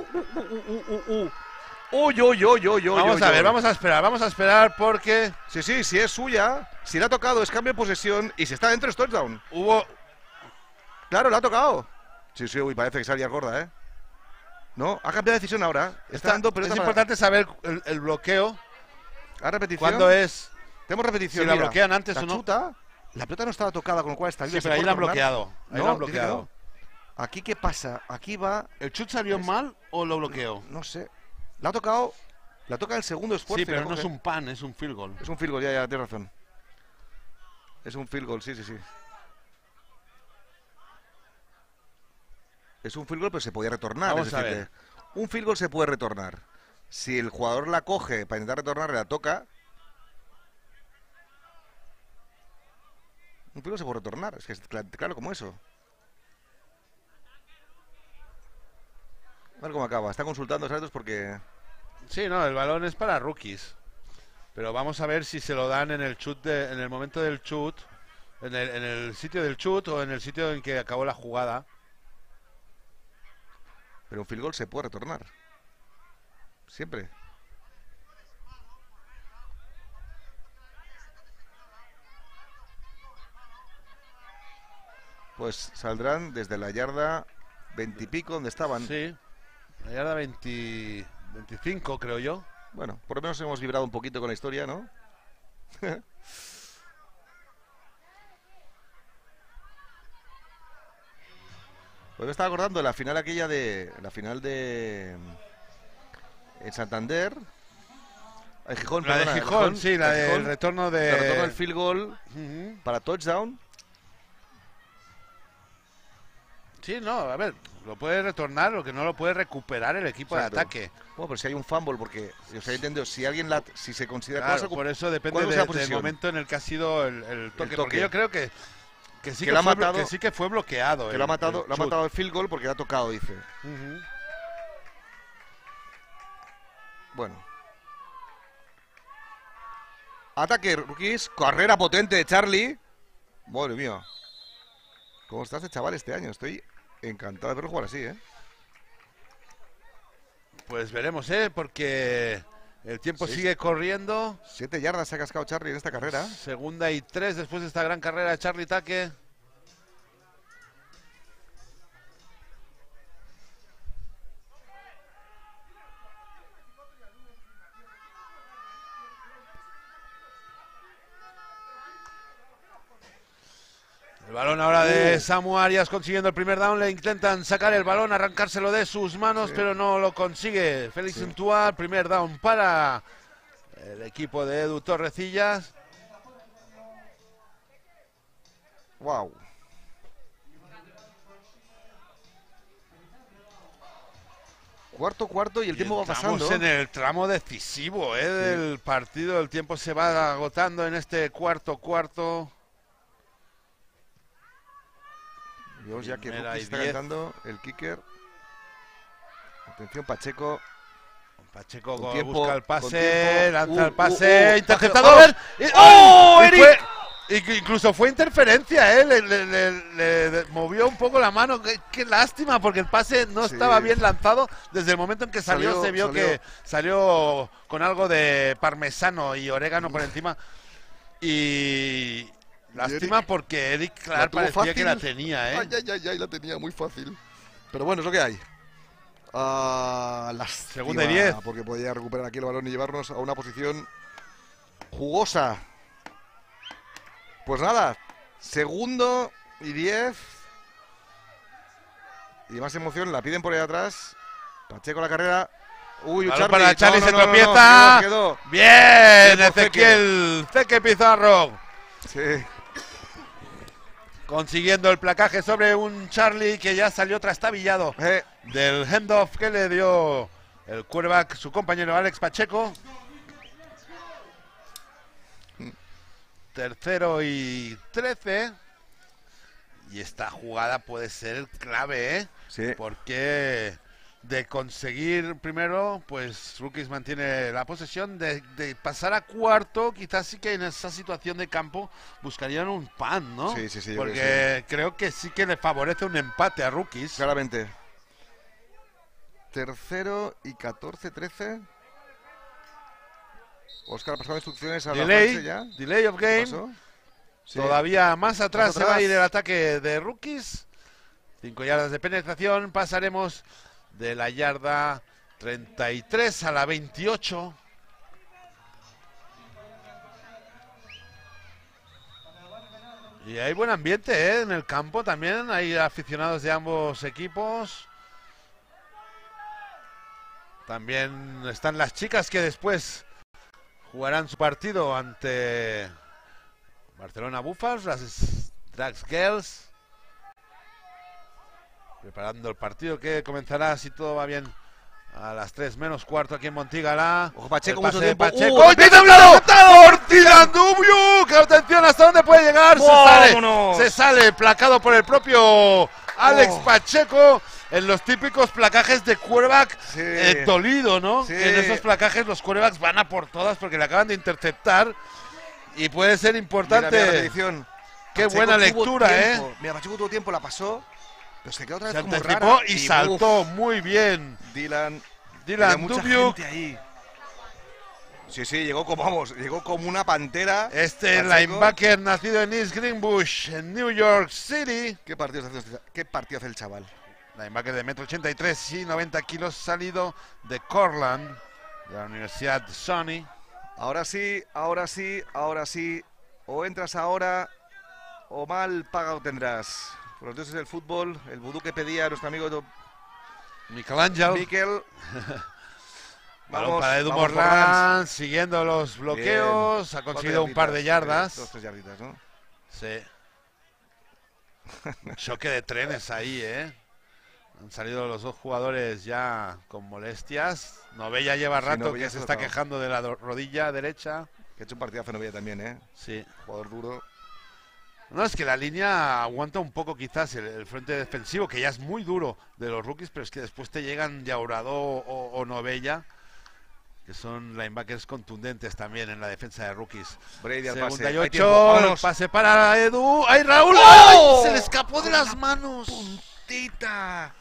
Vamos a esperar porque Sí, si es suya, si le ha tocado es cambio de posesión y si está dentro es touchdown. Claro, le ha tocado. Sí, uy, parece que salía gorda, ¿eh? No, ha cambiado de decisión ahora. Está dando pelota es importante saber el bloqueo. ¿A repetición? ¿Cuándo es? Tenemos repetición. Si la bloquean antes la o no. Chuta, la pelota no estaba tocada, con lo cual está bien. Sí, pero ahí la han bloqueado. Ahí la han bloqueado. Aquí, ¿qué pasa? Aquí va... ¿El chut salió mal o lo bloqueó? No sé. La ha tocado... La toca el segundo esfuerzo. Sí, pero no es un pan, es un field goal. Es un field goal, ya, tienes razón. Es un field goal, sí. Es un field goal, pero se podía retornar. Vamos a ver. Un field goal se puede retornar. Si el jugador la coge para intentar retornar, la toca. Un field goal se puede retornar. Es que es claro como eso. A ver cómo acaba. Está consultando los árbitros porque... Sí, no, el balón es para rookies. Pero vamos a ver si se lo dan en el chut en el momento del chut, en el sitio del chut o en el sitio en que acabó la jugada. Pero un field goal se puede retornar. Siempre. Pues saldrán desde la yarda 20 y pico donde estaban. Sí, la yarda 25 creo yo. Bueno, por lo menos hemos vibrado un poquito con la historia, ¿no? Pues me estaba acordando de la final aquella de... La final de... En Santander. En Gijón, La perdona, de Gijón, sí, la de del Gijón. retorno de... El retorno del field goal para touchdown. Sí, no, a ver, lo puede retornar, lo que no lo puede recuperar el equipo Exacto. de ataque. Bueno, pero si hay un fumble, porque os he entendido, si alguien si se considera Claro, por eso depende del momento en el que ha sido el toque. Porque yo creo que sí que, que sí que fue bloqueado. Que lo ha matado el field goal porque le ha tocado, dice. Bueno. Ataque, rookies. Carrera potente de Charlie. Madre mía. ¿Cómo está este chaval este año? Estoy encantado de verlo jugar así, ¿eh? Pues veremos, porque el tiempo sigue corriendo. 7 yardas se ha cascado Charlie en esta carrera. 2ª y 3 después de esta gran carrera de Charlie Taque. El balón ahora de Samu Arias consiguiendo el primer down. Le intentan sacar el balón, arrancárselo de sus manos, pero no lo consigue. Félix Untua, primer down para el equipo de Edu Torrecillas. Wow. Cuarto y el tiempo va pasando. Estamos en el tramo decisivo del partido. El tiempo se va agotando en este cuarto. Dios, ya que está cantando el kicker. Atención, Pacheco. Pacheco busca el pase, lanza el pase, interceptado. ¡Oh, Eric! Incluso fue interferencia, le movió un poco la mano. Qué lástima, porque el pase no estaba bien lanzado. Desde el momento en que salió se vio que salió con algo de parmesano y orégano por encima. Y... Lástima porque Eric Clark parecía fácil. Que la tenía, Ay, la tenía muy fácil. Pero bueno, es lo que hay. Lástima, 2ª y 10. Porque podía recuperar aquí el balón y llevarnos a una posición jugosa. Pues nada, 2ª y 10. Y más emoción, la piden por ahí atrás. Pacheco la carrera. Uy, Charlie. Para Charlie se tropieza. Quedó. Bien, Ezequiel Ceque Pizarro. Sí. Consiguiendo el placaje sobre un Charlie que ya salió trastabillado del handoff que le dio el quarterback, su compañero Alex Pacheco. 3º y 13. Y esta jugada puede ser clave, Sí. Porque de conseguir primero, pues Rookies mantiene la posesión, de pasar a cuarto, quizás sí que en esa situación de campo buscarían un pan, ¿no? Sí, sí, sí. Porque creo que sí que le favorece un empate a Rookies. Claramente. Tercero y 14-13. Óscar ha pasado instrucciones a la base ya. Delay of game. Sí. Todavía más atrás se va a ir el ataque de Rookies. 5 yardas de penetración. Pasaremos de la yarda 33 a la 28. Y hay buen ambiente, en el campo también. Hay aficionados de ambos equipos. También están las chicas que después jugarán su partido ante Barcelona Buffals, las Drags Girls. Preparando el partido que comenzará, si todo va bien, a las 3 menos cuarto aquí en Montigalá. Ojo, Pacheco, mucho tiempo. Pacheco. ¡Oh, ¡te hablado! ¡Por Dylan Dubiuk! ¡Atención hasta dónde puede llegar! Se sale placado por el propio Alex Pacheco en los típicos placajes de quarterback dolido, ¿no? Sí. En esos placajes los quarterbacks van a por todas porque le acaban de interceptar y puede ser importante. Mira, qué buena lectura, Mira, Pacheco tuvo tiempo, la pasó. Pero se quedó otra vez se como anticipó rara. y saltó muy bien. Dylan Dubiuk. Ahí. Sí, llegó como una pantera. Este linebacker nacido en East Greenbush, en New York City. ¿Qué partido hace el chaval? Linebacker de 1,83 m y 90 kilos, salido de Cortland, de la Universidad de Sony. Ahora sí. O entras ahora o mal pagado tendrás. Por los dioses del fútbol, el vudú que pedía nuestro amigo Michelangelo. Balón para Edu Morland, siguiendo los bloqueos, ha conseguido un par de yardas. 2-3 yarditas, ¿no? Sí. Un choque de trenes ahí, Han salido los dos jugadores ya con molestias. Novella lleva rato que se está quejando de la rodilla derecha. Que ha hecho un partidazo Novella también, Sí. Jugador duro. No, es que la línea aguanta un poco quizás el frente defensivo, que ya es muy duro de los Rookies, pero es que después te llegan Yaurado o Novella, que son linebackers contundentes también en la defensa de Rookies. Brady al Segunda pase. y 8, pase para Edu. ¡Ay, Raúl! ¡Oh! ¡Ay, se le escapó de las manos! ¡Puntita!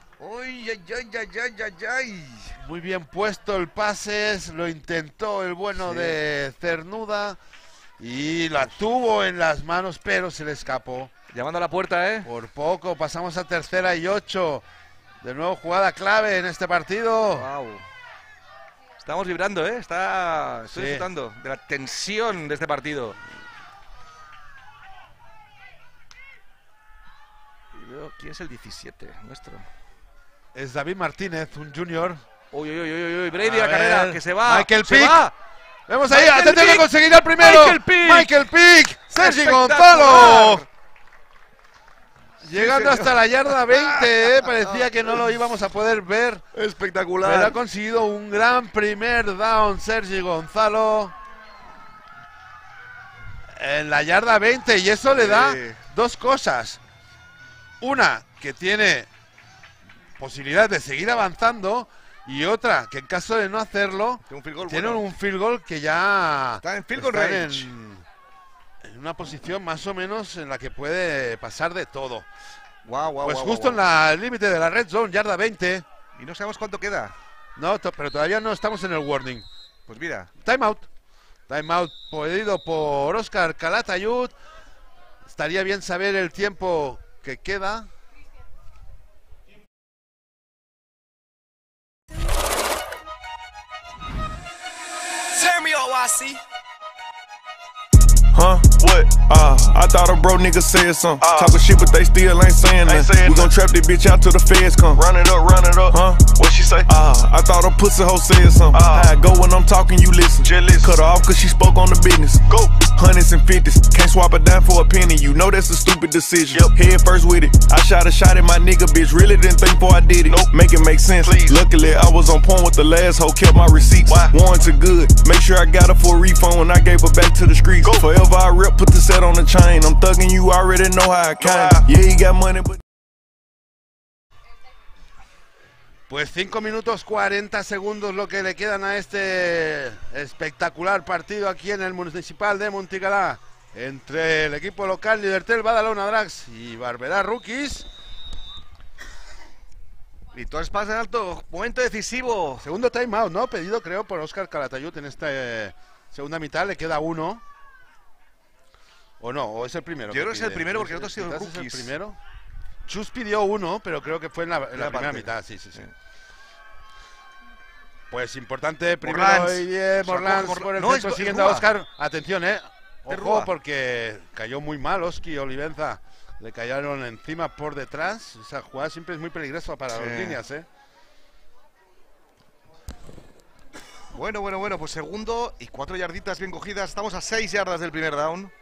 ¡Ay! Muy bien puesto el pase, lo intentó el bueno de Cernuda. Y la tuvo en las manos, pero se le escapó. Llamando a la puerta, Por poco, pasamos a 3ª y 8. De nuevo jugada clave en este partido. Wow. Estamos vibrando, Estoy disfrutando de la tensión de este partido. Y veo, ¿quién es el 17 nuestro? Es David Martínez, un junior. Uy, Brady a la carrera, que se va. Michael se Pick. va. Vemos ahí, atención que conseguirá el primero. Michael Pick. Sergi Gonzalo. Llegando hasta la yarda 20, parecía que no lo íbamos a poder ver. Espectacular. Pero ha conseguido un gran primer down Sergi Gonzalo. En la yarda 20, y eso le da dos cosas. Una, que tiene posibilidad de seguir avanzando. Y otra, que en caso de no hacerlo, tienen un field goal que ya está en field goal range. En una posición más o menos en la que puede pasar de todo. Pues justo en el límite de la red zone, yarda 20. Y no sabemos cuánto queda. No, pero todavía no estamos en el warning. Pues mira. Timeout pedido por Óscar Calatayud. Estaría bien saber el tiempo que queda. Huh? What? I thought a bro nigga said something. Talking shit, but they still ain't saying nothing. We gon' trap this bitch out till the feds come. Run it up. Huh? What she say? I thought a pussy hoe said something. How I go when I'm talking, you listen. Cut her off cause she spoke on the business. Go. 100s and 50s. Can't swap it down for a penny. You know that's a stupid decision. Head first with it. I shot a shot at my nigga, bitch. Really didn't think before I did it. Make it make sense. Please. Luckily, I was on point with the last hoe. Kept my receipts. Warranted good. Make sure I got her for a refund when I gave her back to the streets. Go. Forever I rip, put the set on the chain. I'm thugging you, already know how I came. Yeah, he got money, but... Pues 5 minutos 40 segundos lo que le quedan a este espectacular partido aquí en el Municipal de Montigalá entre el equipo local Lidertel Badalona Drags y Barberá Rookies. Y todo es pase en alto, momento decisivo. Segundo timeout, ¿no? Pedido creo por Óscar Calatayud en esta segunda mitad, le queda uno. ¿O no? ¿O es el primero? Yo creo que es el primero porque el otro ha sido Rookies. Rookies. ¿Es el primero? Chus pidió uno, pero creo que fue en la primera parte. mitad, sí. Pues importante, primero Morlans. y 10, Morlans por el No, centro, es siguiendo a Rúa. Óscar. Atención, Ojo, Rúa. porque cayó muy mal Oski Olivenza. Le cayeron encima por detrás. Esa jugada siempre es muy peligrosa para las líneas, Bueno, pues segundo y 4 yarditas bien cogidas. Estamos a 6 yardas del primer down.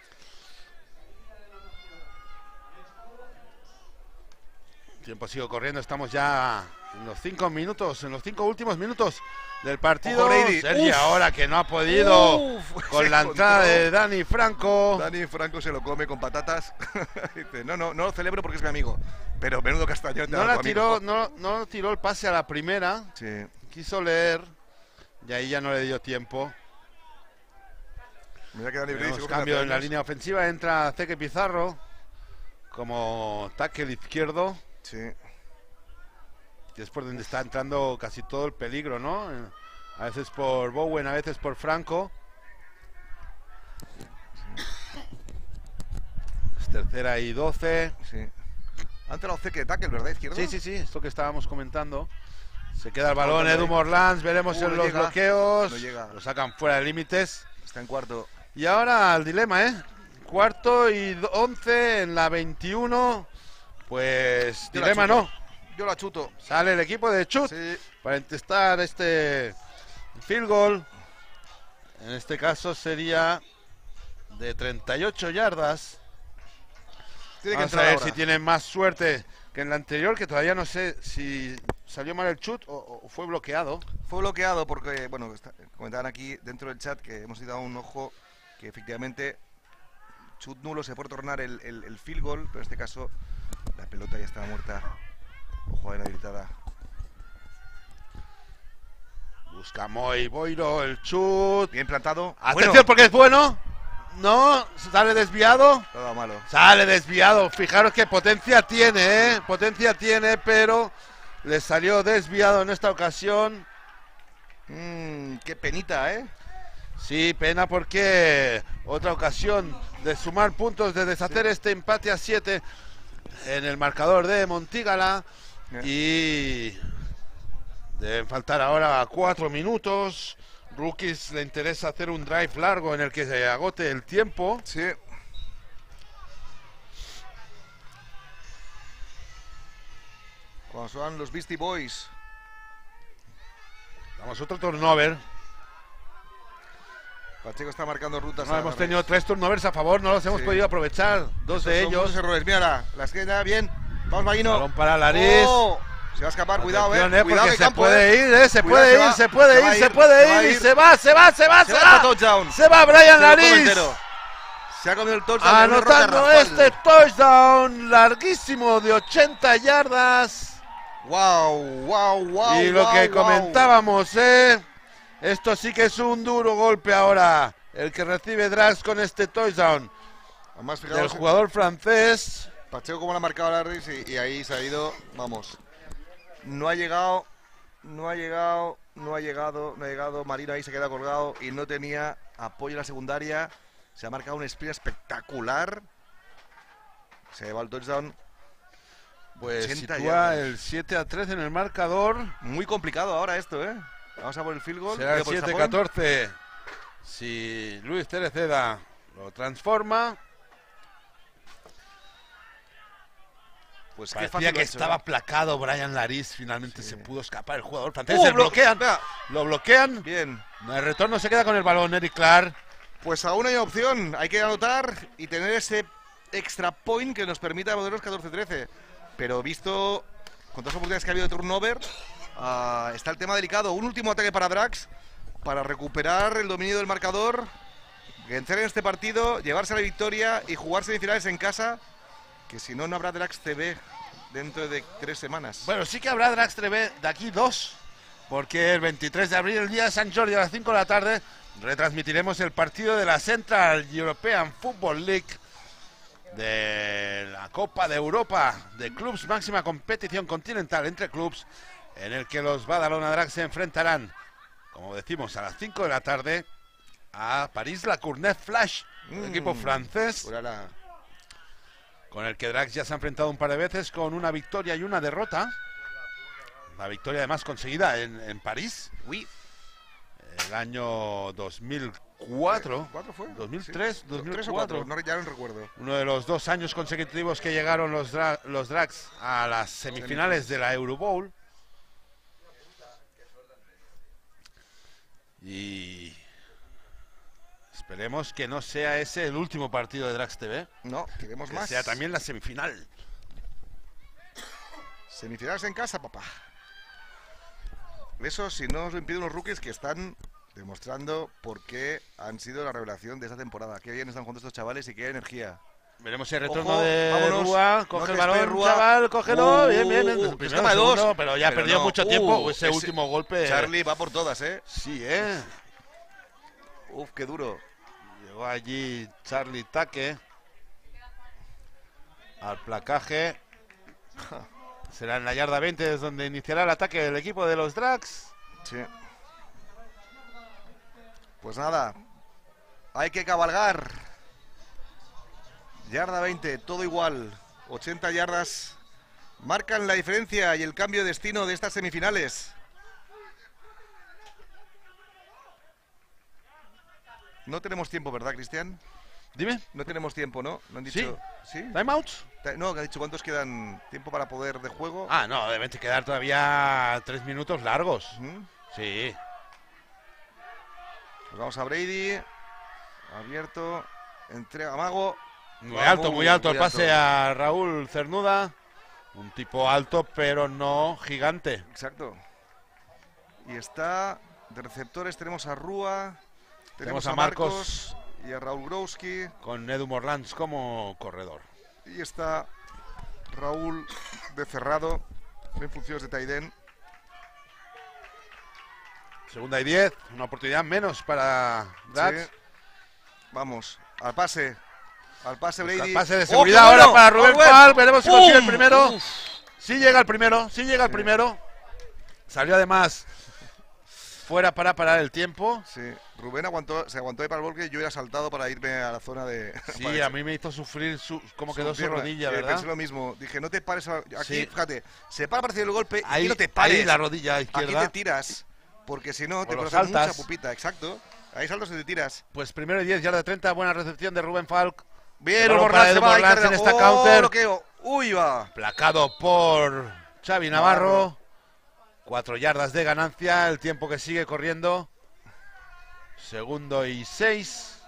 Tiempo sigue corriendo, estamos ya en los 5 minutos, en los 5 últimos minutos del partido. Ojo, Brady. Sergi Uf. ahora que no ha podido con Se la entrada encontró. de Dani Franco. Dani Franco se lo come con patatas. Dice, no lo celebro porque es mi amigo. Pero menudo castañón. No la tiró, no tiró el pase a la primera. Sí. Quiso leer y ahí ya no le dio tiempo. Mira que Dani Brady Tenemos cambio en la línea ofensiva, entra Zeke Pizarro como tackle izquierdo, Sí. que es por donde está entrando casi todo el peligro, ¿no? A veces por Bowen, a veces por Franco. Es tercera y 12. Sí. Antes la Zeke de tackle, ¿verdad? Izquierdo. Sí, esto que estábamos comentando. Se queda el balón, Ojo, Edu Morlans, veremos no en los llega. bloqueos. No llega. Lo sacan fuera de límites. Está en cuarto. Y ahora el dilema, Cuarto y 11 en la 21. Pues Yo la dilema chuto. no. Yo la chuto. Sale el equipo de Chut Sí. para intentar este field goal. En este caso sería de 38 yardas. Tiene que Vamos a entrar ver ahora. si tienen más suerte que en la anterior, que todavía no sé si salió mal el chut o fue bloqueado. Fue bloqueado porque, bueno, comentaban aquí dentro del chat que hemos dado un ojo que efectivamente chut nulo se puede tornar el field goal, pero en este caso la pelota ya estaba muerta. Ojo de la gritada. Busca Moy Boiro, el chut. Bien plantado. Atención Bueno, porque es bueno. No, sale desviado. todo malo. Sale desviado. Fijaros qué potencia tiene, Potencia tiene, pero le salió desviado en esta ocasión. Qué penita, ¿eh? Sí, pena porque otra ocasión de sumar puntos, de deshacer este empate a 7 en el marcador de Montigalá. Y deben faltar ahora 4 minutos. Rookies le interesa hacer un drive largo en el que se agote el tiempo. Sí. Cuando son los Beastie Boys. Vamos, otro turnover. Pacheco está marcando rutas. No, hemos tenido 3 turnovers a favor, no los hemos Sí. podido aprovechar. 2 de Son ellos. muchos errores. Mira la esquina, bien. Vamos, Maguino. Balón para Lariz. Oh, se va a escapar, cuidado, Atención, cuidado porque que se campo, puede ir, se Cuidado, puede se ir, va, se puede se va a ir, ir, se puede se va a ir, ir. y se va. Se va para touchdown. Se va Brian Se lo come Lariz. entero. Se ha comido el touchdown. de Anotando Roca este Rafal. touchdown larguísimo de 80 yardas. Wow. Y lo que comentábamos, esto sí que es un duro golpe ahora. El que recibe Drax con este touchdown Además, del fijaos, jugador francés. Pacheco como lo ha marcado a Larry y ahí se ha ido, vamos. No ha llegado, Marino ahí se queda colgado y no tenía apoyo en la secundaria. Se ha marcado un sprint espectacular. Se lleva el touchdown. Pues 80 sitúa yardas. el 7-13 en el marcador. Muy complicado ahora esto, ¿eh? Vamos a por el field goal. Será el por extra point. 7-14. Si Luis Cereceda lo transforma. Pues qué Parecía fácil que lo ha hecho, estaba ¿eh? placado Brian Lariz. Finalmente se pudo escapar el jugador francés. ¡Oh, Se bloquean. vea! Lo bloquean. Bien. El retorno se queda con el balón Eric Clark. Pues aún hay opción. Hay que anotar y tener ese extra point que nos permita poner los 14-13. Pero visto con todas las oportunidades que ha habido de turnover, está el tema delicado. Un último ataque para Drax para recuperar el dominio del marcador, vencer en este partido, llevarse la victoria y jugar semifinales en casa, que si no, no habrá Drax TV dentro de 3 semanas. Bueno, sí que habrá Drags TV de aquí 2, porque el 23 de abril, el día de San Jordi, a las 5 de la tarde, retransmitiremos el partido de la Central European Football League de la Copa de Europa de Clubs, máxima competición continental entre clubs, en el que los Badalona Drags se enfrentarán, como decimos, a las 5 de la tarde a París-La Courneuve Flash, un equipo francés con el que Drags ya se ha enfrentado un par de veces, con una victoria y una derrota. La victoria además conseguida en París. Uy. El año 2004. ¿Cuatro fue? 2003, Sí. 2004. No, ya no recuerdo. Uno de los 2 años consecutivos que llegaron los Drags a las semifinales de la Eurobowl. Y esperemos que no sea ese el último partido de Drags TV. No, queremos Que más. sea también la semifinal. Semifinales en casa, papá. Eso si no os lo impiden los rookies que están demostrando por qué han sido la revelación de esta temporada. Qué bien están jugando estos chavales y qué energía. Veremos el retorno Ojo, de vámonos. Rúa. Coge No te el balón, esperes, Rúa. chaval, cógelo. Bien, bien. Primero, escapa de dos. segundo, pero ya Pero perdió no. mucho tiempo. Ese último golpe. Charlie va por todas, ¿eh? Sí, Uf, qué duro. Llegó allí Charlie Taque al placaje. Será en la yarda 20 es donde iniciará el ataque del equipo de los Drags. Sí. Pues nada, hay que cabalgar. Yarda 20, todo igual. 80 yardas marcan la diferencia y el cambio de destino de estas semifinales. No tenemos tiempo, ¿verdad, Cristian? Dime. No tenemos tiempo, ¿no? ¿No han dicho? ¿Sí? ¿Timeouts? No, que ha dicho cuántos quedan tiempo para poder de juego. Ah, no, deben quedar todavía 3 minutos largos. Ujú. Sí. Pues vamos a Brady. Abierto. Entrega a Mago. Muy alto el pase a Raúl Cernuda. Un tipo alto, pero no gigante. Exacto. Y está de receptores. Tenemos a Rúa. Tenemos a Marcos y a Raúl Growski. Con Edu Morlans como corredor. Y está Raúl de cerrado en funciones de tight end. Segunda y 10, una oportunidad menos para Drags. Sí. Vamos, al pase. Al pase, Brady. El pase de seguridad ¡Oh, qué ahora bueno! para Rubén Rubén! Fal. Veremos si consigue el ¡Pum! primero. Uf. Sí llega el primero, Salió además fuera para parar el tiempo. Sí, Rubén se aguantó ahí para el volque. Yo era saltado para irme a la zona de. Sí, a mí me hizo sufrir cómo quedó su pierna. rodilla, ¿verdad? Pensé lo mismo. Dije, no te pares. Aquí, Sí. fíjate, se para para hacer el golpe y Ahí, aquí no te pares. ahí la rodilla Aquí izquierda. te tiras. Porque si no, te los puedes hacer mucha saltas. pupita. Exacto. Ahí saltas y te tiras. Pues primero y 10, yarda 30, buena recepción de Rubén Falk. Bien, El el balón para Morlans se Edu va ahí, Morlans en carga. esta ¡Oh, counter. bloqueo! ¡Uy, va! Placado por Xavi Navarro. 4 yardas de ganancia, el tiempo que sigue corriendo. Segundo y 6.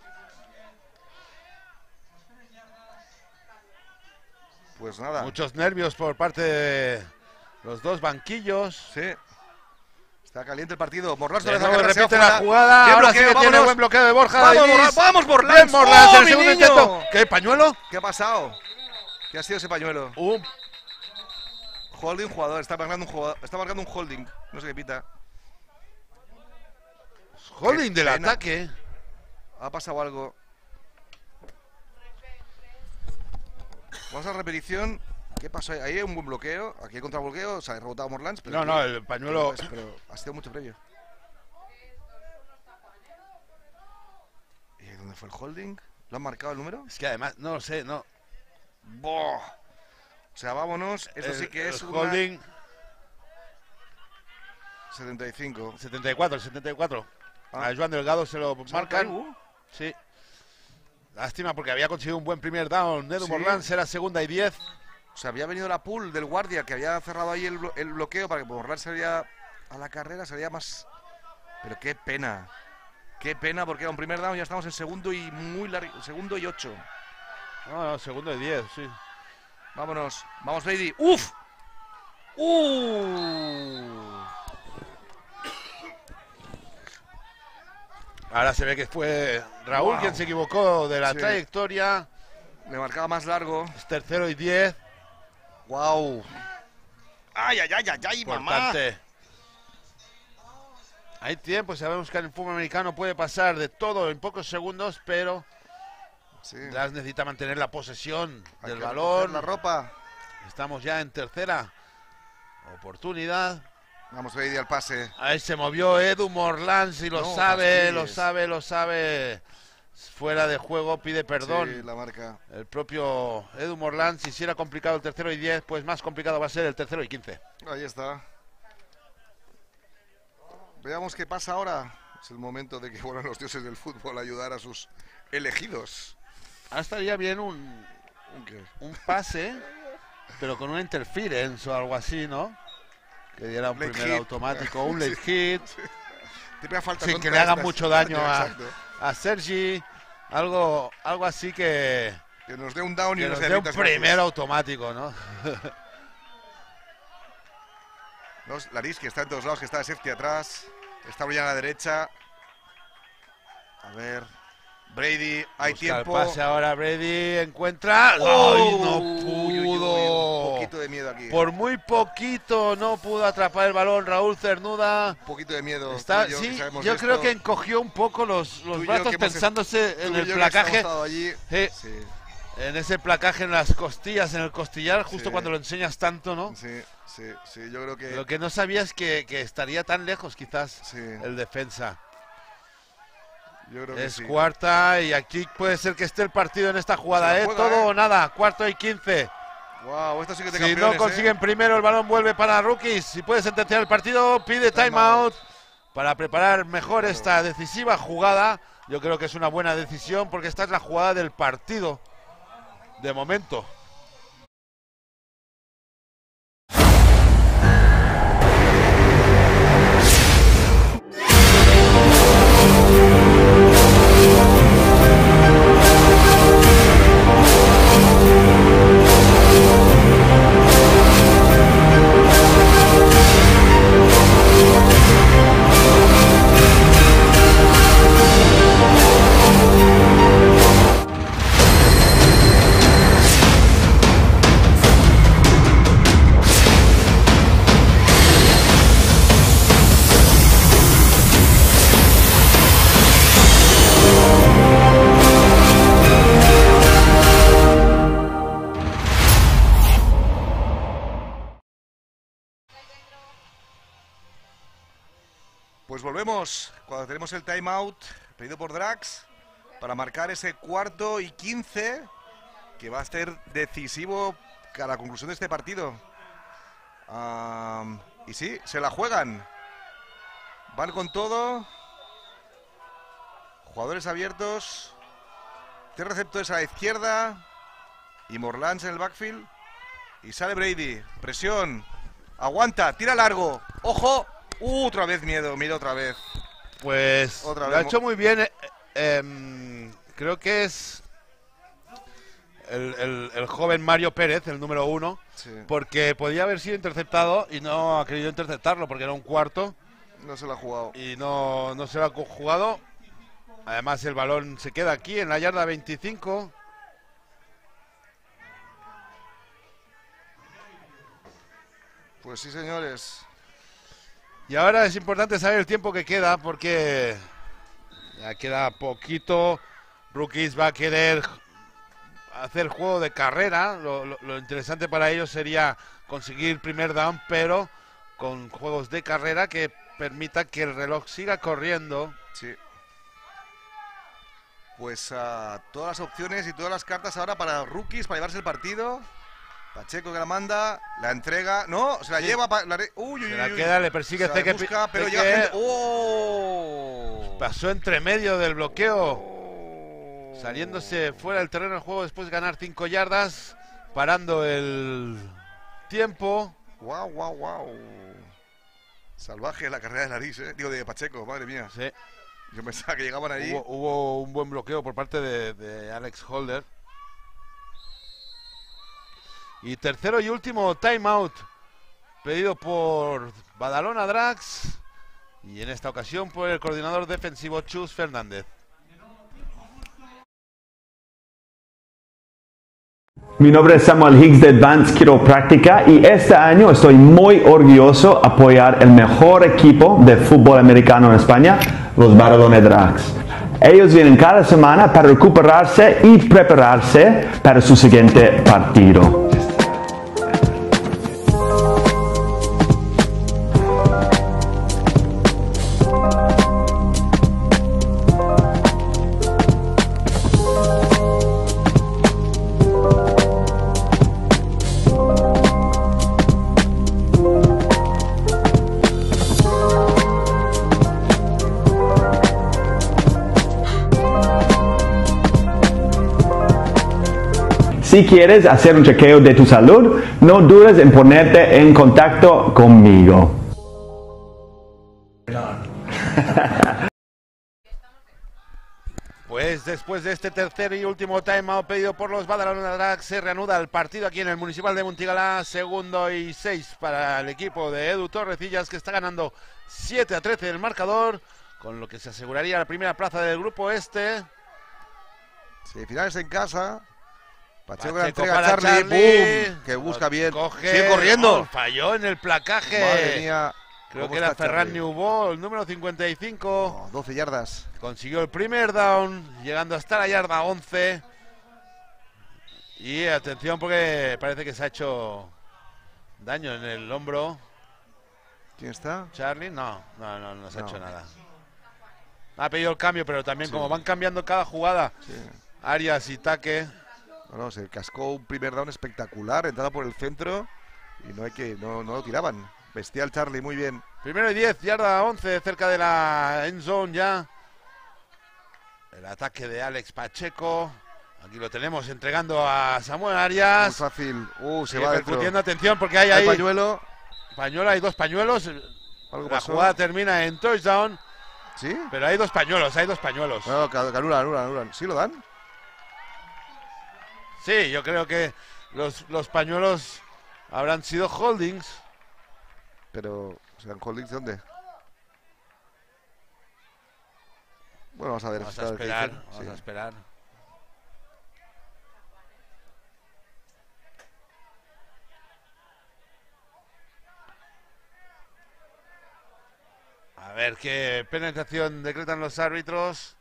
Pues nada. Muchos nervios por parte de los dos banquillos. Sí. Está caliente el partido. Morlans De otra vez nuevo agarra, se repite va la fuera. jugada. Bien Ahora sí bloqueo, que tiene vámonos. buen bloqueo de Borja ¡Vamos, Davis. Morlans! ¡Vamos, Morlans! Bien, Morlans en ¡Oh, el mi segundo niño! intento. ¿Qué, pañuelo? ¿Qué ha pasado? ¿Qué ha sido ese pañuelo? Holding jugador. Está marcando un holding. No sé qué pita. Holding Qué del pena. ataque. Ha pasado algo. Vamos a la repetición. ¿Qué pasó ahí? Ahí hay un buen bloqueo. Aquí hay contrabloqueo. Se ha rebotado Morlans. Pero No, aquí- no, el pañuelo. Pero ha sido mucho previo. ¿Y dónde fue el holding? ¿Lo han marcado el número? Es que además, no lo sé, no. ¡Boh! O sea, vámonos. Esto sí que es el una holding 75. 74, el 74. Ah. A Joan Delgado se lo marcan. Ahí, Sí. Lástima porque había conseguido un buen primer down. Edu Sí. Morlans era segunda y 10. O sea, había venido la pool del guardia que había cerrado ahí el bloqueo para que Morlans saliera a la carrera, salía más. Pero qué pena. Qué pena porque era un primer down, ya estamos en segundo y muy largo. Segundo y 8. No, segundo y 10, sí. Vámonos. Vamos, Brady. ¡Uf! Ahora se ve que fue Raúl Wow. quien se equivocó de la Sí. trayectoria. Le marcaba más largo. Es tercero y 10. ¡Wow! ¡Ay, ay, ay, ay, ay, mamá! Importante. Hay tiempo, sabemos que en el fútbol americano puede pasar de todo en pocos segundos, pero Sí. Drax necesita mantener la posesión Hay del que balón. recoger la ropa. Estamos ya en tercera oportunidad. Vamos, Brady al pase. Ahí se movió Edu Morlans y lo No, sabe, fastidies. lo sabe. Fuera de juego, pide perdón. Sí, la marca. El propio Edu Morlans, si era complicado el tercero y 10, pues más complicado va a ser el tercero y 15. Ahí está. Veamos qué pasa ahora. Es el momento de que vuelvan los dioses del fútbol a ayudar a sus elegidos. Ahora estaría bien un pase, pero con una interference o algo así, ¿no? Que diera un Late primer hit. automático, un late hit, Te pega falta sin contra que le haga estas. mucho daño Exacto. a Sergi, algo así que Que nos dé un down y nos unos dé un derritas gratis. primer automático, ¿no? No, Laris, que está en todos lados, que está de safety atrás. Está brillando a la derecha. A ver. Brady, hay Busca el tiempo. pase ahora, Brady encuentra. ¡Oh! ¡Ay, no Uy, uy, uy, pudo! un poquito de miedo aquí. Por muy poquito no pudo atrapar el balón Raúl Cernuda. Un poquito de miedo. Está, Tú y yo, que sí, sabemos yo esto. creo que encogió un poco los Tú y yo brazos que hemos- pensándose Tú en y el yo que placaje. hemos estado allí. Sí, Sí, en ese placaje en las costillas, en el costillar, justo Sí. cuando lo enseñas tanto, ¿no? sí, sí, sí. Yo creo que. Lo que no sabías que estaría tan lejos quizás Sí, el defensa. yo creo que Es sí. cuarta y aquí puede ser que esté el partido en esta jugada, Se la ¿eh? juega, Todo ¿eh? o nada, cuarto y 15. Wow, esto sí que te Si campeones, no consiguen primero, el balón vuelve para Rookies. Si puede sentenciar el partido, pide timeout para preparar mejor Claro. esta decisiva jugada. Yo creo que es una buena decisión porque esta es la jugada del partido de momento. Pues volvemos cuando tenemos el timeout pedido por Drax para marcar ese cuarto y 15 que va a ser decisivo a la conclusión de este partido. Y sí, se la juegan. Van con todo. Jugadores abiertos. 3 receptores a la izquierda. Y Morlans en el backfield. Y sale Brady. Presión. Aguanta. Tira largo. ¡Ojo! Otra vez miedo. Mira otra vez. Pues Otra lo ha vez hecho muy bien. Creo que es el joven Mario Pérez, el número 1, Sí. porque podía haber sido interceptado y no ha querido interceptarlo porque era un cuarto No se la ha jugado. y no se lo ha jugado. Además el balón se queda aquí en la yarda 25. Pues sí, señores. Y ahora es importante saber el tiempo que queda porque ya queda poquito. Rookies va a querer hacer juego de carrera. Lo interesante para ellos sería conseguir primer down, pero con juegos de carrera que permita que el reloj siga corriendo. Sí. Pues todas las opciones y todas las cartas ahora para Rookies para llevarse el partido. Pacheco que la manda, la entrega. No, se la Sí. lleva. Uy, uy, Se la uy, uy. queda, le persigue Se la Zeke, busca, pero Zeke, llega gente. ¡Oh! pasó entre medio del bloqueo, Oh. saliéndose fuera del terreno del juego después de ganar 5 yardas, parando el tiempo. Wow, wow, wow. Salvaje la carrera de Nariz, digo de Pacheco, madre mía. Sí. Yo pensaba que llegaban allí. Hubo un buen bloqueo por parte de Alex Holder. Y tercero y último timeout pedido por Badalona Drax y en esta ocasión por el coordinador defensivo Chus Fernández. Mi nombre es Samuel Higgs de Advanced Quiropráctica y este año estoy muy orgulloso de apoyar el mejor equipo de fútbol americano en España, los Badalona Drags. Ellos vienen cada semana para recuperarse y prepararse para su siguiente partido. Si quieres hacer un chequeo de tu salud, no dudes en ponerte en contacto conmigo. Pues después de este tercer y último timeout pedido por los Badalona Drags, se reanuda el partido aquí en el Municipal de Montigalá. 2 y 6 para el equipo de Edu Torrecillas, que está ganando 7-13 el marcador, con lo que se aseguraría la primera plaza del grupo este. Semifinales en casa. Pacheco Pacheco entrega a para Charlie, Charlie. ¡boom! Que busca bien. Coge, Sigue corriendo. Falló en el placaje. Madre mía. Creo ¿Cómo que era está Ferran Charlie? Newball, el número 55. Oh, 12 yardas. Consiguió el primer down, llegando hasta la yarda 11. Y atención porque parece que se ha hecho daño en el hombro. ¿Quién está? Charlie, no se ha No. hecho nada. Ha pedido el cambio, pero también Sí. como van cambiando cada jugada, Sí. Arias y Taque. No, se cascó un primer down espectacular, entrada por el centro y no lo tiraban. Bestial Charlie, muy bien. Primero y 10, yarda 11, cerca de la end zone ya. El ataque de Alex Pacheco. Aquí lo tenemos entregando a Samuel Muy Arias. fácil. Se Sigue va dentro. percutiendo, atención, porque hay Hay ahí pañuelo. pañuelo, hay dos pañuelos. Algo La pasó. jugada termina en touchdown, ¿Sí? pero hay dos pañuelos, No, que anulan. ¿Sí lo dan? Sí, yo creo que los pañuelos habrán sido holdings. Pero, ¿se dan holdings de dónde? Bueno, vamos a ver. Vamos a ver qué esperar, dicen. vamos Sí. a esperar. A ver qué penalización decretan los árbitros.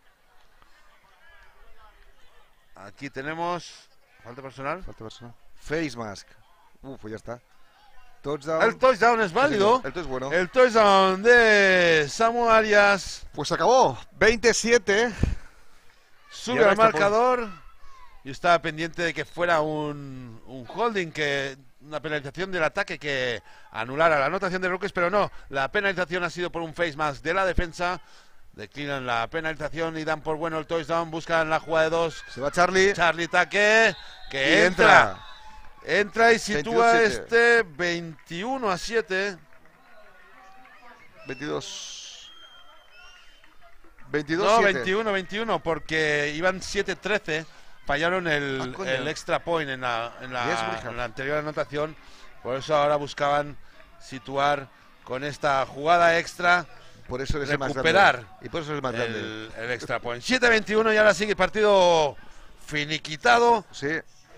Aquí tenemos falta personal. Falta persona. Face mask. Pues ya está. Touchdown. El touchdown es válido. El touchdown es bueno. El touchdown de Samu Arias. Pues se acabó. 27. Sube Y ahora al está marcador. Yo estaba pendiente de que fuera un holding, una penalización del ataque que anulara la anotación de Rookies, pero no. La penalización ha sido por un face mask de la defensa. Declinan la penalización y dan por bueno el touchdown. Buscan la jugada de dos. Se va Charlie. Charlie Taque, que Y entra. Entra y sitúa 22-7. este 21-7. 22. No, 22-7. 21-21, porque iban 7-13. Fallaron coño. el extra point en la Brigham. en la anterior anotación. Por eso ahora buscaban situar con esta jugada extra Por eso es el más recuperar grande. Y por eso es el más grande. el extra point. 7-21 y ahora sigue el partido finiquitado. Sí.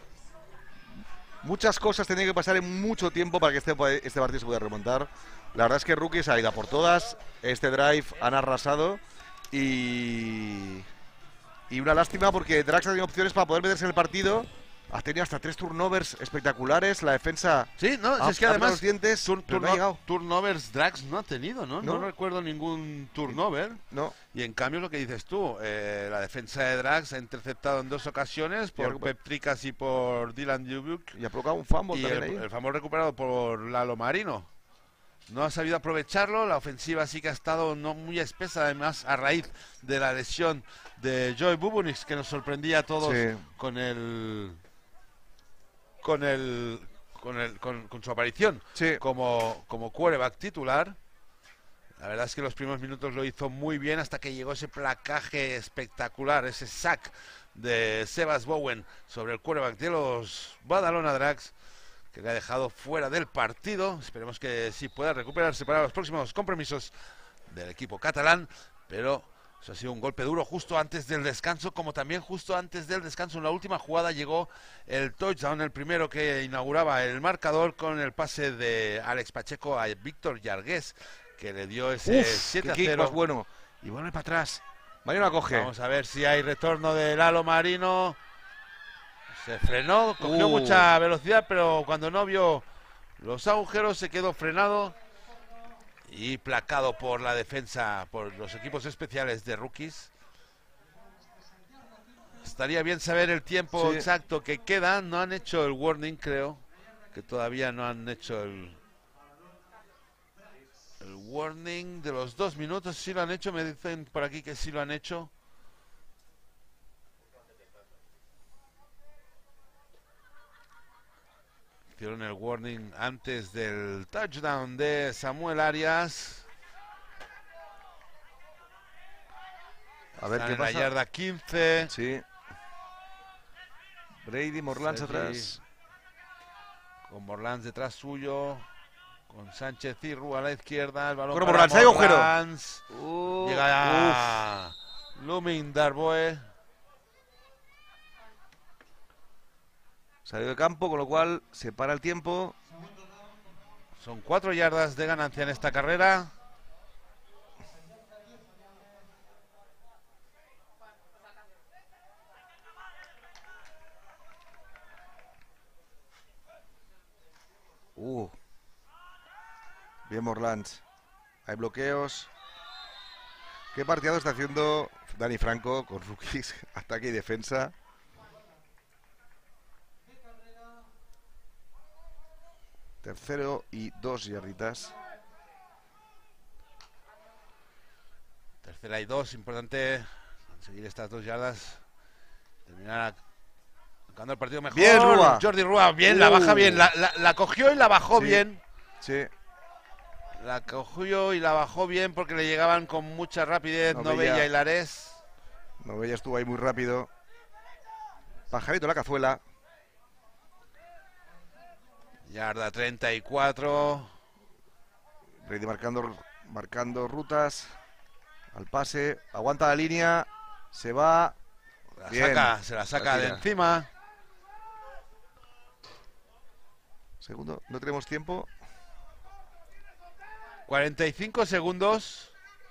Muchas cosas tenían que pasar en mucho tiempo para que este partido se pudiera remontar. La verdad es que Rookies ha ido a por todas. Este drive han arrasado. Y una lástima porque Drax ha tenido opciones para poder meterse en el partido. Ha tenido hasta 3 turnovers espectaculares. La defensa Sí, no, ha es que apretado además los dientes, pero no ha llegado. turnovers Drax no ha tenido, ¿no? No ¿No? recuerdo ningún turnover. No. Y en cambio lo que dices tú, la defensa de Drax ha interceptado en 2 ocasiones por recuper- Pep Tricas y por Dylan Dubuque. Y ha provocado un fumble Y también ahí. el famoso recuperado por Lalo Marino. No ha sabido aprovecharlo, la ofensiva sí que ha estado no muy espesa, además a raíz de la lesión de Joey Bubunix, que nos sorprendía a todos Sí. con su aparición Sí. como quarterback titular. La verdad es que los primeros minutos lo hizo muy bien hasta que llegó ese placaje espectacular, ese sack de Sebas Bowen sobre el quarterback de los Badalona Drags, que le ha dejado fuera del partido. Esperemos que sí pueda recuperarse para los próximos compromisos del equipo catalán, pero Eso ha sido un golpe duro justo antes del descanso, como también justo antes del descanso en la última jugada llegó el touchdown, el primero que inauguraba el marcador con el pase de Alex Pacheco a Víctor Yargués, que le dio ese 7-0. Más bueno. Y vuelve para atrás. Marino la coge. Vamos a ver si hay retorno de Lalo Marino. Se frenó, cogió mucha velocidad, pero cuando no vio los agujeros se quedó frenado y placado por la defensa, por los equipos especiales de Rookies. Estaría bien saber el tiempo exacto que queda. No han hecho el warning, creo que todavía no han hecho el warning de los 2 minutos. Sí lo han hecho, me dicen por aquí que sí lo han hecho. Hicieron el warning antes del touchdown de Samuel Arias. A ver Están qué en pasa. la yarda 15. Sí. Brady, Morlans Sergi, atrás. con Morlans detrás suyo. Con Sánchez Irru a la izquierda. El balón Corre para Morlans, hay agujero. Morlans. Llega Lumin Darboe. Salió de campo, con lo cual se para el tiempo. Son 4 yardas de ganancia en esta carrera. Bien Morlans. Hay bloqueos. ¿Qué partido está haciendo Dani Franco con Rookies? Ataque y defensa. Tercero y 2 yarditas. Tercera y 2, importante conseguir estas 2 yardas. Terminar ganando el partido mejor. Bien, Rúa. Jordi Rúa, bien, la baja bien. La cogió y la bajó bien. Sí. La cogió y la bajó bien porque le llegaban con mucha rapidez Novella y Lares. Novella estuvo ahí muy rápido. Pajarito la cazuela. Yarda 34. Brady marcando rutas. Al pase. Aguanta la línea. Se va. Se la saca de encima. Segundo. No tenemos tiempo. 45 segundos.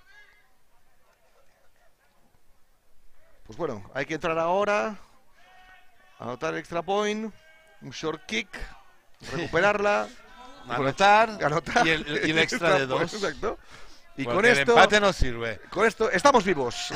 Pues bueno, hay que entrar ahora. Anotar el extra point. Un short kick. Recuperarla. Anotar. Anotar. Y el extra de 2. Exacto. Y porque con el esto. empate no sirve. Con esto estamos vivos.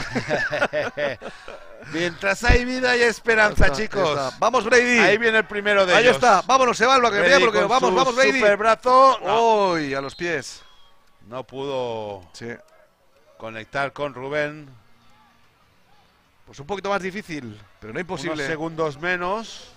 Mientras hay vida hay esperanza, chicos. Vamos, Brady. Ahí viene el primero de ellos. Ahí está. Vámonos, se va el bloqueo. Vamos, Brady. Super brazo. Uy, a los pies. No pudo conectar con Rubén. Pues un poquito más difícil, pero no imposible. Unos segundos menos.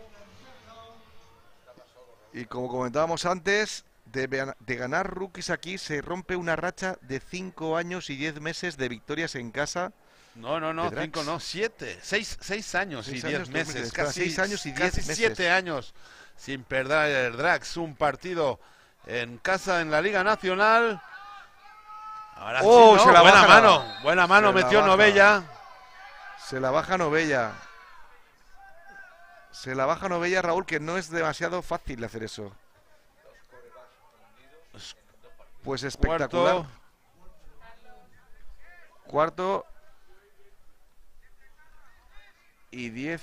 Y como comentábamos antes, de ganar Rookies aquí se rompe una racha de 5 años y 10 meses de victorias en casa. No, 5 no, 7. 6 años y 10 meses. Casi 6 años y 10 meses. 7 años sin perder el Drax. Un partido en casa en la Liga Nacional. Ahora sí, ¿no? se la buena baja, mano. Buena mano metió Novella. Se la baja Novella. Se la baja Novella, Raúl, que no es demasiado fácil hacer eso. Pues espectacular. Cuarto y 10.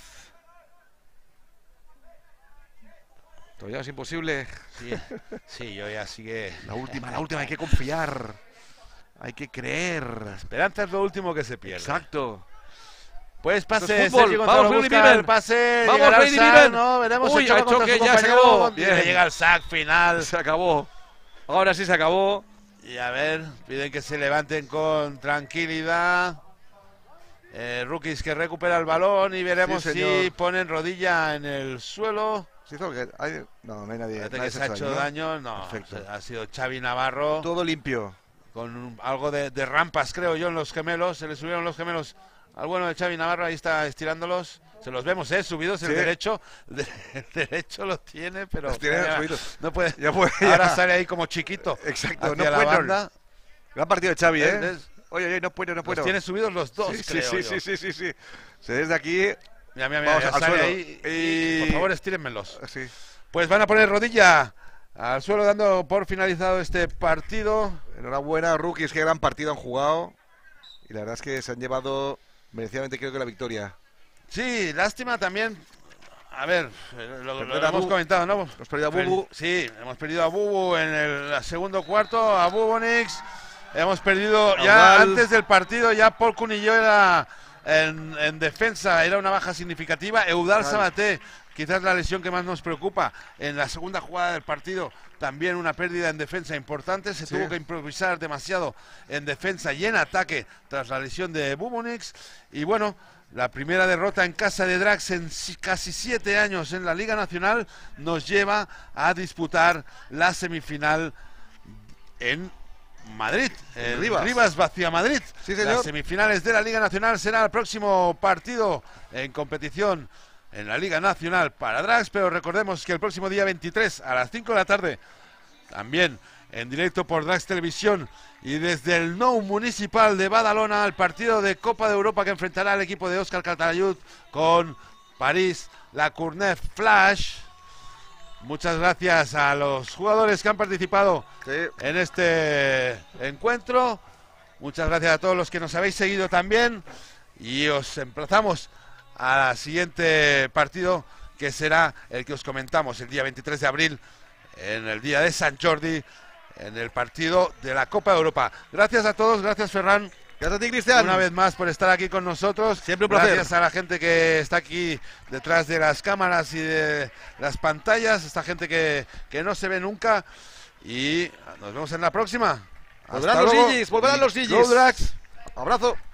Todavía es imposible. Sí, yo ya sigue. La última, hay que confiar. Hay que creer. Esperanza es lo último que se pierde. Exacto. Pues pase, Sergio Gonzalo vamos, busca el pase. Vamos, Brady Viven. No, veremos Uy, el choque ya se acabó. Bien. Llega el sack final. Se acabó. Ahora sí se acabó. Y a ver, piden que se levanten con tranquilidad. Rookies que recupera el balón y veremos si ponen rodilla en el suelo. No hay nadie. Parece que se ha hecho daño. No, ha sido Xavi Navarro. Todo limpio. Con algo de rampas, creo yo, en los gemelos. Se le subieron los gemelos al bueno de Xavi Navarro. Ahí está estirándolos. Se los vemos, subidos. El derecho. El derecho lo tiene, pero no puede. Ahora sale ahí como chiquito. Exacto. No puede. Gran partido de Xavi, Oye, no puedo. Los tiene subidos los dos, creo yo. Sí. Desde aquí... Mira, vamos ya al sale suelo. ahí. Y por favor, estírenmelos. Sí. Pues van a poner rodilla al suelo dando por finalizado este partido. Enhorabuena, rookies, qué gran partido han jugado. Y la verdad es que se han llevado merecidamente, creo que, la victoria. Sí, lástima también. A ver, lo hemos comentado, ¿no? Hemos perdido a Bubu. Sí, hemos perdido a Bubu en el segundo cuarto, a Bubonix. Hemos perdido ya antes del partido, ya Paul Cunilló era en defensa, era una baja significativa. Eudal Sabaté, quizás la lesión que más nos preocupa, en la segunda jugada del partido, también una pérdida en defensa importante. Se tuvo que improvisar demasiado en defensa y en ataque tras la lesión de Bubonix. Y bueno, la primera derrota en casa de Drax en casi 7 años en la Liga Nacional nos lleva a disputar la semifinal en Madrid, Rivas Vacía Madrid. Sí, señor. Las semifinales de la Liga Nacional será el próximo partido en competición en la Liga Nacional para Drax, pero recordemos que el próximo día 23 a las 5 de la tarde, también en directo por Drax Televisión y desde el Nou Municipal de Badalona, el partido de Copa de Europa que enfrentará al equipo de Óscar Calatayud con París La Courneuve Flash. Muchas gracias a los jugadores que han participado en este encuentro. Muchas gracias a todos los que nos habéis seguido también. Y os emplazamos al siguiente partido, que será el que os comentamos el día 23 de abril, en el día de Sant Jordi, en el partido de la Copa de Europa. Gracias a todos, gracias Ferran. Gracias a ti, Cristian. Una vez más por estar aquí con nosotros. Siempre un placer. Gracias a la gente que está aquí detrás de las cámaras y de las pantallas, esta gente que no se ve nunca. Y nos vemos en la próxima. Volverán los Igis, volverán los Igis. Go Drax. Abrazo.